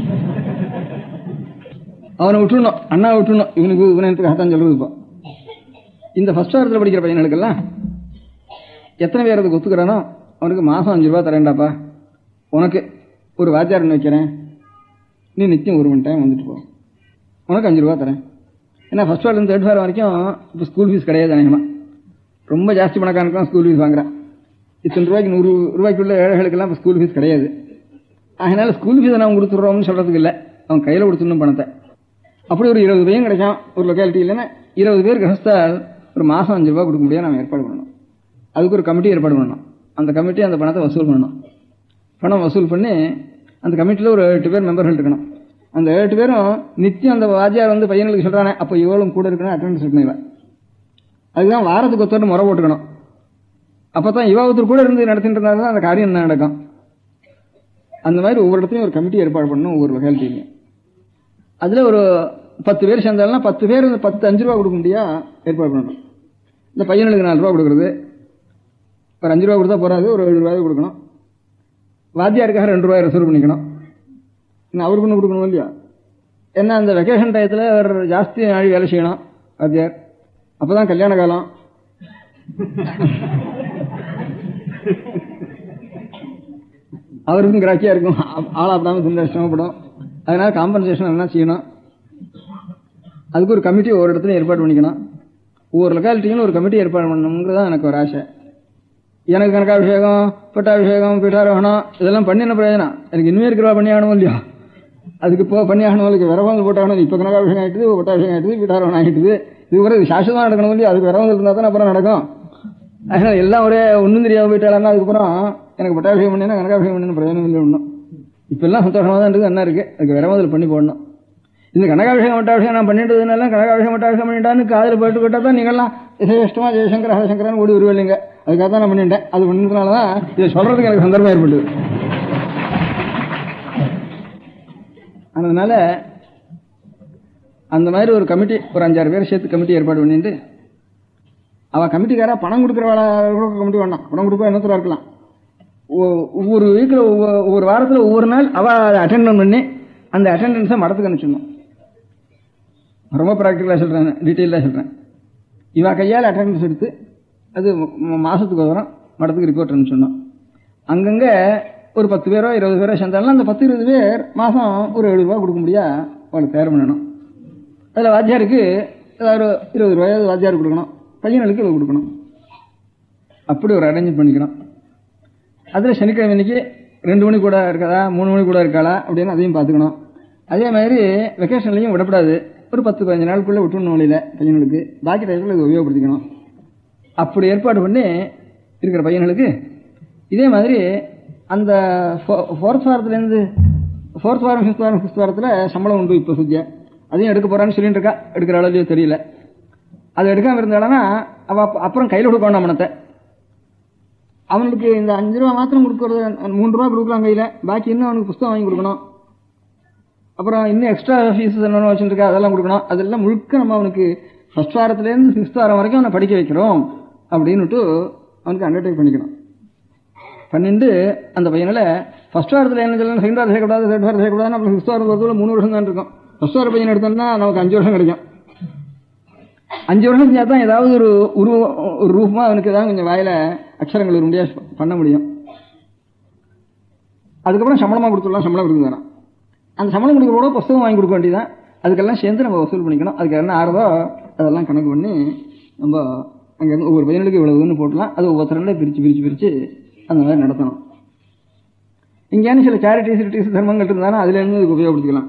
அவனை விட்டுணும், அண்ணா விட்டுணும், இவனுக்கு இவனுக்கு ஹத்தான் சொல்றது. இப்போ இந்த ஃபர்ஸ்ட் வாரத்தில் படிக்கிற பையனுக்கெல்லாம் எத்தனை பேர் அதுக்கு ஒத்துக்கிறானோ அவனுக்கு மாதம் அஞ்சு ரூபா தரேன்டாப்பா, உனக்கு ஒரு வாத்தியார் வைக்கிறேன், நீ நிச்சயம் ஒரு மணி டைம் வந்துட்டு போ, உனக்கு அஞ்சு ரூபா தரேன். ஏன்னா ஃபர்ஸ்ட் வாரம் தேர்ட் வாரம் வரைக்கும் இப்போ ஸ்கூல் ஃபீஸ் கிடையாது. அநேகமாக ரொம்ப ஜாஸ்தி பணக்காரனுக்கும் ஸ்கூல் ஃபீஸ் வாங்குறான். இத்தனை ரூபாய்க்கு நூறு ரூபாய்க்குள்ள ஏழைகளுக்கெல்லாம் இப்போ ஸ்கூல் ஃபீஸ் கிடையாது. அதனால ஸ்கூல் ஃபீஸை நான் கொடுத்துட்றோம்னு சொல்கிறதுக்கு இல்லை, அவன் கையில் கொடுத்துடணும் பணத்தை. அப்படி ஒரு இருபது பையன் கிடைக்கும் ஒரு லொக்காலிட்டி. இல்லைன்னா இருபது பேர் கிரகஸ்தால் ஒரு மாதம் அஞ்சு ரூபா கொடுக்க முடியாது, நம்ம ஏற்பாடு பண்ணணும். அதுக்கு ஒரு கமிட்டி ஏற்பாடு பண்ணணும். அந்த கமிட்டி அந்த பணத்தை வசூல் பண்ணணும். பணம் வசூல் பண்ணி அந்த கமிட்டியில் ஒரு எட்டு பேர் மெம்பர்கள் இருக்கணும். அந்த எட்டு பேரும் நித்தியம் அந்த வாத்தியார் வந்து பையனுக்கு சொல்கிறானே அப்போ இவளும் கூட இருக்கணும், அட்டெண்டன்ஸ் இருக்கணும். இவன் அதுதான் வாரத்துக்கு ஒருத்தர் முறை போட்டுக்கணும். அப்போ தான் இவ ஒருத்தர் கூட இருந்து நடத்திட்டு இருந்தால் தான் அந்த காரியம் என்ன நடக்கும். அந்த மாதிரி ஒவ்வொரு இடத்துலையும் ஒரு கமிட்டி ஏற்பாடு பண்ணணும், ஒவ்வொரு லொக்காலிட்டிலையும். அதில் ஒரு பத்து பேர் சேர்ந்தாலும் பத்து பேர் இந்த பத்து அஞ்சு ரூபா கொடுக்க முடியா ஏற்பாடு பண்ணணும். இந்த பையனுக்கு நாலு ரூபா கொடுக்குறது, ஒரு அஞ்சு ரூபா கொடுத்தா போறாது, ஒரு ஏழு ரூபாய் கொடுக்கணும். வாத்தியாருக்காக ரெண்டு ரூபாய் ரிசர்வ் பண்ணிக்கணும். இன்னும் அவருக்கு ஒன்று கொடுக்கணும் இல்லையா. ஏன்னா அந்த வெக்கேஷன் டயத்தில் அவர் ஜாஸ்தி நாளி வேலை செய்யணும் வாத்தியார். அப்போதான் கல்யாண காலம். அவருக்கும் கிராக்கியா இருக்கும், ஆளாப்படாமல் தின்னு சிரமப்படும். அதனால காம்பன்சேஷன் என்ன செய்யணும். அதுக்கு ஒரு கமிட்டி ஒவ்வொரு இடத்துலையும் ஏற்பாடு பண்ணிக்கணும். ஒவ்வொரு லொக்காலிட்டியும் ஒரு கமிட்டி ஏற்பாடு பண்ணணுங்கிறது தான் எனக்கு ஒரு ஆசை. எனக்கு கனகாபிஷேகம், பட்டாபிஷேகம், பீட்டாரோகணம் இதெல்லாம் பண்ணி என்ன பிரயோஜனம்? எனக்கு இனிமே இருக்கிறவா பண்ணி ஆகணும் இல்லையா. அதுக்கு இப்போ பண்ணி ஆகணும், அதுக்கு விரவங்கள் போட்டாகணும். இப்போ கனகாபிஷேகம் ஆகிட்டுது, பட்டாபிஷேகம் ஆகிட்டுது, பீட்டாரோகணம் ஆகிட்டுது. இது கூட சாஸ்வதமாக நடக்கணும் இல்லையா. அதுக்கு விரவங்கள் இருந்தால் தான் அப்புறம் நடக்கும். அதனால எல்லாம் ஒரே ஒன்றும் தெரியாமல் போயிட்டாலும் அதுக்கப்புறம் எனக்கு பட்டாபிஷேகம் பண்ணினா கனகாபிஷேகம் பண்ணு பிரயோஜனம் இல்லை ஒன்றும். இப்பெல்லாம் சந்தோஷமாக தான் இருக்குது, என்ன இருக்குது. அதுக்கு விரவங்கள் பண்ணி போடணும். இந்த கனகாபிஷேகம் பட்டாபிஷேகம் நான் பண்ணிட்டதுனால கனகாபிஷேகம் பட்டாபிஷேகம் பண்ணிட்டான்னு காதில் போயிட்டு போட்டால் தான் நீங்கள்லாம் இசைஷ்டமாக ஜெயசங்கர் ஹரசங்கரான்னு ஓடி வருவில்லைங்க. அதுக்காக தான் நான் பண்ணிட்டேன். அது பண்ணதுனால தான் இதை சொல்கிறதுக்கு எனக்கு சந்தர்ப்பம் ஏற்பட்டது. அதனால அந்த மாதிரி ஒரு கமிட்டி ஒரு அஞ்சாறு பேர் சேர்த்து கமிட்டி ஏற்பாடு பண்ணிட்டு அவள் கமிட்டிக்காரா பணம் கொடுக்குறவாள கமிட்டி வேண்டாம், பணம் கொடுக்க என்னத்துல இருக்கலாம். ஒவ்வொரு வீக்கில் ஒவ்வொரு வாரத்தில் ஒவ்வொரு நாள் அவள் அதை அட்டெண்ட் பண்ணி அந்த அட்டெண்டன்ஸை மடத்துக்கு அனுப்பிச்சிடணும். ரொம்ப ப்ராக்டிக்கலாக சொல்கிறேன், டீட்டெயிலாக சொல்கிறேன். இவா கையால் அட்டெண்டன்ஸ் எடுத்து அது மாதத்துக்கு வரும் மடத்துக்கு ரிப்போர்ட் அனுப்பிச்சிடணும். அங்கங்கே ஒரு பத்து பேரோ இருபது பேரோ சேர்ந்தாலும் அந்த பத்து இருபது பேர் மாதம் ஒரு ஏழு ரூபா கொடுக்க முடியா அவளுக்கு தயார் பண்ணணும். அதில் வாத்தியாருக்கு ஏதாவது இருபது ரூபாயாவது வாத்தியாருக்கு கொடுக்கணும், பையனுக்கு இவ்வளோ கொடுக்கணும். அப்படி ஒரு அரேஞ்ச் பண்ணிக்கணும். அதில் சனிக்கிழமை இன்னைக்கு ரெண்டு மணி கூட இருக்காதா, மூணு மணி கூட இருக்காளா அப்படின்னு அதையும் பார்த்துக்கணும். அதே மாதிரி வெக்கேஷன்லையும் விடப்படாது. ஒரு பத்து பதினஞ்சு நாளுக்குள்ளே விட்டுணும் வழியில் பையனுக்கு. பாக்கி டயத்தில் இதை உபயோகப்படுத்திக்கணும். அப்படி ஏற்பாடு பண்ணி இருக்கிற பையனுக்கு இதே மாதிரி அந்த ஃபோர்த் வாரத்துலேருந்து ஃபோர்த் வாரம் ஃபிஃப்த் வாரம் ஃபிஃப்த் வாரத்தில் சம்பளம் உண்டு. இப்போ சுத்தியா அதையும் எடுக்க போகிறான்னு சொல்லிட்டு இருக்கா. எடுக்கிற அளவுலையோ தெரியல. அதை எடுக்காமல் இருந்தாலும் அவள் அப்புறம் கையில் கொடுக்கணும் பணத்தை. அவனுக்கு இந்த அஞ்சு ரூபா மாத்திரம் கொடுக்கறது, மூணு ரூபா கொடுக்கலாம் கையில், பாக்கி இன்னும் அவனுக்கு புத்தகம் வாங்கி கொடுக்கணும். அப்புறம் இன்னும் எக்ஸ்ட்ரா ஃபீஸ் என்னென்ன வச்சுருக்கா அதெல்லாம் கொடுக்கணும். அதெல்லாம் முழுக்க நம்ம அவனுக்கு ஃபர்ஸ்ட் வாரத்துலேருந்து சிக்ஸ்த் வாரம் வரைக்கும் அவனை படிக்க வைக்கிறோம் அப்படின்னுட்டு அவனுக்கு அண்டர்டேக் பண்ணிக்கணும். பண்ணிட்டு அந்த பையனில் ஃபர்ஸ்ட் வாரத்தில் என்ன சொல்லணும், செகண்ட் வாரம் சேர்க்கக்கூடாது, தேர்ட் வாரம் சேர்க்கக்கூடாதுன்னு அப்புறம் சிக்ஸ்த் வாரம் வரதுக்குள்ள மூணு வருஷம் தான் இருக்கும். ஃபர்ஸ்ட் வார பையன் எடுத்தோம்னா நமக்கு அஞ்சு வருஷம் கிடைக்கும். அஞ்சு வருஷம் செஞ்சால் தான் ஏதாவது ஒரு உருவம் ஒரு ரூபமாக அவனுக்கு ஏதாவது கொஞ்சம் வாயில அக்ஷரங்கள் ஒரு முடியாது பண்ண முடியும். அதுக்கப்புறம் சம்பளமாக கொடுத்துடலாம், சம்பளம் கொடுக்க வேணாம். அந்த சம்பளம் கொடுக்குறோட புத்தகம் வாங்கி கொடுக்க வேண்டியதான். அதுக்கெல்லாம் சேர்ந்து நம்ம வசூல் பண்ணிக்கணும். அதுக்கு என்ன ஆறுதோ அதெல்லாம் கணக்கு பண்ணி நம்ம அங்கேருந்து ஒவ்வொரு பையனுக்கு இவ்வளவுன்னு போட்டலாம். அது ஒவ்வொருத்தரையும் பிரித்து பிரித்து பிரித்து அந்த மாதிரி நடத்தணும். இங்கேன்னு சில சேரிட்டிஸ் சிட்டிஸ் தர்மங்கள் இருந்தாலும் அதுலேருந்து இதுக்கு உபயோகப்படுத்திக்கலாம்.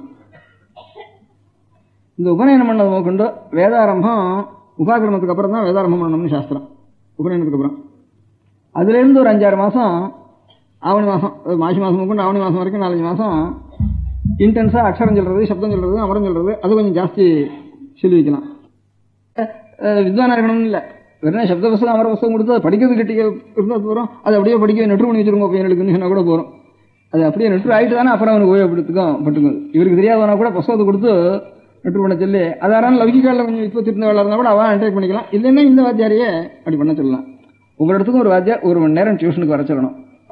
இந்த உபநயனம் பண்ணதை கொண்டு வேதாரம்பம் உபாகிரமத்துக்கு அப்புறம் தான் வேதாரம்பம் பண்ணணும்னு சாஸ்திரம். உபநயனத்துக்கு அப்புறம் அதுலேருந்து ஒரு அஞ்சாறு மாதம் ஆவணி மாதம் மாசி மாதம் கொண்டு ஆவணி மாதம் வரைக்கும் நாலஞ்சு மாதம் இன்டென்ஸாக அக்ஷரம் சொல்கிறது, சப்தம் சொல்கிறது, அமரம் சொல்கிறது அது கொஞ்சம் ஜாஸ்தி சொல்லி வைக்கலாம். வித்வானா இருக்கணும்னு இல்லை, வெறும் சப்த புஸ்தகம் அமர புஸ்தகம் கொடுத்து அதை படிக்கிறது கட்டிக்க இருந்தால் போகிறோம். அது அப்படியே படிக்க நெட்டு பண்ணி வச்சுருங்க பையனுக்குன்னு சொன்னால் கூட போகிறோம். அது அப்படியே நெட்டு ஆகிட்டு தானே அப்புறம் அவனுக்கு உபயோகப்படுத்துக்கும் பட்டுக்கும். இவருக்கு தெரியாதவனா கூட புஸ்தகத்தை கொடுத்து நெட்டு பண்ண சொல்லி அதாரான லௌகிக்காலில் கொஞ்சம் இப்போ திருந்த வேலை இருந்தால் கூட அவன் அண்டர்டேக் பண்ணிக்கலாம். இல்லைன்னா இந்த வாத்தியாரையே அப்படி பண்ண சொல்லலாம். ஒவ்வொரு இடத்துக்கும் ஒரு வாத்தியார் ஒரு மணி நேரம் டியூஷனுக்கு வர சொல்லணும்.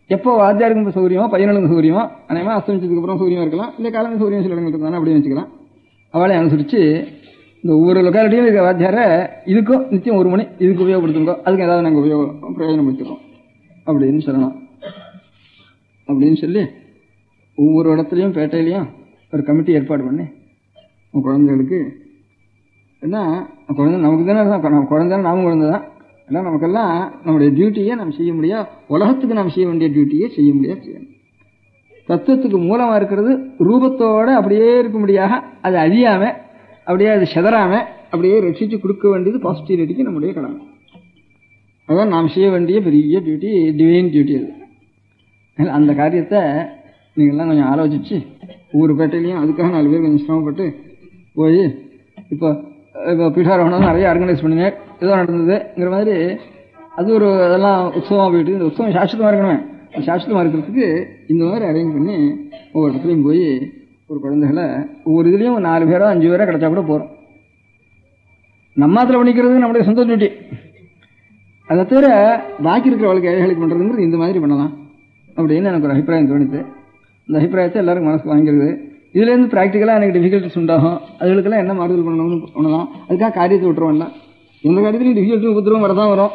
எப்போ வாத்தியாருக்கு சௌகரியமோ பையனுக்கு சௌகரியமோ அநேகமாக அஸ்தமிச்சதுக்கு அப்புறம் சௌகரியமா இருக்கலாம், இல்லை காலமே சௌகரியம் சில இடங்கள் இருந்தாலும் அப்படின்னு வச்சுக்கலாம். அவளை அனுசரித்து இந்த ஒவ்வொரு லொக்காலிட்டியும் இருக்கிற வாத்தியாரை இதுக்கும் நிச்சயம் ஒரு மணி இதுக்கு உபயோகப்படுத்துங்கோ, அதுக்கு ஏதாவது நாங்கள் உபயோகம் பிரயோஜனப்படுத்திக்கிறோம் அப்படின்னு சொல்லணும். அப்படின்னு சொல்லி ஒவ்வொரு இடத்துலையும் பேட்டையிலையும் ஒரு கமிட்டி ஏற்பாடு பண்ணி குழந்தைகளுக்கு ஏன்னா குழந்தை நமக்கு தானே நம்ம குழந்தை நாமும் குழந்தை தான், ஏன்னா நமக்கெல்லாம் நம்முடைய டியூட்டியை நம்ம செய்ய முடியாது, உலகத்துக்கு நாம் செய்ய வேண்டிய டியூட்டியை செய்ய முடியாது செய்யணும். தத்துவத்துக்கு மூலமாக இருக்கிறது ரூபத்தோடு அப்படியே இருக்கும்படியாக அது அழியாம அப்படியே அது செதறாம அப்படியே ரட்சித்து கொடுக்க வேண்டியது பாசிட்டிவிட்டிக்கு நம்முடைய கடமை. அதான் நாம் செய்ய வேண்டிய பெரிய டியூட்டி, டிவைன் டியூட்டி அது. அந்த காரியத்தை நீங்கள்லாம் கொஞ்சம் ஆலோசிச்சு ஒவ்வொரு பேட்டையிலையும் அதுக்காக நாலு பேர் கொஞ்சம் சிரமப்பட்டு போய் இப்போ இப்போ பீட்டாரோகணம் நிறைய ஆர்கனைஸ் பண்ணினேன், ஏதோ நடந்ததுங்கிற மாதிரி அது ஒரு அதெல்லாம் உற்சவமாக போயிட்டு இந்த உற்சவம் சாஸ்திரமாக இருக்கணுமே, சாஸ்திரமாக இருக்கிறதுக்கு இந்த மாதிரி அரேஞ்ச் பண்ணி ஒவ்வொரு இடத்துலையும் போய் ஒரு குழந்தைகளை ஒவ்வொரு இதுலேயும் நாலு பேரோ அஞ்சு பேரோ கிடைச்சா கூட போகிறோம். நம்மாத்தில் பண்ணிக்கிறது நம்முடைய சொந்த டியூட்டி. அதை தவிர பாக்கி இருக்கிற வாழ்க்கை ஏழைகளுக்கு பண்ணுறதுங்கிறது இந்த மாதிரி பண்ணலாம் அப்படின்னு எனக்கு ஒரு அபிப்பிராயம் தோணுது. இந்த அபிப்பிராயத்தை எல்லாருக்கும் மனசுக்கு வாங்கிக்கிறது. இதுலேருந்து ப்ராக்டிக்கலாக எனக்கு டிஃபிகல்ட்டிஸ் உண்டாகும், அதுகளுக்கெல்லாம் என்ன மாறுதல் பண்ணணும்னு பண்ணலாம். அதுக்காக காரியத்தை விட்டுருவோம்ல, எந்த காரியத்துலையும் டிஃபிகல்ட்டி உபத்திரவம் வரதான் வரும்.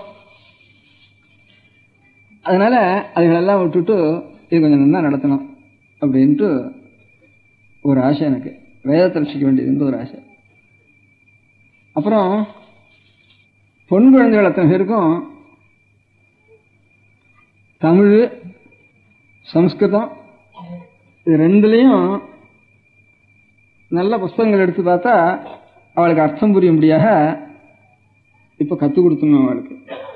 அதனால் அதுகளெல்லாம் விட்டுட்டு இது கொஞ்சம் நல்லா நடத்தணும் அப்படின்ட்டு ஒரு ஆசை எனக்கு, வேதத்தை ரசிக்க வேண்டியதுன்ற ஒரு ஆசை. அப்புறம் பொன் குழந்தைகள் அத்தனை பேருக்கும் தமிழ் சம்ஸ்கிருதம் இது ரெண்டுலேயும் நல்ல புஸ்தகங்கள் எடுத்து பார்த்தா அவளுக்கு அர்த்தம் புரியும்படியாக இப்போ கற்றுக் கொடுத்துங்க அவளுக்கு.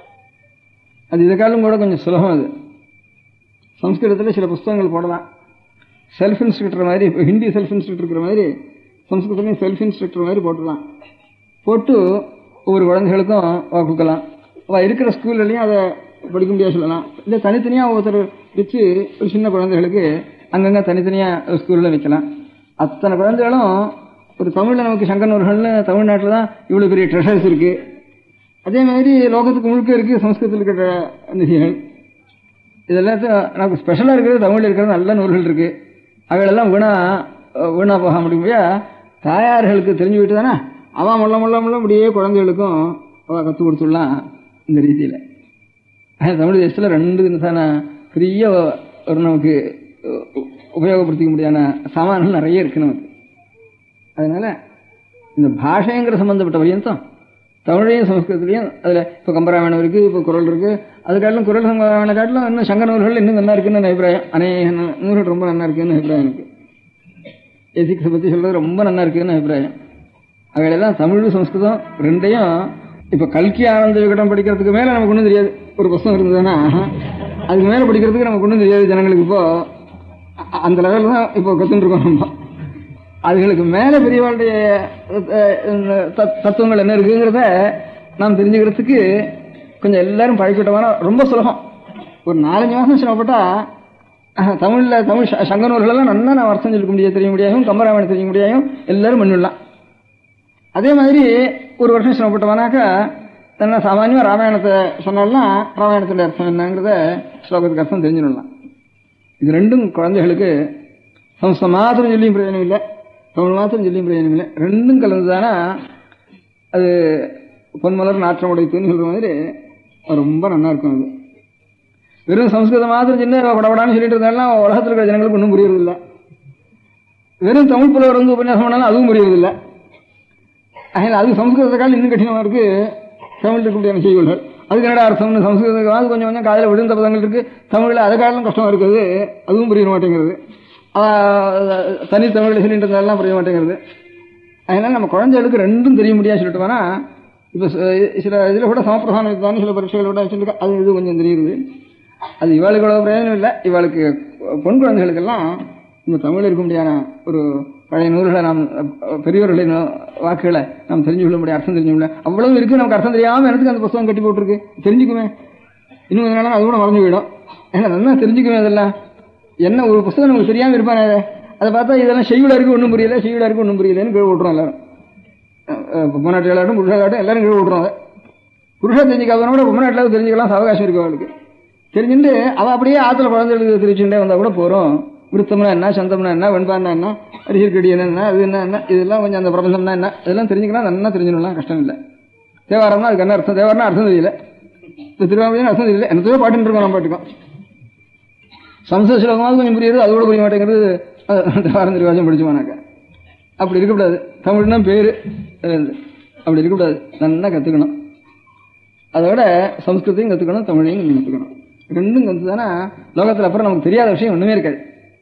அது இதுக்காலும் கூட கொஞ்சம் சுலபம். அது சம்ஸ்கிருதத்தில் சில புஸ்தகங்கள் போடலாம், செல்ஃப் இன்ஸ்ட்ரக்டர் மாதிரி. இப்போ ஹிந்தி செல்ஃப் இன்ஸ்ட்ரக்டர் இருக்கிற மாதிரி சம்ஸ்கிருதத்தையும் செல்ஃப் இன்ஸ்ட்ரக்டர் மாதிரி போட்டுடலாம். போட்டு ஒவ்வொரு குழந்தைகளுக்கும் கொடுக்கலாம். அவள் இருக்கிற ஸ்கூல்லையும் அதை படிக்க முடியாது சொல்லலாம். இல்லை தனித்தனியாக ஒவ்வொருத்தர் வச்சு ஒரு சின்ன குழந்தைகளுக்கு அங்கங்கே தனித்தனியாக ஸ்கூலில் வைக்கலாம். அத்தனை குழந்தைகளும் ஒரு தமிழில் நமக்கு சங்க நூல்கள்னு தமிழ்நாட்டில் தான் இவ்வளோ பெரிய ட்ரெஷர்ஸ் இருக்குது. அதே மாதிரி லோகத்துக்கு முழுக்க இருக்குது சம்ஸ்கிருதத்தில் இருக்கிற நிதிகள். இதெல்லாத்தையும் நமக்கு ஸ்பெஷலாக இருக்கிறது தமிழில் இருக்கிறது நல்ல நூல்கள் இருக்குது. அவைகளெல்லாம் வீணா வீணாக போக முடியுமையா தாயார்களுக்கு தெரிஞ்சு விட்டு தானே அவன் முள்ள முள்ள முள்ள முடியே குழந்தைகளுக்கும் அவள் கற்றுக் கொடுத்துடலாம். இந்த ரீதியில் தமிழ் தேசத்தில் ரெண்டு தினசான பெரிய ஒரு நமக்கு உபயோகப்படுத்திக்க முடியாத சாமான்கள் நிறைய இருக்கு நமக்கு. அதனால இந்த பாஷைங்கிற சம்பந்தப்பட்ட பரியந்தம் தமிழையும் சமஸ்கிருதத்திலையும் அதில் இப்போ கம்பராமாயணம் இருக்குது, இப்போ குரல் இருக்குது. அது காட்டிலும் குரல் சம்பராமாயண காட்டிலும் இன்னும் சங்க நூல்கள் இன்னும் நல்லா இருக்குன்னு அபிப்பிராயம். அநேக நூல்கள் ரொம்ப நல்லா இருக்குன்னு அபிப்பிராயம் எனக்கு. எசிக்ஸை பற்றி சொல்கிறது ரொம்ப நல்லா இருக்குன்னு அபிப்பிராயம். அவையெல்லாம் தமிழ் சமஸ்கிருதம் ரெண்டையும் இப்போ கல்கி ஆனந்த விகடம் படிக்கிறதுக்கு மேலே நமக்கு ஒன்றும் தெரியாது. ஒரு புத்தகம் இருந்ததுன்னா அதுக்கு மேலே படிக்கிறதுக்கு நமக்கு ஒன்றும் தெரியாது ஜனங்களுக்கு. இப்போ அந்த லெவலில் தான் இப்போ கற்றுருக்கோம் நம்ம. அதுகளுக்கு மேலே பெரியவாளுடைய தத்துவங்கள் என்ன இருக்குங்கிறத நாம் தெரிஞ்சுக்கிறதுக்கு கொஞ்சம் எல்லாரும் பழக்கிட்டோம்னா ரொம்ப சுலபம். ஒரு நாலஞ்சு மாதம் சிரமப்பட்டா தமிழில் தமிழ் சங்க நூல்களெல்லாம் நல்லா நான் வருஷம் சொல்லிக்க முடியாது, தெரிய முடியாதும், கம்பராமாயணம் தெரிய முடியாதும், எல்லாரும் பண்ணிடலாம். அதே மாதிரி ஒரு வருஷம் சிரமப்பட்டவனாக்கா தன்னை சாமானியமாக ராமாயணத்தை சொன்னால்னா ராமாயணத்தோட அர்த்தம் என்னங்கிறத ஸ்லோகத்துக்கு அர்த்தம் தெரிஞ்சுடலாம். இது ரெண்டும் குழந்தைகளுக்கு சம்ஸ்கிருதம் மாத்திரம் சொல்லியும் பிரயோஜனம் இல்லை, தமிழ் மாத்திரம் சொல்லியும் பிரயோஜனம் இல்லை. ரெண்டும் கலந்துதானா அது பொன்மலர் நாற்றம் உடைத்துன்னு சொல்கிற மாதிரி ரொம்ப நல்லா இருக்கும். அது வெறும் சம்ஸ்கிருதம் மாத்திரம் சின்ன படப்படான்னு சொல்லிட்டு இருந்தாலும் உலகத்தில் இருக்கிற ஜனங்களுக்கு ஒன்றும் புரியறதில்லை. வெறும் தமிழ் புலவர் வந்து உபன்யாசம் பண்ணாலும் அதுவும் புரியறதில்லை. அதனால் அது சம்ஸ்கிருதத்துக்கால் இன்னும் கடினமாக இருக்குது தமிழ் இருக்க முடியாத செய்திகள். அதுக்கு என்னடா அர்த்தம்னு சம்ஸ்கிருதத்துக்கு கொஞ்சம் கொஞ்சம் காலையில் விழுந்த பதங்கள் இருக்குது, தமிழில் அதை காலம் கஷ்டமாக இருக்குது, அதுவும் புரிய மாட்டேங்கிறது. தனி தமிழில் சொல்லிட்டு இருந்தாலும் புரிய மாட்டேங்கிறது. அதனால் நம்ம குழந்தைகளுக்கு ரெண்டும் தெரிய முடியாது சொல்லிட்டு போனால் இப்போ சில இதில் கூட சமப்பிரதானம் இருந்தாலும் சில பரீட்சைகள் கூட சொல்லிட்டு அது இது கொஞ்சம் தெரியுது. அது இவாளுக்கு அவ்வளோ பிரயோஜனம் இல்லை. இவாளுக்கு பொன் குழந்தைகளுக்கெல்லாம் இந்த தமிழில் இருக்க முடியாத ஒரு பழைய நூல்களை நாம் பெரியவர்களின் வாக்குகளை நாம் தெரிஞ்சு கொள்ள முடியாது, அர்த்தம் தெரிஞ்சு முடியாது. அவ்வளவு இருக்குது நமக்கு அர்த்தம் தெரியாமல் எனக்கு அந்த புத்தகம் கட்டி போட்டிருக்கு, தெரிஞ்சுக்குவேன். இன்னும் கொஞ்ச நாள் அது கூட மறந்து போயிடும். ஏன்னா நல்லா தெரிஞ்சுக்குவேன். அதெல்லாம் என்ன ஒரு புத்தகம் நமக்கு தெரியாமல் இருப்பானே, அதை பார்த்தா இதெல்லாம் செய்யுளா இருக்கு ஒன்றும் புரியல, செய்யுளா இருக்கு ஒன்றும் புரியலன்னு கீழே விட்டுறோம் எல்லாரும். பொம்மநாட்டிலாட்டும் புருஷாட்டும் எல்லாரும் கீழே விட்டுறோம். அதை புருஷா தெரிஞ்சுக்காதவன கூட பொம்மநாட்டிலாவது தெரிஞ்சுக்கலாம், அவகாசம் இருக்கு அவளுக்கு. தெரிஞ்சுட்டு அவள் அப்படியே ஆற்றுல குழந்தைகளுக்கு தெரிவிச்சுட்டே வந்தால் கூட போகிறோம். விருத்தம்னா என்ன, சந்தம்னா என்ன, வெண்பான்னா என்ன, அரிசிற்கடி என்ன, அது என்ன என்ன, இதெல்லாம் கொஞ்சம் அந்த பிரபஞ்சம்னா என்ன, இதெல்லாம் தெரிஞ்சுக்கலாம். நல்லா தெரிஞ்சுக்கலாம், கஷ்டம் இல்லை. தேவாரம்னா அதுக்கு என்ன அர்த்தம், தேவாரம்னா அர்த்தம் தெரியல, இப்போ திருவாரூர் அர்த்தம் தெரியல, என்னத்தையோ பாட்டுன்னு இருக்கோம். நம்ம பாட்டுக்கோம் சம்ஸ்கிருத ஸ்லோகமாவது கொஞ்சம் புரியுது, அது கூட புரிய மாட்டேங்கிறது. தேவாரம் திருவாசம் படிச்சுவானாக்கா அப்படி இருக்கக்கூடாது. தமிழ்னா பேரு அப்படி இருக்கக்கூடாது. நல்லா கற்றுக்கணும். அதோட சம்ஸ்கிருத்தையும் கற்றுக்கணும், தமிழையும் கொஞ்சம் கற்றுக்கணும். ரெண்டும் கற்றுதானா லோகத்தில் அப்புறம் நமக்கு தெரியாத விஷயம் ஒன்றுமே இருக்காது.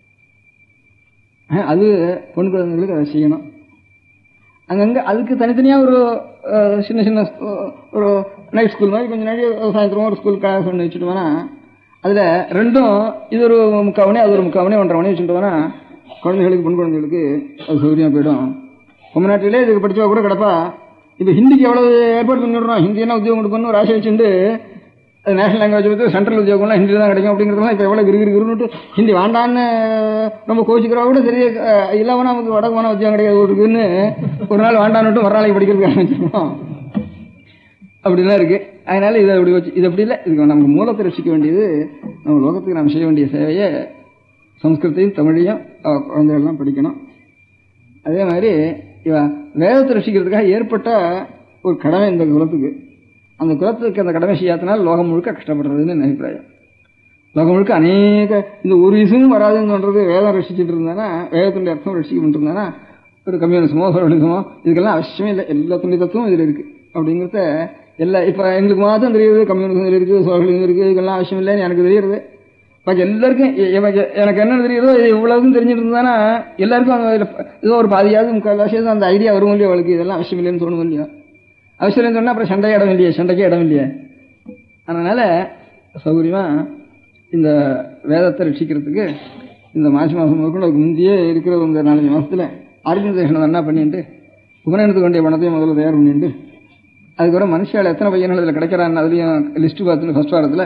அது பொண்ணு குழந்தைங்களுக்கு அதை செய்யணும். அங்கங்கே அதுக்கு தனித்தனியாக ஒரு சின்ன சின்ன ஒரு நைட் ஸ்கூல் மாதிரி கொஞ்சம் நாளைக்கு சாயந்தரமாக ஒரு ஸ்கூல் கிளாஸ் ஒன்று வச்சுட்டோம்னா அதில் ரெண்டும் இது ஒரு முக்கால் மணி அது ஒரு முக்கால் மணி ஒன்றரை மணி வச்சுட்டோம்னா குழந்தைகளுக்கு பொண்ணு குழந்தைகளுக்கு அது சௌகரியமாக போயிடும். ரொம்ப நாட்டிலே இதுக்கு படித்தவா கூட கிடப்பா. இப்போ ஹிந்திக்கு எவ்வளோ ஏற்பாடு பண்ணி விடுறோம். ஹிந்தினா உத்தியோகம் கொடுக்கணும் ஒரு ஆசை வச்சுட்டு அது நேஷனல் லாங்குவேஜ் பற்றி சென்ட்ரல் உத்தியோகம்லாம் ஹிந்தி தான் கிடைக்கும் அப்படிங்கிறதுலாம் இப்போ எவ்வளோ கிரு கிருன்னு ஹிந்தி வேண்டான்னு ரொம்ப கோச்சிக்கிறவா கூட சரி இல்லாமல் நமக்கு வடக்குமான உத்தியோகம் கிடையாது இருக்குன்னு ஒரு நாள் வேண்டான்னுட்டு ஒரு நாளைக்கு படிக்கிறதுக்கு ஆரம்பிச்சிருக்கோம். அப்படிலாம் இருக்குது. அதனால இதை அப்படி வச்சு இது அப்படி இல்லை. இதுக்கு நமக்கு மூலத்தை ரசிக்க வேண்டியது நம்ம லோகத்துக்கு நாம் செய்ய வேண்டிய சேவையை சம்ஸ்கிருத்தையும் தமிழையும் குழந்தைகள்லாம் படிக்கணும். அதே மாதிரி இவ வேதத்தை ரசிக்கிறதுக்காக ஏற்பட்ட ஒரு கடமை இந்த குலத்துக்கு. அந்த குலத்துக்கு அந்த கடமை செய்யாதனால லோகம் முழுக்க கஷ்டப்படுறதுன்னு என் அபிப்பிராயம். லோகம் முழுக்க அநேக இந்த ஒரு விஷயமும் வராதுன்னு சொல்றது வேதம் ரசிச்சுட்டு இருந்தானா வேதத்துடைய அர்த்தம் ரசிக்க இருந்தானா ஒரு கம்யூனிசமோ சோஷலிசமோ இதுக்கெல்லாம் அவசியமே இல்லை. எல்லா துணி தத்துவம் இதில் இருக்குது அப்படிங்கிறத எல்லா இப்போ எங்களுக்கு மாதம் தெரியுது. கம்யூனிசம் இதில் இருக்குது, சோஷலிசம் இருக்குது, இதுக்கெல்லாம் அவசியம் இல்லைன்னு எனக்கு தெரியுது. பாக்கி எல்லாருக்கும் எனக்கு என்ன தெரியுதோ இது இவ்வளவுக்கும் தெரிஞ்சுட்டு இருந்தானா எல்லாருக்கும் ஏதோ ஒரு பாதியாவது முக்கால்வாசி அந்த ஐடியா வரும் இல்லையா அவளுக்கு இதெல்லாம் அவசியம் இல்லைன்னு தோணும் இல்லையா. அவசியம் இல்லைன்னு சொன்னால் அப்புறம் சண்டையே இடம் இல்லையே, சண்டைக்கே இடம் இல்லையே. அதனால சௌகரியமாக இந்த வேதத்தை ரட்சிக்கிறதுக்கு இந்த மாசி மாதம் முதற்கொண்டு அதுக்கு முந்தையே இருக்கிற இந்த நாலஞ்சு மாதத்தில் ஆர்கனைசேஷனை என்ன பண்ணிட்டு உபநயனத்துக்கு வேண்டிய பணத்தையும் முதல்ல தயார் பண்ணிட்டு அதுக்கப்புறம் மனுஷால் எத்தனை பையன்கள் இதில் கிடைக்கிறான்னு அதுலேயும் லிஸ்ட்டு பார்த்துட்டு ஃபர்ஸ்ட் வாரத்தில்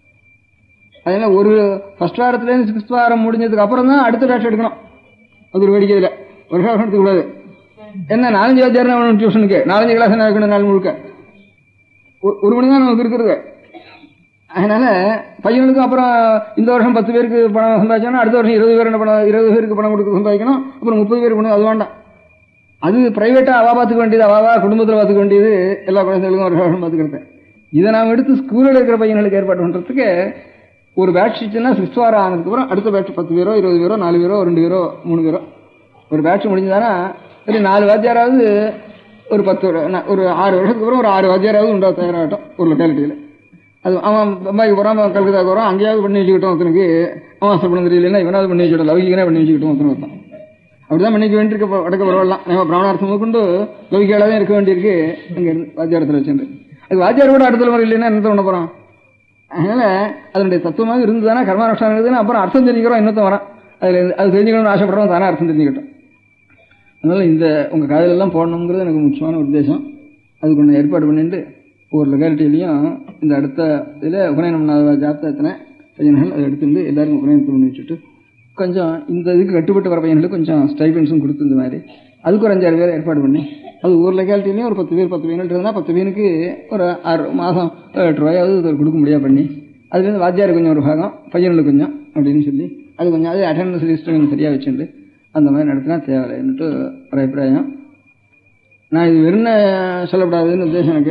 அதனால ஒரு ஃபர்ஸ்ட் வாரத்துலேருந்து சிக்ஸ்த் வாரம் முடிஞ்சதுக்கு அப்புறம் தான் அடுத்த பேட்ச் எடுக்கணும். அது ஒரு வேடிக்கையில் ஒரு வருஷம் எடுத்துக்கூடாது. என்ன நாலஞ்சு வாத்தியாரம் டியூஷனுக்கு நாலஞ்சு கிளாஸ் என்ன வைக்கணும் நாள் முழுக்க ஒரு மணி தான் நமக்கு இருக்கிறது. அதனால பையனுக்கும் அப்புறம் இந்த வருஷம் பத்து பேருக்கு பணம் சம்பாதிச்சோன்னா அடுத்த வருஷம் இருபது பேர் என்ன பணம் இருபது பேருக்கு பணம் கொடுக்க சம்பாதிக்கணும். அப்புறம் முப்பது பேருக்கு பணம் அது வேண்டாம். அது பிரைவேட்டாக அவா பார்த்துக்க வேண்டியது, அவாவா குடும்பத்தில் பார்த்துக்க வேண்டியது, எல்லா குழந்தைகளுக்கும் ஒரு வருஷம் பார்த்துக்கிறது. இதை நாம் எடுத்து ஸ்கூலில் இருக்கிற பையன்களுக்கு ஏற்பாடு பண்ணுறதுக்கு ஒரு பேட்ச் வச்சுன்னா சிக்ஸ்த் வாரம் ஆனதுக்கப்புறம் அடுத்த பேட்ச் பத்து பேரோ இருபது பேரோ நாலு பேரோ ரெண்டு பேரோ மூணு பேரோ ஒரு பேட்ச் முடிஞ்சதானா சரி நாலு வாத்தியாராவது ஒரு பத்து ஒரு ஆறு வருஷத்துக்கு அப்புறம் ஒரு ஆறு வாத்தியாராவது உண்டா தயாராகட்டும் ஒரு லொக்காலிட்டியில். அது அவன் பம்பாய்க்கு போகிறான், கல்கத்தாக்கு போகிறான், அங்கேயாவது பண்ணி வச்சுக்கிட்டோம். ஒருத்தனுக்கு அவன் பண்ண தெரியலன்னா இவனாவது பண்ணி வச்சுக்கிட்டோம், லௌகிகனே பண்ணி வச்சுக்கிட்டோம் ஒருத்தன் ஒருத்தான். அப்படிதான் பண்ணிக்க வேண்டியிருக்க வடக்க பரவாயில்லாம். நம்ம பிராமணார்த்தம் கொண்டு லௌகிகால தான் இருக்க வேண்டியிருக்கு. அங்கே வாத்தியாரத்தில் வச்சுட்டு அது வாத்தியார் கூட அடுத்த முறை இல்லைன்னா என்ன பண்ண போகிறான். அதனால அதனுடைய தத்துவமாக இருந்ததுன்னா கர்மானுஷ்டானம் இருந்ததுன்னா அப்புறம் அர்த்தம் தெரிஞ்சுக்கிறோம். இன்னொருத்தம் வரான் அதில் அது தெரிஞ்சுக்கணும்னு ஆசைப்படுறோம், தானே அர்த்தம் தெரிஞ்சுக்கிட்டோம். அதனால இந்த உங்கள் காதலெல்லாம் போடணுங்கிறது எனக்கு முக்கியமான உத்தேசம். அதுக்கு ஒன்று ஏற்பாடு பண்ணிட்டு ஒவ்வொரு லொக்காலிட்டிலையும் இந்த அடுத்த இதில் உபநயனம் ஜாப்தா எத்தனை பையன்கள் அதை எடுத்துட்டு எல்லாருக்கும் உபநயனத்தை பண்ணி வச்சுட்டு கொஞ்சம் இந்த இதுக்கு கட்டுப்பட்டு வர பையன்களுக்கு கொஞ்சம் ஸ்டைபென்ஸும் கொடுத்து இந்த மாதிரி அதுக்கு ஒரு அஞ்சாறு பேர் ஏற்பாடு பண்ணி அது ஒவ்வொரு லொக்காலிட்டிலையும் ஒரு பத்து பேர் பத்து பையன்கள் இருந்தால் பத்து பையனுக்கு ஒரு ஆறு மாதம் எட்டு ரூபாயாவது கொடுக்க முடியாது பண்ணி அதுலேருந்து வாத்தியார் கொஞ்சம் ஒரு பாகம் பையன்களுக்கு கொஞ்சம் அப்படின்னு சொல்லி அது கொஞ்சம் அது அட்டெண்டன்ஸ் லிஸ்ட்டு கொஞ்சம் சரியாக வச்சுட்டு அந்த மாதிரி நடத்தினா தேவையில்லைன்னுட்டு ஒரு அபிப்பிராயம். நான் இது வெறும் சொல்லப்படாதுன்னு உத்தேசம் எனக்கு.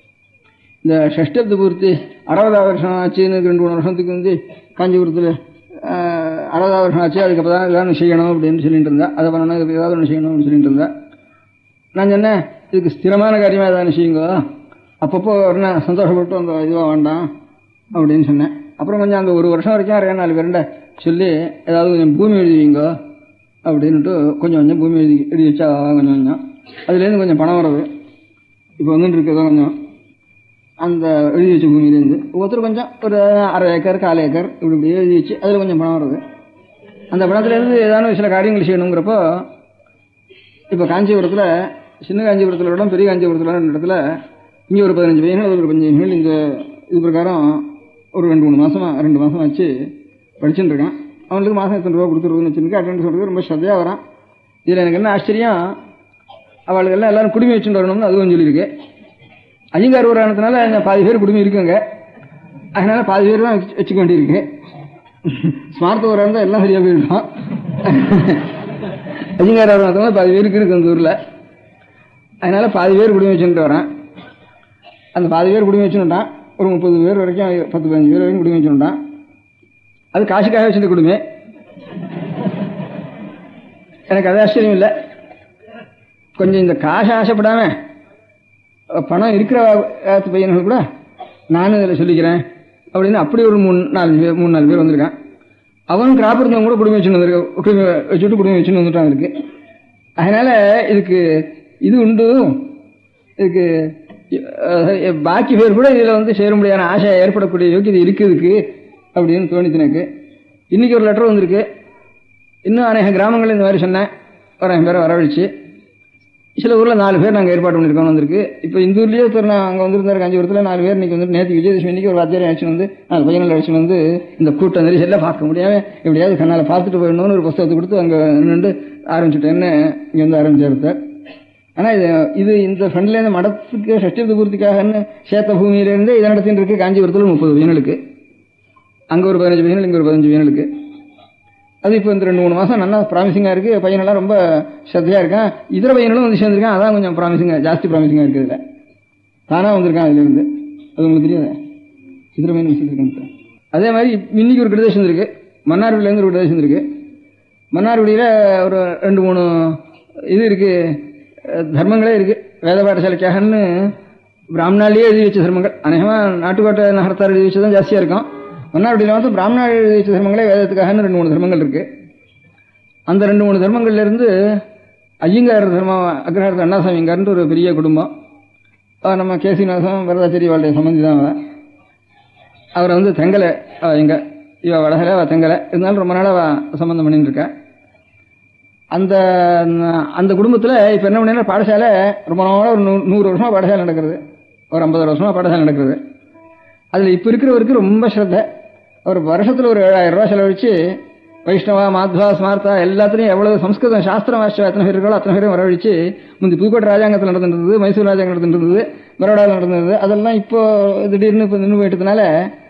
இந்த ஷஷ்டப்த பூர்த்தி அறுபதாவது வருஷம் ஆச்சுன்னு ரெண்டு மூணு வருஷத்துக்கு வந்து காஞ்சிபுரத்தில் அறுபதாவது வருஷம் ஆச்சு, அதுக்கப்புறம் தான் ஏதாவது செய்யணும் அப்படின்னு சொல்லிட்டு இருந்தா, அதை பண்ணணும் இதுக்கு ஏதாவது ஒன்று செய்யணும் அப்படின்னு சொல்லிட்டு இருந்தா. நான் சொன்னேன் இதுக்கு ஸ்திரமான காரியமாக ஏதாவது செய்யுங்க, அப்பப்போ என்ன சந்தோஷப்பட்டு அந்த இதுவாக வேண்டாம் அப்படின்னு சொன்னேன். அப்புறம் கொஞ்சம் அந்த ஒரு வருஷம் வரைக்கும் அரையா நாலு பேருண்ட சொல்லி ஏதாவது கொஞ்சம் பூமி எழுதிவீங்க அப்படின்ட்டு கொஞ்சம் கொஞ்சம் பூமி எழுதி எழுதி வச்சா கொஞ்சம் கொஞ்சம் அதுலேருந்து கொஞ்சம் பணம் வருது. இப்போ வந்துட்டு இருக்கிறதோ கொஞ்சம் அந்த எழுதி வச்ச பூமியிலேருந்து ஒவ்வொருத்தர் கொஞ்சம் ஒரு அரை ஏக்கர் கால் ஏக்கர் இப்படி இப்படி எழுதி வச்சு அதில் கொஞ்சம் பணம் வருது. அந்த பணத்துலேருந்து ஏதாவது சில காரியங்கள் செய்யணுங்கிறப்போ இப்போ காஞ்சிபுரத்தில் சின்ன காஞ்சிபுரத்தில் விட பெரிய காஞ்சிபுரத்தில் ரெண்டு இடத்துல இங்கே ஒரு பதினஞ்சு பையன்கள் ஒரு பதினஞ்சு பையன்கள் இந்த இது பிரகாரம் ஒரு ரெண்டு மூணு மாதமாக ரெண்டு மாதம் வச்சு படிச்சுட்டு இருக்கான். அவனுக்கு மாதம் எத்தனை ரூபா கொடுத்துருக்குன்னு வச்சுருக்கு அட்டெண்ட் சொல்கிறது ரொம்ப ஸ்ரத்தையாக வரான். இதில் எனக்கு என்ன ஆச்சரியம், அவளுக்கெல்லாம் எல்லாரும் குடுமி வச்சுட்டு வரணும்னு அதுவும் சொல்லியிருக்கு. ஐயங்கார் ஊரானதுனால பாதி பேர் குடுமி இருக்குங்க. அதனால பாதி பேர் தான் வச்சுக்க வேண்டியிருக்கு. ஸ்மார்த்த ஊராக இருந்தால் எல்லாம் சரியாக போயிருக்கோம். அஜிங்கார பாதி பேருக்கு இருக்கு அந்த ஊரில். அதனால பாதி பேர் குடிமை வச்சுட்டு வரேன். அந்த பாதி பேர் குடிமை வச்சுட்டான். ஒரு முப்பது பேர் வரைக்கும், பத்து பதினஞ்சு பேர் வரைக்கும் குடிமை வச்சுட்டான். அது காசுக்காக வச்சுட்டு குடிமை. எனக்கு அது ஆச்சரியம் இல்லை. கொஞ்சம் இந்த காசு ஆசைப்படாம பணம் இருக்கிற பையன்கள் கூட நானும் இதில் சொல்லிக்கிறேன் அப்படின்னு அப்படி ஒரு மூணு நாலஞ்சு பேர் மூணு நாலு பேர் வந்திருக்கான். அவனும் கிராப் இருந்தவங்க கூட குடிமை வச்சுன்னு வந்திருக்க, குடிமை வச்சுட்டு குடிமை வச்சுன்னு வந்துட்டான் இருக்கு. அதனால இதுக்கு இது உண்டு. இதுக்கு பாக்கி பேர் கூட இதில் வந்து சேர முடியாத ஆசை ஏற்படக்கூடிய யோக்கியது இருக்குதுக்கு அப்படின்னு தோணிச்சு எனக்கு. இன்னைக்கு ஒரு லெட்டர் வந்திருக்கு. இன்னும் அநேக கிராமங்கள் இந்த மாதிரி சொன்னேன். ஒரு ஐம்பது பேரை வரவழைச்சு சில ஊரில் நாலு பேர் நாங்கள் ஏற்பாடு பண்ணியிருக்கோம் வந்திருக்கு. இப்போ இந்த ஊர்லேயே ஒருத்தர் நான் அங்கே வந்திருந்தாரு காஞ்சிபுரத்தில் நாலு பேர் இன்னைக்கு வந்து நேற்று விஜயதசமி இன்னைக்கு ஒரு வாத்தியாரை அழைச்சின்னு வந்து நாலு பையனை அழைச்சின்னு வந்து இந்த கூட்டம் நெரிசலில் பார்க்க முடியாமல் எப்படியாவது கண்ணால் பார்த்துட்டு போயிடணும்னு ஒரு புத்தகத்தை கொடுத்து அங்கே நின்று ஆரம்பிச்சுட்டேன்னு இங்கே வந்து ஆரம்பிச்சார். ஆனால் இது இது இந்த ஃப்ரெண்ட்லேருந்து மடத்துக்கு சஷ்டி பூர்த்திக்காகன்னு சேத்த பூமியிலேருந்து இதை நடத்தின்னு இருக்கு. காஞ்சிபுரத்தில் முப்பது பையனுக்கு, அங்கே ஒரு பதினஞ்சு பையனுக்கு, இங்கே ஒரு பதினஞ்சு பையனுக்கு. அது இப்போ இந்த ரெண்டு மூணு மாதம் நல்லா ப்ராமிசிங்காக இருக்குது. பையனெல்லாம் ரொம்ப ஸ்ரத்தையாக இருக்கான். இதர பையனும் வந்து சேர்ந்துருக்கான். அதான் கொஞ்சம் ப்ராமிசிங்காக ஜாஸ்தி ப்ராமிசிங்காக இருக்குது. இதில் தானாக வந்திருக்கான். அதுலேருந்து அது உங்களுக்கு தெரியாது. இதர பையன் சேர்ந்துருக்கான். அதே மாதிரி இன்னைக்கு ஒரு பிரதேசம் இருக்குது. மன்னார்குடியிலேருந்து ஒரு பிரதேசம் இருக்குது. மன்னார்குடியில் ஒரு ரெண்டு மூணு இது இருக்குது, தர்மங்களே இருக்குது. வேத பாடசாலைக்காகன்னு பிராமணாலேயே எழுதி வச்ச தர்மங்கள். அநேகமாக நாட்டுக்கோட்டை நகரத்தார் எழுதி வச்சு தான் ஜாஸ்தியாக இருக்கும். மன்னார்குடியில் வந்து பிராமணா எழுதி வச்ச தர்மங்களே வேதத்துக்காகன்னு ரெண்டு மூணு தர்மங்கள் இருக்கு. அந்த ரெண்டு மூணு தர்மங்கள்ல இருந்து ஐயங்கார் தர்மம், அக்ரஹாரத்து அண்ணாசாமிங்கார்ன்ற ஒரு பெரிய குடும்பம். நம்ம கேசிநாசம் வரதாச்சேரி வாழ்க்கை சம்பந்தி தான். அவரை வந்து தெங்கலை, எங்க இவ வடகலை, அவ தெங்கலை இருந்தாலும் ரொம்ப நாளாக சம்பந்தம் பண்ணிட்டு இருக்கா. அந்த அந்த குடும்பத்தில் இப்போ என்ன பண்ணா பாடசாலை ரொம்ப நாளாக ஒரு நூறு வருஷமா பாடசாலை நடக்கிறது, ஒரு ஐம்பது வருஷமா பாடசாலை நடக்கிறது. அதில் இப்போ இருக்கிறவருக்கு ரொம்ப ஸ்ரத்தை. ஒரு வருஷத்தில் ஒரு ஏழாயிரம் ரூபாய் செலவழிச்சு வைஷ்ணவா, மாத்வா, ஸ்மார்த்தா எல்லாத்துலையும் எவ்வளவு சம்ஸ்கிருதம் சாஸ்திரம் வாசிச்சா எத்தனை பேர் இருக்கோ அத்தனை பேரும் வரவழைச்சு முந்தி புதுக்கோட்டை ராஜாங்கத்தில் நடந்துருந்தது, மைசூர் ராஜாங்கம் நடந்துருந்தது, பரோடாவில் நடந்தது. அதெல்லாம் இப்போ திடீர்னு இப்போ நின்று போயிட்டதுனால,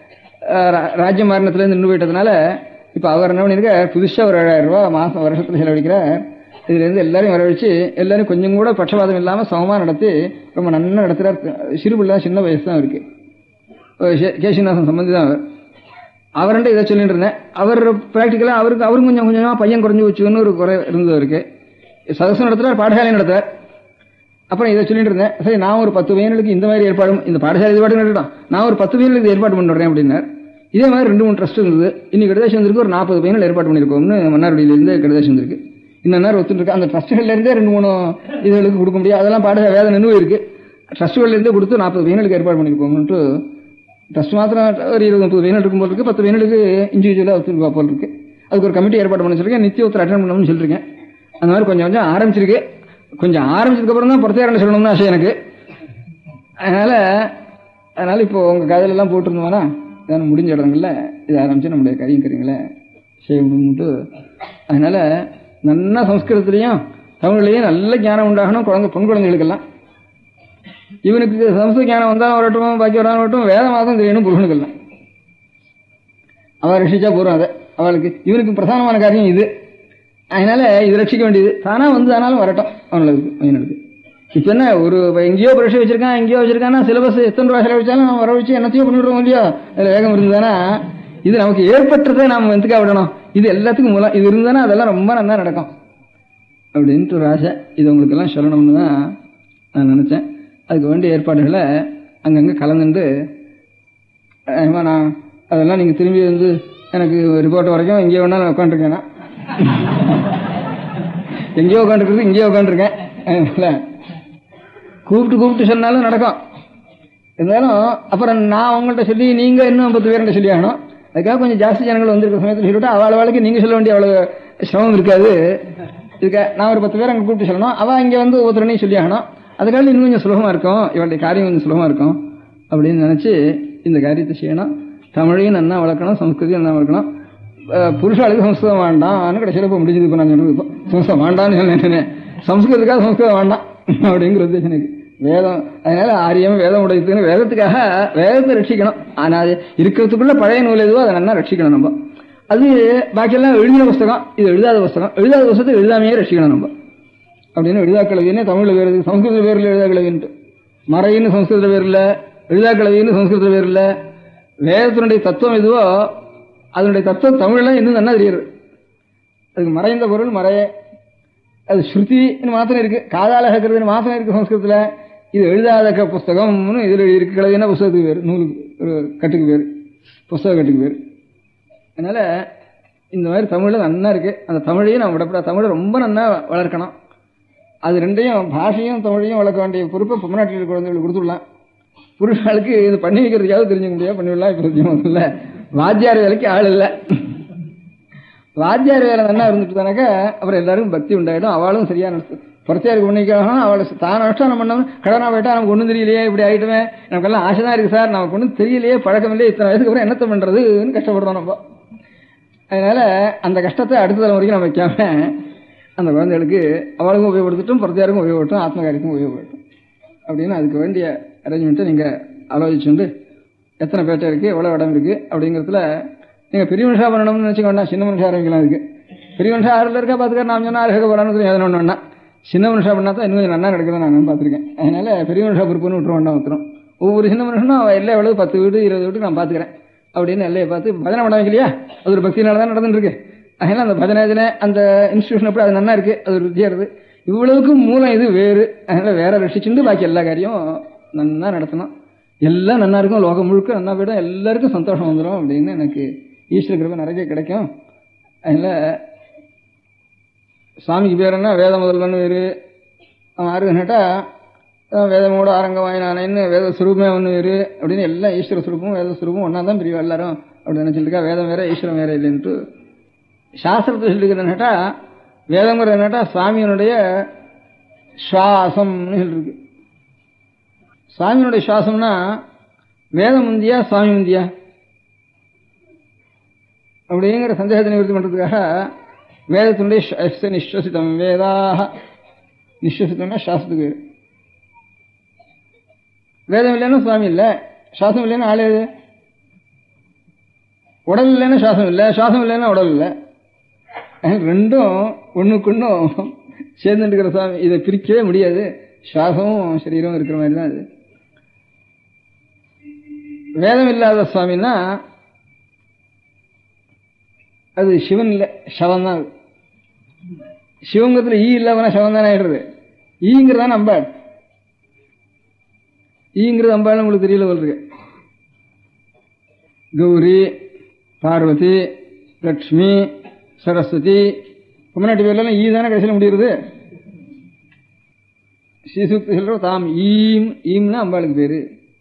ராஜ்ய மாரணத்துலேருந்து நின்று போயிட்டதுனால இப்போ அவர் என்ன பண்ணியிருக்க புதுசாக ஒரு ஏழாயிரம் ரூபாய் மாதம் வருஷத்தில் செலவழிக்கிறார். இதுலேருந்து எல்லாரையும் வரவழைச்சு எல்லாரும் கொஞ்சம் கூட பட்சபாதம் இல்லாமல் சமமாக நடத்தி ரொம்ப நன்னா நடத்துகிறார். சிறுபிள்ளை சின்ன வயசு தான் இருக்கு. கேசிநாசன் சம்பந்தி தான் அவர். அவர்கிட்ட இதை சொல்லிட்டு இருந்தேன். அவர் பிராக்டிக்கலாக அவருக்கு அவரும் கொஞ்சம் கொஞ்சமாக பையன் குறைஞ்சி வச்சுன்னு ஒரு குறை இருந்தது அவருக்கு. சதசு நடத்துகிறார், பாடசாலை நடத்துவார். அப்புறம் இதை சொல்லிட்டு இருந்தேன். சரி, நான் ஒரு பத்து பையனுக்கு இந்த மாதிரி ஏற்பாடு, இந்த பாடசாலை ஏற்பாடு நடத்தான், நான் ஒரு பத்து பையனுக்கு ஏற்பாடு பண்ணிடுறேன் அப்படின்னார். இதே மாதிரி ரெண்டு மூணு ட்ரஸ்ட் இருந்தது. இன்னைக்கு கடைதாசி வந்திருக்கு, ஒரு நாற்பது பையன்கள் ஏற்பாடு பண்ணியிருக்கோம்னு மன்னார்குடியிலேருந்து கடைதாசி வந்திருக்கு. இன்னும் நேரம் ஒத்துருக்கு. அந்த ட்ரஸ்ட்டுகள்லேருந்தே ரெண்டு மூணு இதுகளுக்கு கொடுக்க முடியாது. அதெல்லாம் பாடசாலை வேலை நின்று இருக்கு. ட்ரஸ்ட்டுகள்லேருந்தே கொடுத்து நாற்பது பையனுக்கு ஏற்பாடு பண்ணியிருக்கோம்னுட்டு ட்ரஸ்ட் மாத்திரம் ஒரு இருபது முப்பது பையன் இருக்கும் போல் இருக்கு. பத்து பையனுக்கு இண்டிவிஜுவலாக ஒத்துருக்கா போல் இருக்கு. அதுக்கு ஒரு கமிட்டி ஏற்பாடு பண்ணி சொல்லிருக்கேன். நித்திய ஒருத்தர் அட்டன் பண்ணணும்னு சொல்லிருக்கேன். அந்த மாதிரி கொஞ்சம் கொஞ்சம் ஆரம்பிச்சிருக்கு. கொஞ்சம் ஆரம்பிச்சதுக்கு அப்புறம் தான் பொறுத்தையாரன்னு சொல்லணும்னு ஆசை எனக்கு. அதனால அதனால இப்போ உங்க காதல எல்லாம் போட்டிருந்தோம்னா இதான் முடிஞ்ச இடங்கள்ல இது ஆரம்பிச்சு நம்முடைய கரியும் கரிங்களை செய்யணும்ட்டு. அதனால நல்லா சம்ஸ்கிருதத்திலையும் தமிழ்லையும் நல்ல ஞானம் உண்டாகணும் குழந்தை பெண் குழந்தைகளுக்கெல்லாம். இவனுக்கு சம்ஸ்கிருத ஞானம் வந்தாலும் வரட்டும், பாக்கி வராமல் வரட்டும், வேத மாதம் தெரியணும் புருஷனுக்கெல்லாம். அவள் ரட்சிச்சா போறோம். அதை அவளுக்கு இவனுக்கு பிரதானமான காரியம் இது. அதனால இது ரட்சிக்க வேண்டியது தானா வந்து ஆனாலும் வரட்டும் அவனுக்கு பையனுக்கு. இப்ப என்ன ஒரு எங்கேயோ பிரஷ் வச்சிருக்கான், எங்கேயோ வச்சிருக்கான்னா சிலபஸ் எத்தனை ரூபாய் செலவழிச்சாலும் நம்ம வர வச்சு என்னத்தையோ பண்ணிவிடுறோம் இல்லையோ. அதுல வேகம் இருந்ததுன்னா இது நமக்கு ஏற்பட்டதை நாம வந்துக்கா விடணும். இது எல்லாத்துக்கும் மூலம் இது இருந்தானா அதெல்லாம் ரொம்ப நல்லா நடக்கும் அப்படின்ட்டு ஒரு ஆசை. இது உங்களுக்கு எல்லாம் சொல்லணும்னு தான் நான் நினைச்சேன். அதுக்கு வேண்டிய ஏற்பாடுகளை அங்கங்கே கலந்துட்டு நான் அதெல்லாம் நீங்கள் திரும்பி வந்து எனக்கு ரிப்போர்ட் வரைக்கும் எங்கேயோ வேணாலும் உட்காந்துருக்கேன்னா எங்கேயோ உட்காந்துருக்குறது இங்கேயோ உட்காந்துருக்கேன். கூப்பிட்டு கூப்பிட்டு சொன்னாலும் நடக்கும். இருந்தாலும் அப்புறம் நான் அவங்கள்ட்ட சொல்லி நீங்கள் இன்னும் பத்து பேர்கிட்ட சொல்லி ஆகணும். அதுக்காக கொஞ்சம் ஜாஸ்தி ஜனங்கள் வந்திருக்க சமயத்தில் சொல்லிவிட்டா அவள் வாழ்க்கை நீங்கள் சொல்ல வேண்டிய அவ்வளோ சிரமம் இருக்காது. இதுக்கு நான் ஒரு பத்து பேர் அங்கே கூப்பிட்டு சொல்லணும், அவள் இங்கே வந்து ஒவ்வொருத்தரனையும் சொல்லி ஆகணும். அதுக்காக இன்னும் கொஞ்சம் சுலபமாக இருக்கும், இவளுடைய காரியம் கொஞ்சம் சுலபமாக இருக்கும் அப்படின்னு நினச்சி இந்த காரியத்தை செய்யணும். தமிழையும் நல்லா வளர்க்கணும், சம்ஸ்கிருதியும் நல்லா வளர்க்கணும். புருஷாளுக்கு சம்ஸ்கிருதம் வேண்டாம் கடைசியில் இப்போ முடிஞ்சது. இப்போ நான் சொல்றது இப்போ சம்ஸ்கிருதம் வேண்டாம்னு சொன்னேன். சம்ஸ்கிருதத்துக்காக சம்ஸ்கிருதம் வேண்டாம் அப்படிங்கிற உத்தேசம் எனக்கு. வேதம். அதனால ஆரியம் வேதம் உடையதுன்னு வேதத்துக்காக வேதத்தை ரட்சிக்கணும். ஆனா அது இருக்கிறதுக்குள்ள பழைய நூல் எதுவோ அதை நல்லா ரட்சிக்கணும் நம்ம. அது பாக்கியெல்லாம் எழுதின புஸ்தகம், இது எழுதாத புஸ்தகம். எழுதாத புஸ்தகத்தை எழுதாமையே ரட்சிக்கணும் நம்ம. அப்படின்னு எழுதா கிழவின்னு தமிழ்ல வேறு, சம்ஸ்கிருத பேரில் எழுதா கிழவின்ட்டு, மறைன்னு சம்ஸ்கிருத பேர் இல்லை, எழுதா கிழவின்னு சம்ஸ்கிருத பேர் இல்லை. வேதத்தினுடைய தத்துவம் எதுவோ அதனுடைய தத்துவம் தமிழ்லாம் இன்னும் நல்லா தெரியுது. அதுக்கு மறைந்த பொருள் மறைய, அது ஸ்ருதின்னு மாத்திரம் இருக்கு, காதால கேட்கறதுன்னு மாத்திரம் இருக்கு சம்ஸ்கிருதத்துல. இது எழுதாத புஸ்தகம்னு இதுல இருக்கு. கிழவின்னா புஸ்தகத்துக்கு பேர், நூலுக்கு ஒரு கட்டுக்கு பேர், புஸ்தக கட்டுக்கு பேர். அதனால இந்த மாதிரி தமிழ்ல நன்னா இருக்கு. அந்த தமிழையும் நம்ம விடப்படாது. தமிழை ரொம்ப நன்னா வளர்க்கணும். அது ரெண்டையும், பாஷையும் தமிழையும் வளர்க்க வேண்டிய பொறுப்பை பொம்மநாட்டில் குழந்தைகளுக்கு கொடுத்துடலாம். புருஷாளுக்கு இது பண்ணி வைக்கிறதுக்காவது தெரிஞ்சுக்க முடியாது, பண்ணிவிடலாம். இப்போ இல்லை, வாத்தியார் வேலைக்கு ஆள் இல்லை. வாத்தியார் வேலை நன்னா இருந்துட்டு தானாக்கா அப்புறம் எல்லாருக்கும் பக்தி உண்டாயிடும். அவளும் சரியா நடத்து புறத்தியாருக்கு பண்ணிக்காகணும். அவளை தான் அனுஷ்டானம் பண்ணணும். கடனா போயிட்டா நமக்கு ஒன்றும் தெரியலையே, இப்படி ஆகிட்டுமே, நமக்கெல்லாம் ஆசை தான் இருக்கு சார், நமக்கு ஒன்றும் தெரியலையே, பழக்கம் இல்லையே, இத்தனை வயசுக்கு அப்புறம் என்னத்தை பண்றதுன்னு கஷ்டப்படுறோம் நம்ம. அதனால அந்த கஷ்டத்தை அடுத்த தலைமுறைக்கு நம்ம வைக்காம அந்த குழந்தைகளுக்கு அவளுக்கும் உபயோகப்படுத்தட்டும், புறத்தியாருக்கும் உபயோகப்பட்டும், ஆத்மகாரிக்கும் உபயோகப்பட்டும் அப்படின்னு அதுக்கு வேண்டிய அரேஞ்ச்மெண்ட்டை நீங்க ஆலோசிச்சுண்டு எத்தனை பேட்டை இருக்கு, எவ்வளவு இடம் இருக்கு அப்படிங்கிறதுல நீங்க பெரிய மனுஷா பண்ணணும்னு நினைச்சுக்க வேண்டாம், சின்ன மனுஷா ஆரம்பிக்கலாம். இருக்கு பெரிய மனுஷா ஆறுல இருக்கா பாத்துக்க, நாம் சொன்னா அருக போறான்னு எதனா சின்ன மனுஷா பண்ணா தான் இன்னும் நன்னா நடக்குதான் நான் பார்த்துருக்கேன். அதனால பெரிய மனுஷா பொறுப்புன்னு விட்டுற வேண்டாம். ஒருத்தரும் ஒவ்வொரு சின்ன மனுஷனும் எல்லாம் எவ்வளவு பத்து வீடு இருபது வீட்டு நான் பாத்துக்கிறேன் அப்படின்னு எல்லையை பார்த்து பஜனை பண்ண வைக்கலையா, அது ஒரு பக்தினால தான் நடந்துட்டு இருக்கு. அதனால அந்த பஜனை அந்த இன்ஸ்டிடியூஷன் எப்படி அது நல்லா இருக்கு, அது ஒரு வித்தியா இருக்கு. இவ்வளவுக்கும் மூலம் இது வேறு. அதனால வேற ரசிச்சுட்டு பாக்கி எல்லா காரியம் நன்னா நடத்தணும். எல்லாம் நன்னா இருக்கும், லோகம் முழுக்க நன்னா போயிடும், எல்லாருக்கும் சந்தோஷம் வந்துடும் அப்படின்னு எனக்கு ஈஸ்வர கிருபை நிறைய கிடைக்கும். அதனால சுவாமிக்கு பேர் என்ன, வேத முதல்வன்னு வேறு. அவன் ஆறுன்னு கேட்டா வேதமோட ஆரங்க வாயினானேன்னு வேத சுரூபமே ஒன்று வேறு அப்படின்னு எல்லாம் ஈஸ்வர சுரூபமும் வேத சுரூபமும் ஒன்னா தான் பிரிவா எல்லாரும் அப்படி நினைச்சிருக்கா. வேதம் வேற ஈஸ்வரம் வேற இல்லைன்ட்டு சாஸ்திரத்தை சொல்லிக்கிறேன்னு கேட்டா, வேதங்கிறது என்னட்டா சுவாமியினுடைய சுவாசம்னு சொல்லிருக்கு. சுவாமியினுடைய சுவாசம்னா வேதம் முந்தியா சுவாமி முந்தியா அப்படிங்கிற சந்தேகத்தை நிவர்த்தி பண்றதுக்காக வேதத்தினுடைய நிஸ்வசித்தம் வேதாக, நிஸ்வசித்தம்னா சாஸ்திரத்துக்கு பேரு. வேதம் இல்லைன்னா சுவாமி இல்லை, சாசம் இல்லைன்னா ஆளே. உடல் இல்லைன்னா சாசம் இல்லை, சாசம் இல்லைன்னா உடல் இல்லை. ரெண்டும் ஒண்ணுக்கு ஒன்றும் சேர்ந்துட்டு இருக்கிற சுவாமி, இதை பிரிக்கவே முடியாது. சுவாசமும் சரீரமும் இருக்கிற மாதிரி தான் இது. வேதம் இல்லாத சுவாமின்னா அது சிவன் இல்லை, சவன் தான். சிவங்கத்துல ஈ இல்லாம சவன் தானே ஆயிடுறது. ஈங்கிறதான் அம்பாள். ஈங்கிறது அம்பாள் உங்களுக்கு தெரியல போல். கௌரி, பார்வதி, லட்சுமி, சரஸ்வதி, பொம்மநாட்டி பேர்லாம் ஈ தானே கடைசியில் முடியுறது. ஸ்ரீசூக்தி சொல்ற தாம் ஈம், ஈம்னா அம்பாளுக்கு பேரு.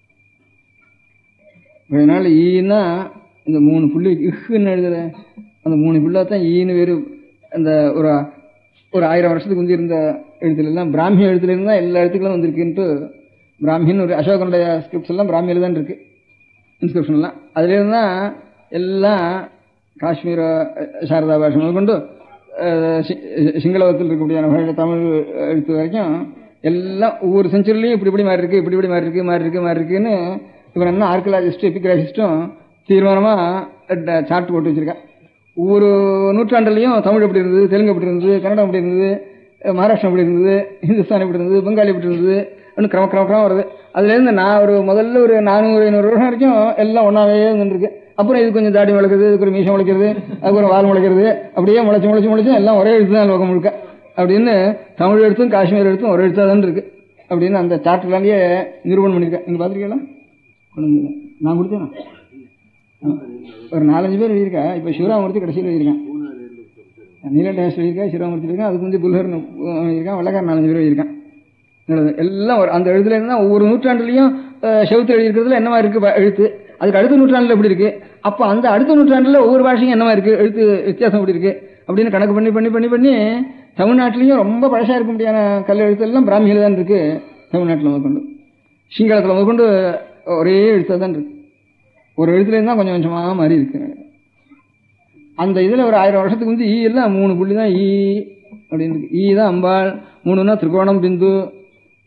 அதனால ஈன்னா இந்த மூணு புள்ளி இஹ்ன்னு எழுதுற அந்த மூணு புள்ளாத்தான் ஈன்னு வேறு. அந்த ஒரு ஒரு ஆயிரம் வருஷத்துக்கு முந்தி இருந்த எழுத்துல எல்லாம் பிராமிய எழுத்துல இருந்தா எல்லா எழுத்துக்களும் வந்திருக்குன்ட்டு பிராமின்னு ஒரு அசோகனுடைய ஸ்கிரிப்ட்ஸ் எல்லாம் பிராமியில தான் இருக்கு, இன்ஸ்கிரிப்ஷன் எல்லாம். அதுல இருந்தா எல்லாம் காஷ்மீர சாரதா பாஷை முதல் கொண்டு சிங்களவத்தில் இருக்கக்கூடிய தமிழ் எழுத்து வரைக்கும் எல்லாம் ஒவ்வொரு செஞ்சுரிலையும் இப்படி இப்படி மாறி இருக்கு, இப்படி இப்படி மாறி இருக்கு, மாறி இருக்கு, மாறி இருக்குன்னு இவன் என்ன ஆர்கியலாஜிஸ்டும் எபிகிராஃபிஸ்டும் தீர்மானமா சார்ட் போட்டு வச்சிருக்கா. ஒவ்வொரு நூற்றாண்டுலையும் தமிழ் எப்படி இருந்தது, தெலுங்கு எப்படி இருந்தது, கன்னடம் எப்படி இருந்தது, மகாராஷ்டிரம் எப்படி இருந்தது, ஹிந்துஸ்தான் எப்படி இருந்தது, பெங்காலி எப்படி இருந்தது அப்படின்னு கிரம கிரம கிரமம் வருது. அதுல இருந்து நான் ஒரு முதல்ல ஒரு நானூறு ஐநூறு வருஷம் வரைக்கும் எல்லாம் ஒன்னாவே இருந்துருக்கு. அப்புறம் இது கொஞ்சம் தாடி முளைக்கிறது, இதுக்கு ஒரு மீசம் முளைக்கிறது, அதுக்கு ஒரு வால் முளைக்கிறது, அப்படியே முளைச்சு முளைச்சு முளைச்சு எல்லாம் ஒரே எழுத்து தான் லோகம் முழுக்க அப்படின்னு தமிழ் எழுத்தும் காஷ்மீர் எழுத்தும் ஒரே எழுத்தா தான் இருக்கு அப்படின்னு அந்த சார்ட்லாண்டியே நிரூபணம் பண்ணிருக்கேன். நீங்க பாத்திருக்கீங்களா? நான் கொடுத்தேன். ஒரு நாலஞ்சு பேர் எழுதியிருக்கா. இப்ப சிவராமூர்த்தி கடைசியில் எழுதியிருக்கேன், நீலடேஷ் எழுதியிருக்கேன், சிவராமூர்த்தி இருக்கேன், அதுக்கு வந்து புல்ஹர் எழுதியிருக்கேன், வெள்ளக்காரன் நாலஞ்சு பேர் எழுதியிருக்கேன். எல்லாம் அந்த எழுத்துல இருந்தா ஒவ்வொரு நூற்றாண்டுலையும் செவுத்து எழுதியிருக்கிறதுல என்னவா இருக்கு எழுத்து, அதுக்கு அடுத்த நூற்றாண்டுல எப்படி இருக்கு, அப்ப அந்த அடுத்த நூற்றாண்டுல ஒவ்வொரு பாஷையும் என்னவா இருக்கு, எழுத்து வித்தியாசம் எப்படி இருக்கு அப்படின்னு கணக்கு பண்ணி பண்ணி பண்ணி பண்ணி தமிழ்நாட்டிலையும் ரொம்ப பழசா இருக்க முடியாத கல் எழுத்து எல்லாம் பிராமியில தான் இருக்கு. தமிழ்நாட்டில் முதற்கொண்டு சிங்களத்தில் முதற்கொண்டு ஒரே எழுத்தா தான் இருக்கு. ஒரு எழுத்துல இருந்தா கொஞ்சம் கொஞ்சமா மாறி இருக்கு. அந்த இதுல ஒரு ஆயிரம் வருஷத்துக்கு வந்து ஈ எல்லாம் மூணு புள்ளி தான் ஈ அப்படின்னு இருக்கு. ஈ தான் அம்பாள், மூணுன்னா திரிகோணம் பிந்து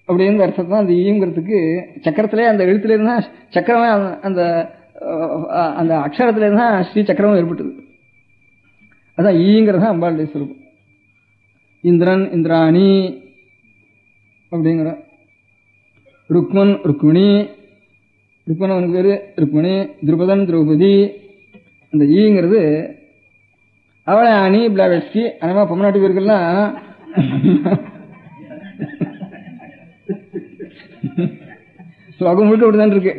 அப்படின்னு அர்த்தம் தான் அந்த ஈங்கிறதுக்கு. சக்கரத்திலே அந்த எழுத்துல இருந்தா சக்கரமே அந்த அந்த அக்ஷரத்துல இருந்தா ஸ்ரீ சக்கரமும் ஏற்பட்டது. அதான் ஈங்கிறது தான் அம்பாளுடைய சுரூபம். இந்திரன் இந்திராணி அப்படிங்கிற, ருக்மன் ருக்மிணி, ருக்மன் அவனுக்கு பேரு ருக்மிணி, திரௌபதன் திரௌபதி. அந்த ஈங்கிறது அவளை அணி பிளாவெஸ்கி அந்த மாதிரி பொம்மநாட்டு பேருக்கெல்லாம் ஸ்லோகம் முழுக்க அப்படிதான் இருக்கு.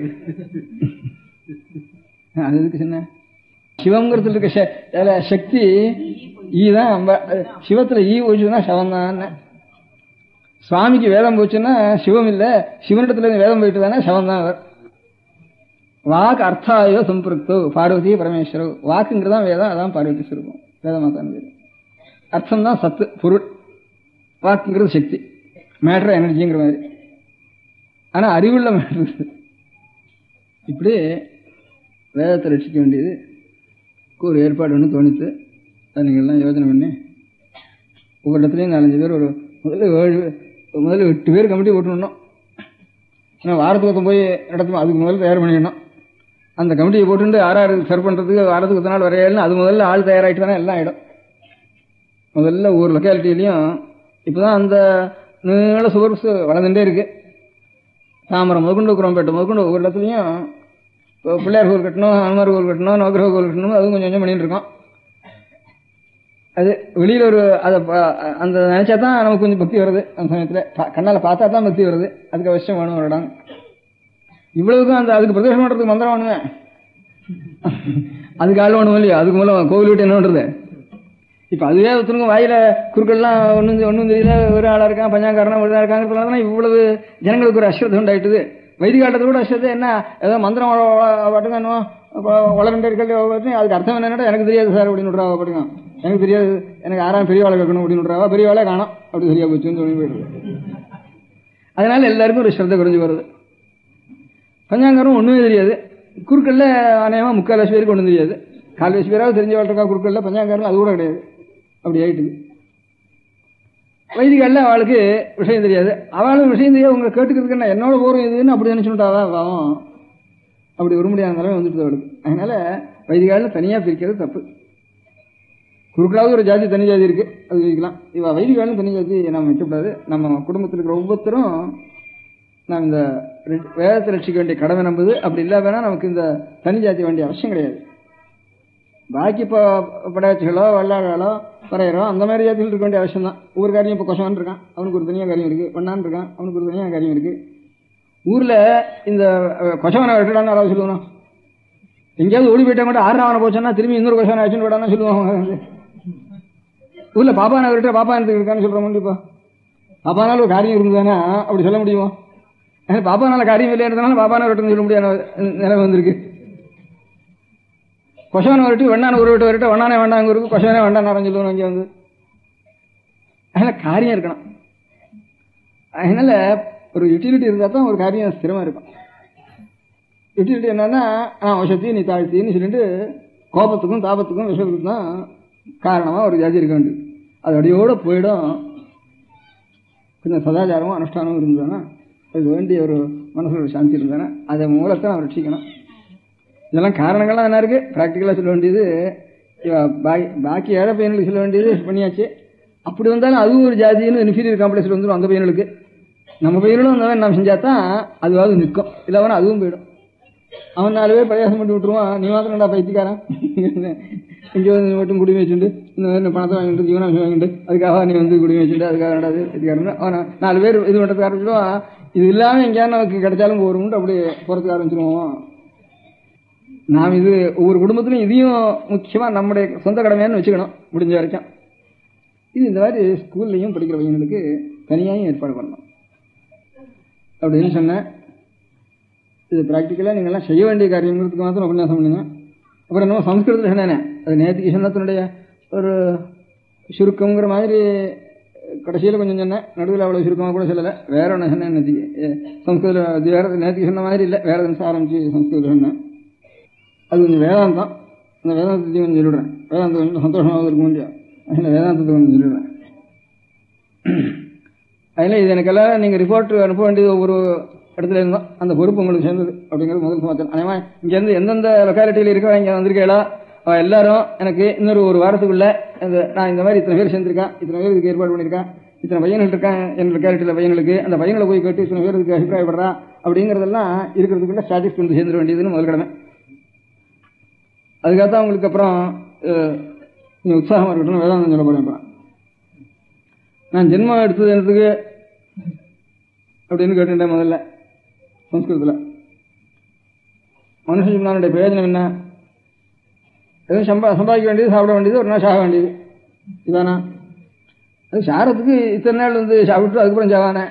அது எதுக்கு சின்ன சிவங்கிறதுல இருக்க சக்தி ஈ தான். சிவத்துல ஈ போச்சுன்னா சவம் தான். சுவாமிக்கு வேதம் போச்சுன்னா சிவம் இல்ல, சிவனிடத்துல வேதம் போயிட்டு தானே சவம் தான் அவர். வாக்கு அர்த்தாயோ சம்பிருக்தோ பார்வதி பரமேஸ்வரோ. வாக்குங்கிறதான் வேதம், அதான் பார்வதி சுரூபம். வேதமாதான் வேதம். அர்த்தம் தான் சத்து பொருள், வாக்குங்கிறது சக்தி, மேட்டர் எனர்ஜிங்கிற மாதிரி. ஆனா அறிவுள்ள மேட்டர். இப்படி வேதத்தை ரட்சிக்க வேண்டியது ஒரு ஏற்பாடு ஒன்று தோணித்து. அதை நீங்கள் எல்லாம் யோசனை பண்ணி ஒவ்வொரு இடத்துலையும் நாலஞ்சு பேர், ஒரு முதல்ல ஏழு முதல்ல எட்டு பேர் கமிட்டி போட்டுடணும். ஏன்னா வாரத்துக்கு ஒருத்தம் போய் நடத்தும், அதுக்கு முதல்ல தயார் பண்ணிடணும். அந்த கமிட்டியை போட்டு ஆறாறு சர்வ் பண்ணுறதுக்கு வாரத்துக்கு ஒத்த நாள் வரையாலும் அது முதல்ல ஆள் தயாராகிட்டு தானே எல்லாம் ஆகிடும். முதல்ல ஒவ்வொரு லொக்காலிட்டிலையும் இப்போ தான் அந்த நீள சுவர்ஸ் வளர்ந்துட்டே இருக்கு. தாமரம் முதற்கொண்டு குரம்பேட்டை முதற்கொண்டு ஒவ்வொரு இடத்துலையும் இப்போ பிள்ளையார் கோவில் கட்டணும், அனுமார் கோவில் கட்டணும், நவகிரக கோவில் கட்டணும், அதுவும் கொஞ்சம் கொஞ்சம் பண்ணிட்டு இருக்கோம். அது வெளியில் ஒரு அதை அந்த நினைச்சா தான் நமக்கு கொஞ்சம் பக்தி வருது. அந்த சமயத்தில் கண்ணால் பார்த்தா தான் பக்தி வருது. அதுக்கு அவசியம் வேணும் ஒரு இடம். இவ்வளவுக்கும் அந்த அதுக்கு பிரதேசம் பண்ணுறதுக்கு மந்திரம் வேணுங்க. அதுக்கு ஆள் வேணும் இல்லையா? அதுக்கு மூலம் கோவில் விட்டு என்ன பண்ணுறது? இப்போ அதுவே ஒருத்தருக்கும் வாயில குறுக்கள்லாம் ஒன்றும் ஒன்றும் தெரியல, ஒரு ஆளாக இருக்கான், பஞ்சாங்காரனா ஒரு இருக்காங்கிறதுனால இவ்வளவு ஜனங்களுக்கு ஒரு அஸ்ரத்தை உண்டாயிட்டுது. வைதிகாட்டத்தை கூட அஸ்ரத்தை என்ன ஏதோ மந்திரம் பாட்டுங்க இன்னும் வளர்ண்டே இருக்கிறது, அதுக்கு அர்த்தம் என்னன்னா எனக்கு தெரியாது சார் அப்படின்னு விட்றாவா பாட்டுங்க. எனக்கு தெரியாது, எனக்கு ஆறாம் பெரியவாளை கேட்கணும் அப்படின்னு விட்றாவா, பெரியவாளே காணும் அப்படி சரியா போச்சுன்னு சொல்லி போயிடுது. அதனால எல்லாருக்கும் ஒரு ஸ்ரத்தை குறைஞ்சி வருது. பஞ்சாங்காரம் ஒன்றுமே தெரியாது. குறுக்கல்ல அநேகமாக முக்கால் லட்சம் பேருக்கு ஒன்றும் தெரியாது. கால் லட்சம் பேராவது தெரிஞ்ச வாழ்க்கா குறுக்கல்ல, பஞ்சாங்காரம் அது கூட கிடையாது. அப்படி ஆயிட்டுது. வைதிகால அவளுக்கு விஷயம் தெரியாது. அவளும் விஷயம் தெரியாது. உங்களை கேட்டுக்கிறதுக்கு என்ன என்னோட போகிறோம் இதுன்னு அப்படி நினைச்சுட்டாதான் அவன் அப்படி ஒரு முடியாத நிலைமை வந்துட்டு அவளுக்கு. அதனால வைதிகாலில் தனியாக பிரிக்கிறது தப்பு. குறுக்களாவது ஒரு ஜாதி தனி ஜாதி இருக்கு, அது வைக்கலாம். இவ வைதிகாலும் தனி ஜாதி நம்ம வைக்கக்கூடாது. நம்ம குடும்பத்தில் இருக்கிற ஒவ்வொருத்தரும் நாம் இந்த வேதத்தை ரட்சிக்க வேண்டிய கடமை நம்புது. அப்படி இல்லை வேணா நமக்கு இந்த தனி ஜாதி வேண்டிய அவசியம் கிடையாது. பாக்கி இப்போ படையாச்சிகளோ வல்லாளோ வரையறோ அந்த மாதிரி ஜாதிகள் இருக்க வேண்டிய அவசியம் தான். ஒவ்வொரு காரியம் இப்போ கொசவான் இருக்கான், அவனுக்கு ஒரு தனியாக காரியம் இருக்கு. பண்ணான் இருக்கான், அவனுக்கு ஒரு தனியாக காரியம் இருக்கு. ஊர்ல இந்த கொசவனை வெட்டடான்னு யாராவது சொல்லுவானோ? எங்கேயாவது ஓடி போயிட்டா கூட ஆறாவனை போச்சோன்னா திரும்பி இன்னொரு கொசவனை ஆச்சுன்னு விடான்னு சொல்லுவாங்க. ஊர்ல பாப்பா நான் விட்டு பாப்பா எனக்கு இருக்கான்னு சொல்றோம். இப்போ பாப்பானால ஒரு காரியம் இருந்ததுன்னா அப்படி சொல்ல முடியுமா? பாப்பானால காரியம் இல்லை இருந்தனால பாப்பான விட்டுன்னு சொல்ல முடியாத நிலைமை வந்திருக்கு. கொசவனை வரட்டு வெண்ணான ஒரு விட்டு வரட்டு வண்ணானே வேண்டாங்க இருக்கு, கொசவனே வேண்டாம் சொல்லுவோம் இங்கே வந்து. அதனால காரியம் இருக்கணும். அதனால ஒரு யூட்டிலிட்டி இருந்தால் தான் ஒரு காரியம் ஸ்திரமா இருக்கும். யூட்டிலிட்டி என்னன்னா வசதி நீ தாழ்த்தின்னு சொல்லிட்டு கோபத்துக்கும் தாபத்துக்கும் விஷயத்துக்கும் தான் காரணமாக ஒரு ஜாதி இருக்க வேண்டியது. அது அடியோடு போயிடும். கொஞ்சம் சதாச்சாரமும் அனுஷ்டானமும் இருந்ததுன்னா அது வேண்டிய ஒரு மனசுல ஒரு சாந்தி இருந்தானே அதை மூலத்தை நம்ம ரட்சிக்கணும். இதெல்லாம் காரணங்கள்லாம் என்ன இருக்கு, ப்ராக்டிக்கலாக சொல்ல வேண்டியது. பாக்கி ஏழை பையனுக்கு சொல்ல வேண்டியது பண்ணியாச்சு. அப்படி வந்தாலும் அதுவும் ஒரு ஜாதின்னு இன்ஃபீரியர் காம்ப்ளெக்ஸில் வந்துடும் அந்த பையனுக்கு. நம்ம பையனும் அந்த மாதிரி நம்ம செஞ்சா தான் அதுவாவது நிற்கும். இல்லை அதுவும் போயிடும். அவன் நாலு பேர் பிரயாசம் பண்ணி விட்டுருவான். நீ மாத்திரம் நல்லா பைத்திக்காரன், இங்கே வந்து மட்டும் குடிமை வச்சுட்டு இந்த மாதிரி பணத்தை வாங்கிட்டு ஜீவனாம்சம் வாங்கிட்டு அதுக்காக நீ வந்து குடிமை வச்சுட்டு அதுக்காக நடாது இதுக்காரன் அவன் நாலு பேர் இது பண்ணுறதுக்கு ஆரம்பிச்சிடுவான். இது இல்லாமல் எங்கேயாவது நமக்கு கிடைச்சாலும் போகிறோம்ட்டு அப்படி போகிறதுக்கு ஆரம்பிச்சிருவோம். நாம் இது ஒவ்வொரு குடும்பத்திலும் இதையும் முக்கியமாக நம்முடைய சொந்த கடமையான்னு வச்சுக்கணும் முடிஞ்ச வரைக்கும். இது இந்த மாதிரி ஸ்கூல்லையும் படிக்கிற பையங்களுக்கு தனியாகவும் ஏற்பாடு பண்ணணும் அப்படின்னு சொன்னேன். இது ப்ராக்டிக்கலாக நீங்கள்லாம் செய்ய வேண்டிய காரியங்கிறதுக்கு மாத்திரம் உபன்யாசம் பண்ணுங்க. அப்புறம் என்னமோ சம்ஸ்கிருதத்தில் சொன்னேனே, அது நேற்றுக்கு சொன்னத்தினுடைய ஒரு சுருக்கங்கிற மாதிரி கடைசியில் கொஞ்சம் சொன்னேன். நடுவில் அவ்வளோ சுருக்கமாக கூட சொல்லலை. வேற ஒன்று சொன்னேன் நேற்றுக்கு. சம்ஸ்கிருதத்தில் வேற நேற்றுக்கு சொன்ன மாதிரி இல்லை, வேற நிமிஷம் ஆரம்பிச்சு சம்ஸ்கிருதம் சொன்னேன். அது கொஞ்சம் வேதாந்தம். அந்த வேதாந்தத்தையும் கொஞ்சம் சொல்லிடுறேன். வேதாந்தம் கொஞ்சம் சந்தோஷமாக இருக்கும் இல்லையா, அதில் வேதாந்தத்தை கொஞ்சம் சொல்லிடுறேன். அதனால் இது எனக்கெல்லாம் நீங்கள் ரிப்போர்ட் அனுப்ப வேண்டியது ஒவ்வொரு இடத்துல இருந்தோம். அந்த பொறுப்பு உங்களுக்கு சேர்ந்தது அப்படிங்கிறது முதல் சமாச்சாரம். அதே இங்கேருந்து எந்தெந்த லொக்காலிட்டியில் இருக்கோ இங்கே வந்திருக்கேளோ அவள் எல்லாரும் எனக்கு இன்னொரு ஒரு வாரத்துக்குள்ள நான் இந்த மாதிரி இத்தனை பேர் சேர்ந்திருக்கேன், இத்தனை பேர் இதுக்கு ஏற்பாடு பண்ணியிருக்கேன், இத்தனை பையன்கள் இருக்கான் என் லொக்காலிட்டியில் பையனுக்கு, அந்த பையனை போய் கேட்டு இத்தனை பேர் இதுக்கு அபிப்பிராயப்படுறான் அப்படிங்கிறதெல்லாம் இருக்கிறதுக்குள்ள ஸ்டாட்டிஸ்டிக்ஸ் வந்து சேர்ந்துட வேண்டியதுன்னு முதல் கடமை. அதுக்காகத்தான் உங்களுக்கு அப்புறம் நீங்கள் உற்சாகமாக இருக்கட்டும் வேதாந்தம் சொல்ல போகிறேன். அப்புறம் நான் ஜென்மம் எடுத்தது எனக்கு அப்படின்னு கேட்டுட்டேன் முதல்ல சம்ஸ்கிருதத்தில். மனுஷ ஜீவனுடைய பிரயோஜனம் என்ன? எதுவும் சம்பா சம்பாதிக்க வேண்டியது, சாப்பிட வேண்டியது, ஒரு நாள் சாக வேண்டியது, இதானா? அது சாரத்துக்கு இத்தனை நாள் வந்து சாப்பிட்டு அதுக்கப்புறம் சாவானே.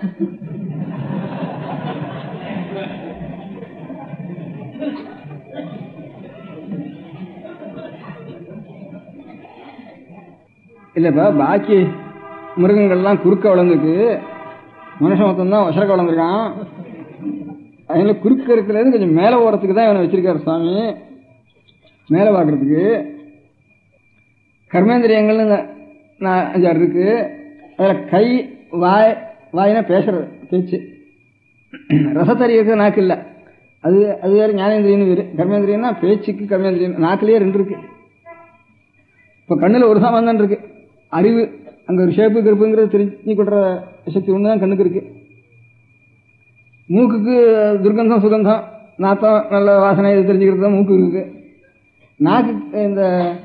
இல்லைப்பா, பாக்கி மிருகங்கள்லாம் குறுக்க வளர்ந்துருக்கு, மனுஷன் மொத்தம்தான் வசரக்க வளர்ந்துருக்கான். அதனால குறுக்க இருக்கிறது கொஞ்சம் மேலே ஓரத்துக்கு தான் இவனை வச்சிருக்காரு சுவாமி, மேலே பார்க்கறதுக்கு. கர்மேந்திரியங்கள்னு நான் அஞ்சாறு இருக்கு. அதில் கை, வாய், வாயினா பேசுறது பேச்சு, ரசத்தறியது நாக்கு இல்லை, அது அது வேறு ஞானேந்திரியன்னு வேறு. கர்மேந்திரியன்னா பேச்சுக்கு கர்மேந்திரியம், நாக்குலேயே ரெண்டு இருக்கு. இப்போ கண்ணில் ஒரு சம்பந்தம் இருக்கு, அறிவு, அங்கே ஒரு ஷேப்பு கருப்புங்கிறது தெரிஞ்சு கொள்ற சக்தி ஒன்று தான் கண்ணுக்கு இருக்கு. மூக்குக்கு துர்கந்தம் சுகந்தம் நாத்தம் நல்ல வாசனை இது தெரிஞ்சுக்கிறது தான் மூக்கு இருக்கு. நாக்கு இந்த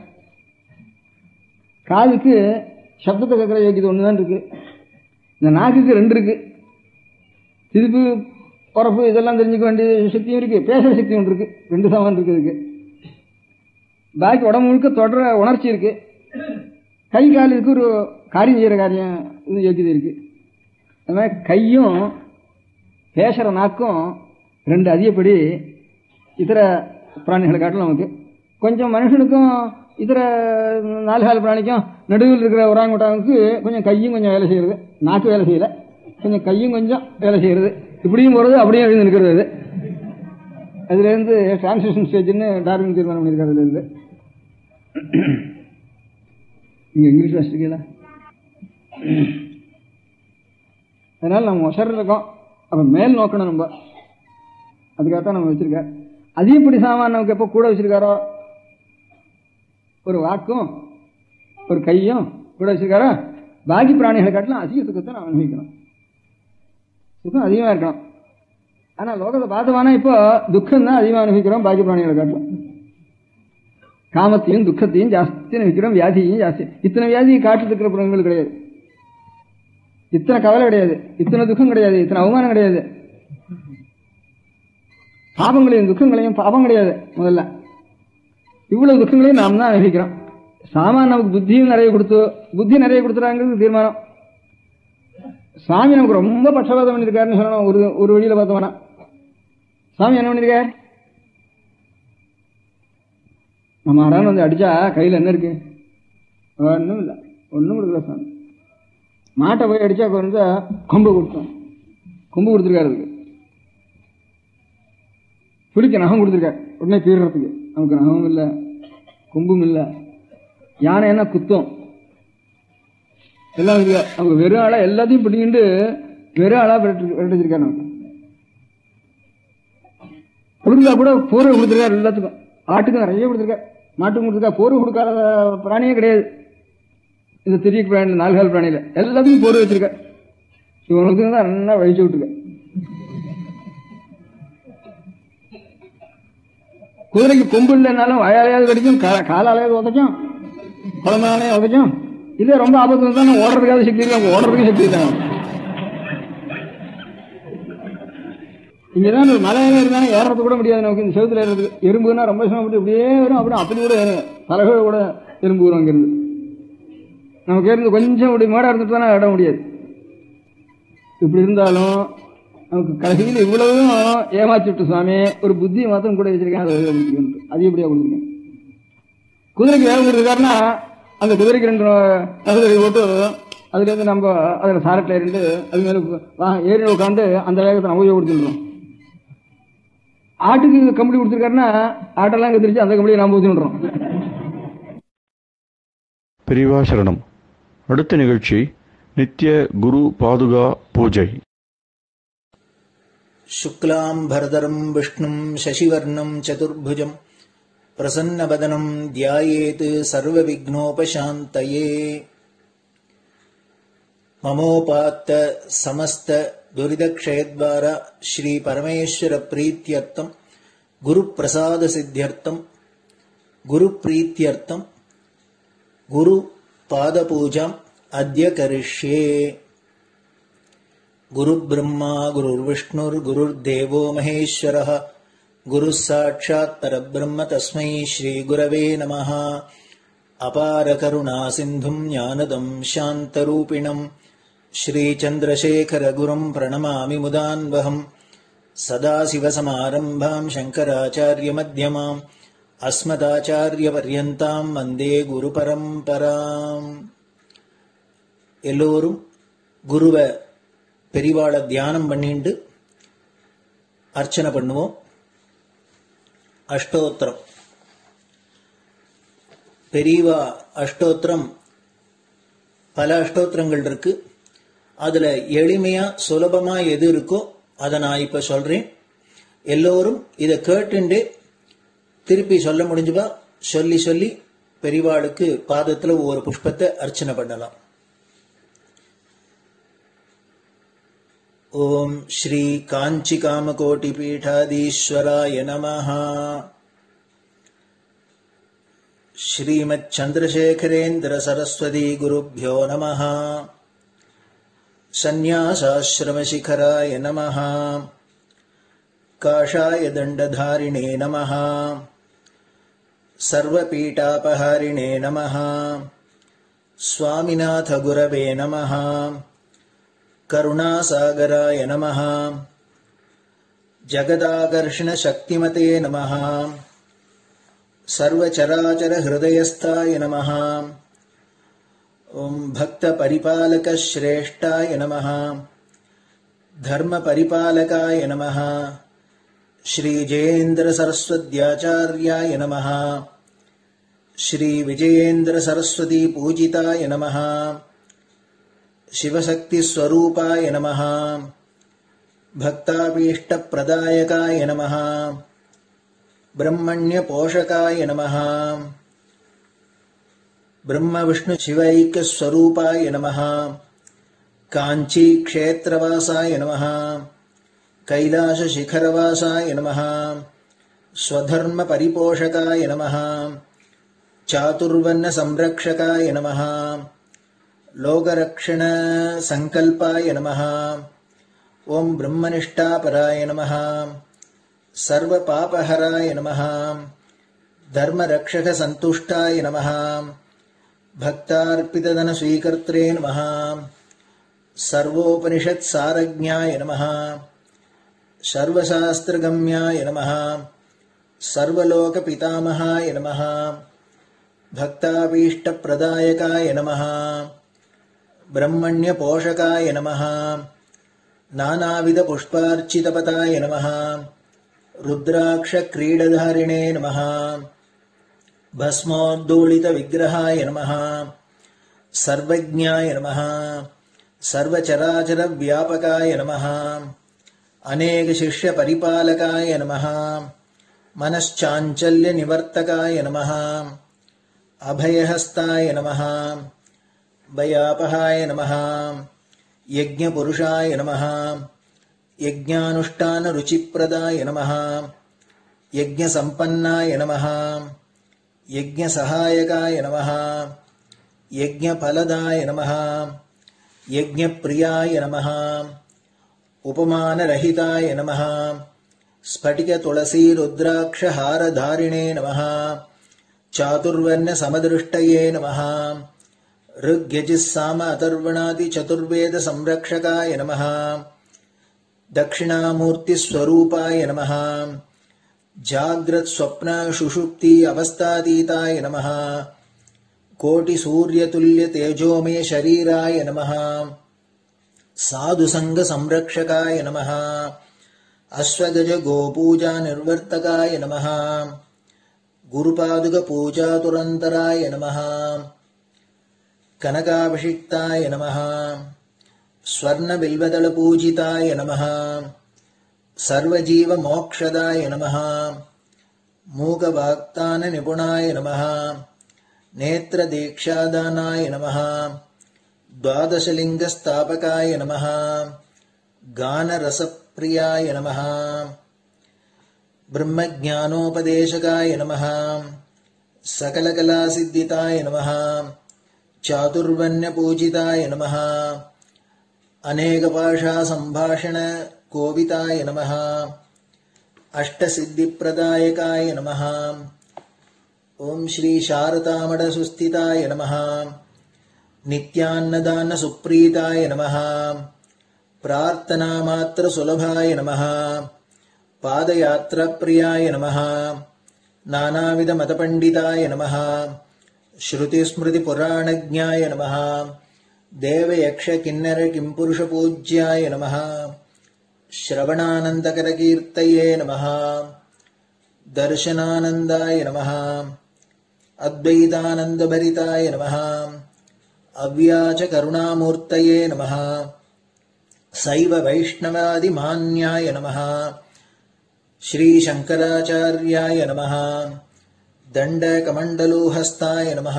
காதுக்கு சப்தத்தை கேட்குற யோகியது ஒன்று தான் இருக்கு. இந்த நாக்குக்கு ரெண்டு இருக்கு, திருப்பு உரப்பு இதெல்லாம் தெரிஞ்சுக்க வேண்டிய சக்தியும் இருக்கு, பேசுகிற சக்தி ஒன்று இருக்கு, ரெண்டு சமம் இருக்கு இதுக்கு. பாக்கி உடம்பு முழுக்க தொடர உணர்ச்சி இருக்கு. கை கால் இருக்கு, ஒரு காரியம் செய்கிற காரியம் இது யோகியது இருக்கு. அது மாதிரி கையும் பேசுகிற நாக்கும் ரெண்டு அதிகப்படி இதர பிராணிகளை காட்டிலும் நமக்கு கொஞ்சம், மனுஷனுக்கும் இதர நாலு கால பிராணிக்கும் நடுவில் இருக்கிற ஒராங்குட்டானுக்கு கொஞ்சம் கையும் கொஞ்சம் வேலை செய்கிறது, நாக்கு வேலை செய்யலை, கொஞ்சம் கையும் கொஞ்சம் வேலை செய்கிறது. இப்படியும் போகிறது அப்படியும் எழுந்து நிற்கிறது. அது அதுலேருந்து டிரான்ஸ்லேஷன் ஸ்டேஜ்னு டார்வின் தீர்மானம் பண்ணியிருக்காரு. அதுலேருந்து நீங்கள் இங்கிலீஷ் வாசிச்சிருக்கீங்களா? அதனால் நம்ம ஒசரில் இருக்கோம், அப்போ மேல் நோக்கணும் நம்ம. அதுக்காகத்தான் நம்ம வச்சுருக்கேன். அதிகப்படி சாமான் நமக்கு எப்போ கூட வச்சுருக்காரோ, ஒரு வாக்கும் ஒரு கையும் கூட வச்சுருக்காரோ, பாக்கி பிராணிகளை காட்டிலும் அதிக சுகத்தை நான் அனுபவிக்கணும், சுகம் அதிகமாக இருக்கணும். ஆனால் லோகத்தை பார்த்தோம்னா இப்போ துக்கம் தான் அதிகமாக அனுபவிக்கிறோம் பாக்கி பிராணிகளை காட்டிலும். காமத்தையும் துக்கத்தையும் ஜாஸ்தி அனுபவிக்கிறோம், வியாதியையும் ஜாஸ்தி. இத்தனை வியாதியை காட்டில் இருக்கிற பிறங்கள் கிடையாது, இத்தனை கவலை கிடையாது, இத்தனை துக்கம் கிடையாது, இத்தனை அவமானம் கிடையாது, பாபங்களையும் துக்கங்களையும் பாபம் கிடையாது. முதல்ல இவ்வளவு துக்கங்களையும் நாம் தான் அனுபவிக்கிறோம். சாமான் நமக்கு புத்தியும் நிறைய கொடுத்து, புத்தி நிறைய கொடுத்துறாங்கிறது தீர்மானம். சாமி நமக்கு ரொம்ப பட்சபாதம் பண்ணியிருக்காருன்னு சொல்லணும். ஒரு ஒரு வழியில் பார்த்தோம்னா சாமி என்ன பண்ணியிருக்கார்? நம்ம யாராவது வந்து அடிச்சா கையில் என்ன இருக்கு? ஒன்றும் இல்லை, ஒன்றும் கொடுக்கல சாமி. மாட்டை போய் அடிச்சா குறைஞ்சா கொம்பு கொடுத்தோம், கொம்பு கொடுத்துருக்காரு. அதுக்கு புளிக்க நகம் கொடுத்துருக்காரு உடனே தீர்றதுக்கு. நமக்கு நகமும் இல்லை, கொம்பும் இல்லை. யானை என்ன குத்தம் எல்லாம் இருக்கு. அவங்க வெறும் ஆளா எல்லாத்தையும் பிடிக்கிட்டு வெறும் ஆளா விரட்டிச்சிருக்காரு. நமக்கு கொடுத்தா கூட போர்வை கொடுத்துருக்காரு எல்லாத்துக்கும். ஆட்டுக்கும் நிறைய கொடுத்துருக்காரு, மாட்டுக்கும் கொடுத்துருக்கா. போர்வை கொடுக்காத பிராணியே கிடையாது இந்த தெரிய பிராணி, நால்கால் பிராணியில எல்லாத்துக்கும் போர்வை வச்சிருக்க. இவங்களுக்கு தான் நல்லா வழிச்சு விட்டுருக்க. குதிரைக்கு கொம்பு இல்லைன்னாலும் வாயாலையாவது கிடைக்கும், காலாலையாவது உதைக்கும், குழந்தையாலே உதைக்கும். இதே ரொம்ப ஆபத்து தான் ஓடுறதுக்காவது சக்தி இருக்கு, அவங்க ஓடுறதுக்கு சக்தி தான். இங்கதான் ஒரு மலையில இருந்தாலும் ஏறது கூட முடியாது நமக்கு. இந்த செவத்துல ஏறதுக்கு எறும்புனா ரொம்ப சிரமப்பட்டு இப்படியே வரும், அப்படியே அப்படி கூட பலகை கூட எறும்பு வரும். அங்கிருந்து நமக்கு இருந்து கொஞ்சம் இப்படி மேடா இருந்துட்டு தானே இட முடியாது. இப்படி இருந்தாலும் நமக்கு கடைசியில் இவ்வளவும் ஏமாச்சுட்டு சுவாமி ஒரு புத்தியை மாத்திரம் கூட வச்சிருக்கேன், அதை அதிகப்படியாக கொடுத்துருக்கேன். குதிரைக்கு வேலை கொடுத்துருக்காருன்னா அந்த குதிரைக்கு ரெண்டு நகை போட்டு அதுலேருந்து நம்ம அதில் சாரட்டில் இருந்து அது மேலே ஏறி உட்காந்து அந்த வேகத்தை நம்ம கொடுத்துடுறோம். ஆட்டுக்கு கம்பளி கொடுத்துருக்காருன்னா ஆட்டெல்லாம் இங்கே திருச்சி அந்த கம்பளியை நாம் ஊற்றிடுறோம். பெரியவா சரணம். அடுத்த நிகழ்ச்சி நித்திய குரு பாதுகா பூஜை. शुक्लाम्भरधरं विष्णुं शशिवर्णं चतुर्भुजं प्रसन्नवदनं ध्यायेत् सर्वविघ्नोपशान्तये. ममोपात्त समस्त दुरितक्षयद्वारा श्री परमेश्वर प्रीत्यर्थं गुरुप्रसाद सिद्ध्यर्थं गुरुप्रीत्यर्थं गुरुपादपूजाम् अद्य करिष्ये. गुरुब्रह्मा गुरुर्विष्णुर्गुरुर्देवो महेश्वरः गुरुः साक्षात् परब्रह्म तस्मै श्रीगुरवे नमः. अपारकरुणासिन्धुं ज्ञानदं शान्तरूपिणं श्रीचन्द्रशेखरगुरुं प्रणमामि मुदान्वहम्. सदाशिवसमारम्भां शङ्कराचार्यमध्यमाम् अस्मदाचार्यपर्यन्तां वन्दे गुरुपरम्पराम्. எல்லோரும் குருவை பெரிவாளை தியானம் பண்ணிண்டு அர்ச்சனை பண்ணுவோம். அஷ்டோத்திரம். பெரியவா அஷ்டோத்திரம் பல அஷ்டோத்திரங்கள் இருக்கு. அதுல எளிமையா சுலபமா எது இருக்கோ அதை நான் இப்ப சொல்றேன். எல்லோரும் இதை கேட்டுண்டே திருப்பி சொல்ல முடிஞ்சுபா சொல்லி சொல்லி பெரிவாளுக்கு பாதத்துல ஒவ்வொரு புஷ்பத்தை அர்ச்சனை பண்ணலாம். ओम श्री कांची कामकोटि पीठाधीश्वराय नमः. श्रीमत् चंद्रशेखरेन्द्र सरस्वती गुरुभ्यो नमः. संन्यासाश्रम शिखराय नमः. काषाय दंडधारिणे नमः. सर्वपीठापहारिणे नमः. स्वामिनाथ गुरवे नमः. करुणासागराय नमः. जगदाकर्षण शक्तिमते नमः. सर्वचराचर हृदयस्थाय नमः. ओम भक्त परिपालक श्रेष्ठाय नमः. धर्म परिपालकाय नमः. श्री जयेन्द्र सरस्वत्याचार्याय नमः. श्री विजयेन्द्र सरस्वती पूजिताय नमः. शिवशक्ति स्वरूपाय नमः. भक्ताभीष्ट प्रदायकाय नमः. ब्रह्मण्य पोषकाय नमः. ब्रह्म विष्णु शिवैक्य स्वरूपाय नमः. कांची क्षेत्रवासाय नमः. कैलाश शिखरवासाय नमः. स्वधर्म परिपोषकाय नमः. चातुर्वर्ण संरक्षकाय नमः. लोकरक्षण संकल्पाय नमः. ओम ब्रह्मनिष्ठापराय नमः. सर्वपापहराय नमः. धर्मरक्षक संतुष्टाय नमः. भक्तार्पितधन स्वीकर्त्रे नमः. सर्वोपनिषत् सारज्ञाय नमः. सर्वशास्त्रगम्याय नमः. सर्वलोक पितामहाय नमः. भक्ताभीष्ट प्रदायकाय नमः. ब्रह्मण्य पोषकाय नमः. नानाविध पुष्पार्चितपताय नमः. रुद्राक्ष क्रीडधारिणे नमः. भस्मोद्दोलित विग्रहाय नमः. सर्वज्ञाय नमः. सर्वचराचर व्यापकाय नमः. अनेक शिष्य परिपालकाय नमः. मनश्चाञ्चल्य निवर्तकाय नमः. अभयहस्ताय नमः. भयापहाय नमः. यज्ञपुरुषाय नमः. यज्ञानुष्ठान रुचिप्रदाय नमः. यज्ञसम्पन्नाय नमः. यज्ञसहायकाय नमः. यज्ञफलदाय नमः. यज्ञप्रियाय नमः. उपमानरहिताय नमः. स्फटिक तुलसी रुद्राक्ष हारधारिणे नमः. चातुर्वर्ण समदृष्टये नमः. ऋग्यजुस्साम अथर्वणादि चतुर्वेद संरक्षकाय नमः. दक्षिणामूर्ति स्वरूपाय नमः. जाग्रत स्वप्न सुषुप्ति अवस्थातीताय नमः. कोटि सूर्यतुल्य तेजोमय शरीराय नमः. साधु संग संरक्षकाय नमः. अश्वगज गोपूजा निर्वर्तकाय नमः. गुरुपादुक पूजा तुरंतराय नमः. कनकाभिषिक्ताय नमः स्वर्णबिल्वदलपूजिताय नमः सर्वजीवमोक्षदाय नमः मूकवाक्ताननिपुणाय नमः नेत्रदीक्षादानाय नमः द्वादशलिङ्गस्थापकाय नमः गानरसप्रियाय नमः ब्रह्मज्ञानोपदेशकाय नमः सकलकलासिद्धिताय नमः चातुर्वण्यपूजिताय नमः अनेकभाषासम्भाषणकोविताय नमः अष्टसिद्धिप्रदायकाय नमः ॐ श्री शारदामठसुस्थिताय नमः नित्यान्नदानसुप्रीताय नमः प्रार्थनामात्रसुलभाय नमः पादयात्राप्रियाय नमः नानाविधमतपण्डिताय नमः श्रुतिस्मृतिपुराणज्ञाय नमः देवयक्षकिन्नरकिंपुरुषपूज्याय नमः श्रवणानन्दकरकीर्तये नमः दर्शनानन्दाय नमः अद्वैतानन्दभरिताय नमः अव्याचकरुणामूर्तये नमः शैव वैष्णवादिमान्याय नमः श्रीशङ्कराचार्याय नमः दण्डकमण्डलोहस्ताय नमः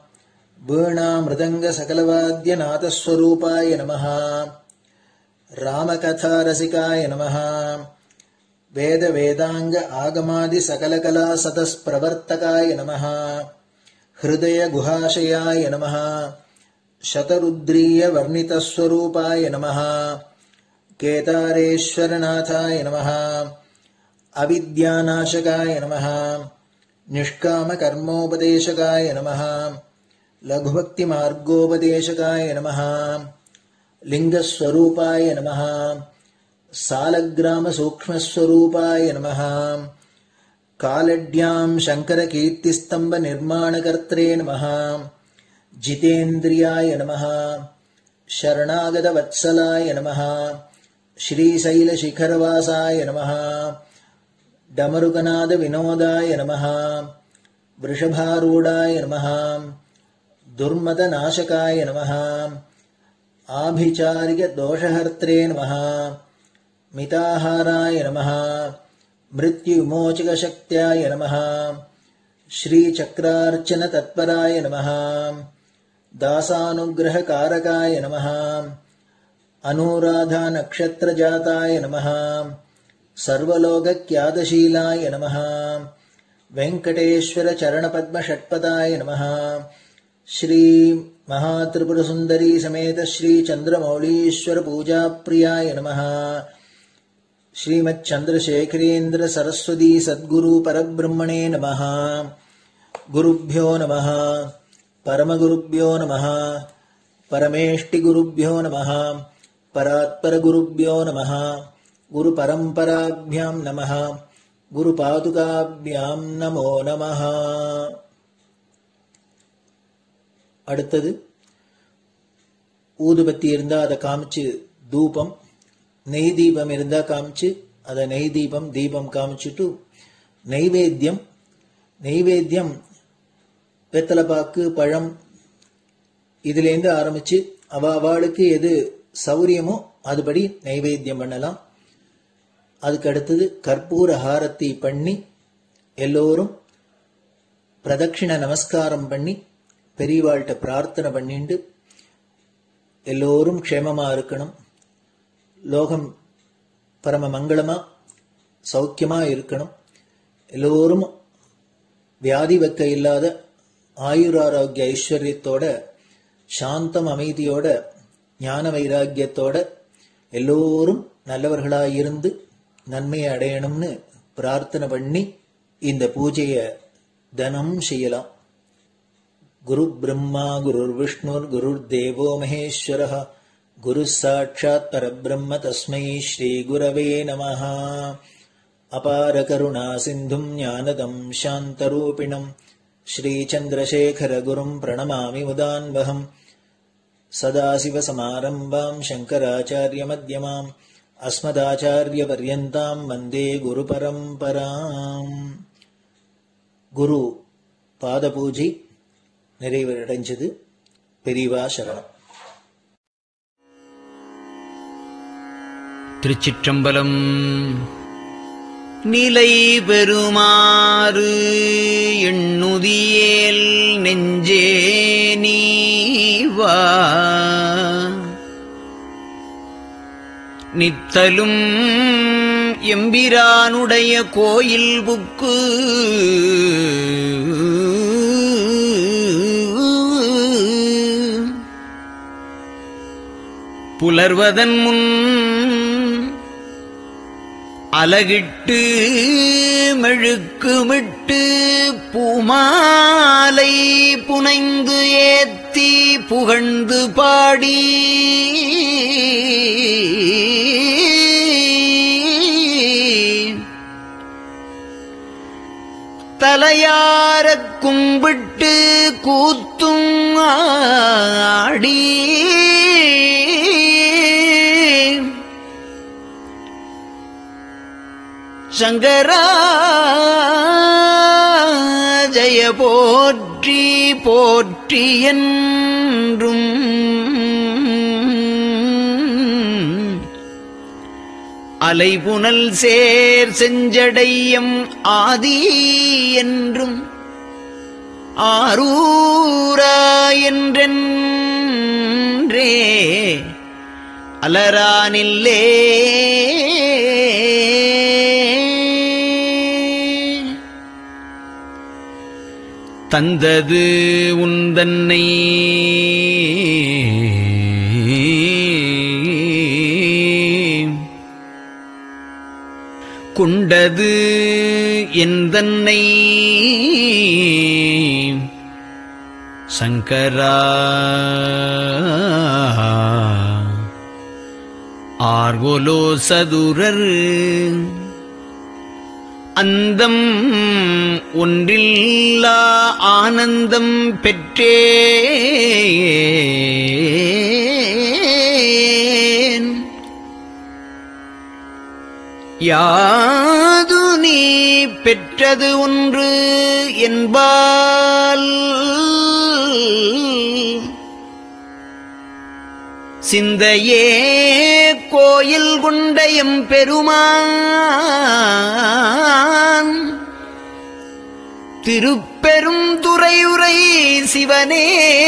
वीणामृदङ्गसकलवाद्यनाथस्वरूपाय नमः रामकथारसिकाय नमः वेदवेदाङ्ग आगमादिसकलकलासतस्प्रवर्तकाय नमः हृदयगुहाशयाय नमः शतरुद्रीयवर्णितस्वरूपाय नमः केदारेश्वरनाथाय नमः अविद्यानाशकाय नमः निष्कामकर्मोपदेशकाय नमः लघुभक्तिमार्गोपदेशकाय नमः लिङ्गस्वरूपाय नमः सालग्रामसूक्ष्मस्वरूपाय नमः कालड्यां शङ्करकीर्तिस्तम्भनिर्माणकर्त्रे नमः जितेन्द्रियाय नमः शरणागतवत्सलाय नमः श्रीशैलशिखरवासाय नमः डमरुकनादविनोदाय नमः वृषभारूढाय नमः दुर्मदनाशकाय नमः आभिचारिकदोषहर्त्रे नमः मिताहाराय नमः मृत्युविमोचकशक्त्याय नमः श्रीचक्रार्चनतत्पराय नमः दासानुग्रहकारकाय नमः अनुराधानक्षत्रजाताय नमः सर्वलोकख्यातशीलाय नमः वेङ्कटेश्वरचरणपद्मषट्पदाय नमः श्री महात्रिपुरसुन्दरी समेत श्री चन्द्रमौलीश्वरपूजाप्रियाय नमः श्रीमच्चन्द्रशेखरेन्द्र सरस्वती सद्गुरु परब्रह्मणे नमः गुरुभ्यो नमः परमगुरुभ्यो नमः परमेष्टिगुरुभ्यो नमः परात्परगुरुभ्यो नमः गुरुपरम्पराभ्यां नमः गुरुपादुकाभ्यां नमो नमः. அடுத்தது ஊதுபத்தி இருந்தா அதை காமிச்சு தூபம், நெய் தீபம் இருந்தா காமிச்சு அதை நெய் தீபம் தீபம் காமிச்சுட்டு நைவேத்தியம் நைவேத்தியம் வெத்தலைப்பாக்கு பழம் இதுலேருந்து ஆரம்பிச்சு அவ அவளுக்கு எது சௌரியமோ அதுபடி நைவேத்தியம் பண்ணலாம். அதுக்கு அடுத்தது கற்பூர ஹாரத்தி பண்ணி எல்லோரும் பிரதட்சிண நமஸ்காரம் பண்ணி பெரியவாள்கிட்ட பிரார்த்தனை பண்ணிண்டு எல்லோரும் க்ஷேமமா இருக்கணும், லோகம் பரம மங்களமா சௌக்கியமா இருக்கணும், எல்லோரும் வியாதி வெக்க இல்லாத ஆயுராரோக்கிய ஐஸ்வர்யத்தோட சாந்தம் அமைதியோட ஞான வைராக்கியத்தோட எல்லோரும் நல்லவர்களாயிருந்து நன்மையை அடையணும்னு பிரார்த்தனை பண்ணி இந்த பூஜையை தினம் செய்யலாம். குரு பிரம்மா குருர் விஷ்ணுர் குருர் தேவோ மகேஸ்வரः குரு சாட்சாத் பரபிரம்ம தஸ்மை ஸ்ரீ குரவே நமः. அபார கருணா சிந்தும் ஞானதம் சாந்தரூபிணம் ஸ்ரீ சந்திரசேகர குரும் பிரணமாமி முதான்வகம். சதாசிவசமாரம்பாம் சங்கராச்சார்ய மத்யமாம் அஸ்மதாச்சார்ய பர்யந்தாம் வந்தே குரு பரம்பராம். குரு பாத பூஜை நிறைவடைஞ்சது. பெரியவா சரணம். திருச்சிற்றம்பலம். நிலை பெறுமாறு எண்ணுதியேல் நெஞ்சே நீவா, நித்தலும் எம்பிரானுடைய கோயில் புக்கு புலர்வதன் முன் அலகிட்டு மெழுக்குமிட்டு பூமாலை புனைந்து ஏத்தி புகழ்ந்து பாடி தலையாரக் கும்பிட்டு கூத்தும் ஆடி சங்கரா ஜய போற்றி போற்றி என்றும் அலைபுனல் சேர் செஞ்சடையம் ஆதி என்றும் ஆரூரா என்றென்றே அலரானில்லே தந்தது உந்தன்னை கொண்டது எந்தன்னை சங்கரா ஆர்கோலோ சதுரர் அந்தம் ஒன்றில்லா ஆனந்தம் பெற்றேன். யாது நீ பெற்றது ஒன்று என்பால் சிந்தையே கோயில் கொண்டயம் பெருமான் திருப்பெரும் துறையுரை சிவனே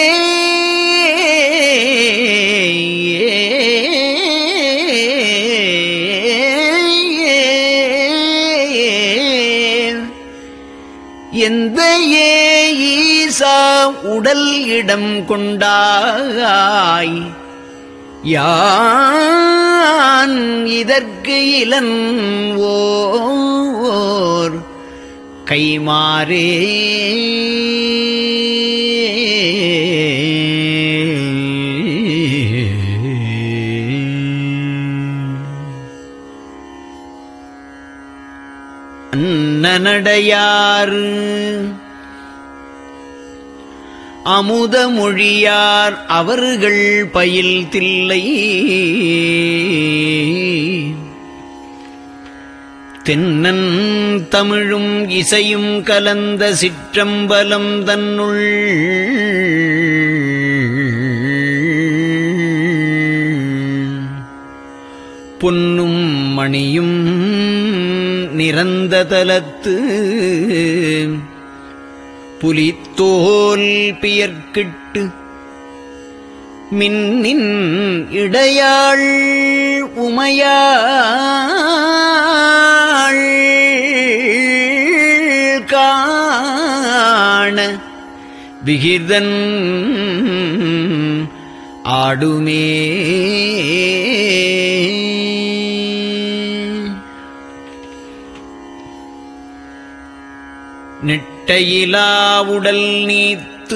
எந்த ஏ ஈசா உடல் இடம் கொண்டாய் யான் இதற்கு இலன் ஓர் கைமாறே அன்னநடையார் அமுத மொழியார் அவர்கள் பயில் தில்லை தென்னன் தமிழும் இசையும் கலந்த சிற்றம்பலம் தன்னுள் பொன்னும் மணியும் நிறந்த தலத்து புலித்தோல் பியர்க்கிட்டு மின்னின் இடையாள் உமையாள் காண விகிதன் ஆடுமே. நெட்டையிலா உடல் நீத்து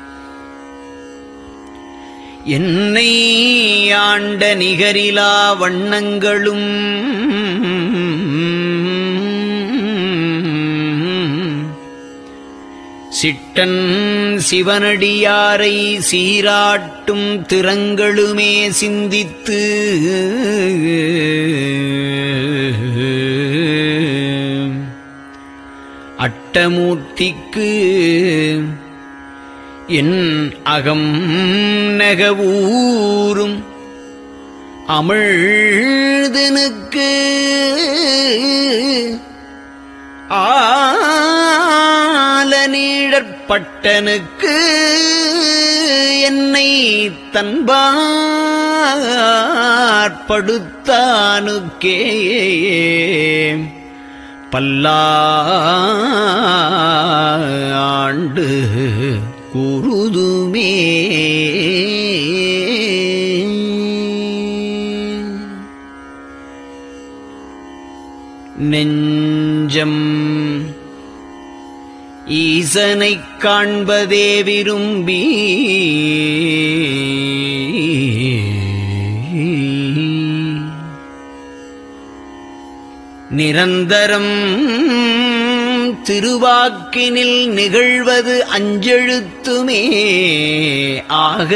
என்னை ஆண்ட நிகரிலா வண்ணங்களும் சிட்டன் சிவனடியாரை சீராட்டும் திறங்களுமே சிந்தித்து அட்டமூர்த்திக்கு என் அகம் நெகவூரும் அமிழ்தனுக்கு ஆலநீழற்பட்டனுக்கு என்னை தன்பாற்படுத்தானுக்கே பல்லாண்டு குருதுமே. நெஞ்சம் ஈசனைக் காண்பதே விரும்பி நிரந்தரம் திருவாக்கினில் நிகழ்வது அஞ்செழுத்துமே ஆக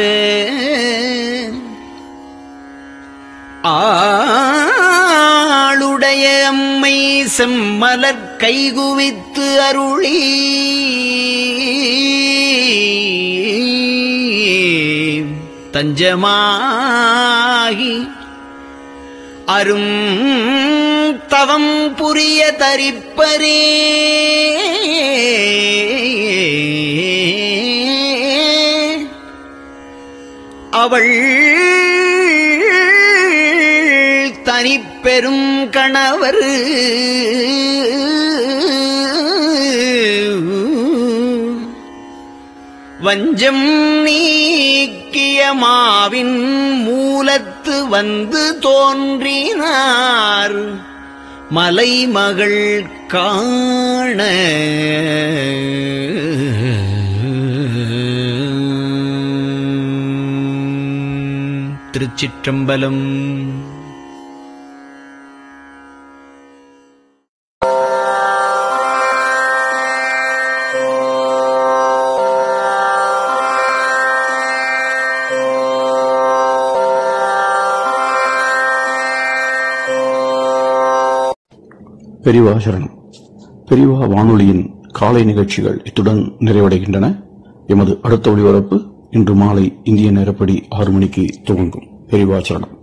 ஆளுடைய அம்மை செம்மலர் கைகுவித்து அருளி தஞ்சமாகி அரும் தவம் புரிய தரிப்பரே. அவள் தனிப்பெரும் கணவர் வஞ்சம் நீக்கிய மாவின் மூலத்து வந்து தோன்றினார் மலைமகள் காண. திருச்சிற்றம்பலம். பெரியவா சரணம். பெரியவா வானொலியின் காலை நிகழ்ச்சிகள் இத்துடன் நிறைவடைகின்றன. எமது அடுத்த ஒளிபரப்பு இன்று மாலை இந்திய நேரப்படி ஆறு மணிக்கு துவங்கும். பெரியவா சரணம்.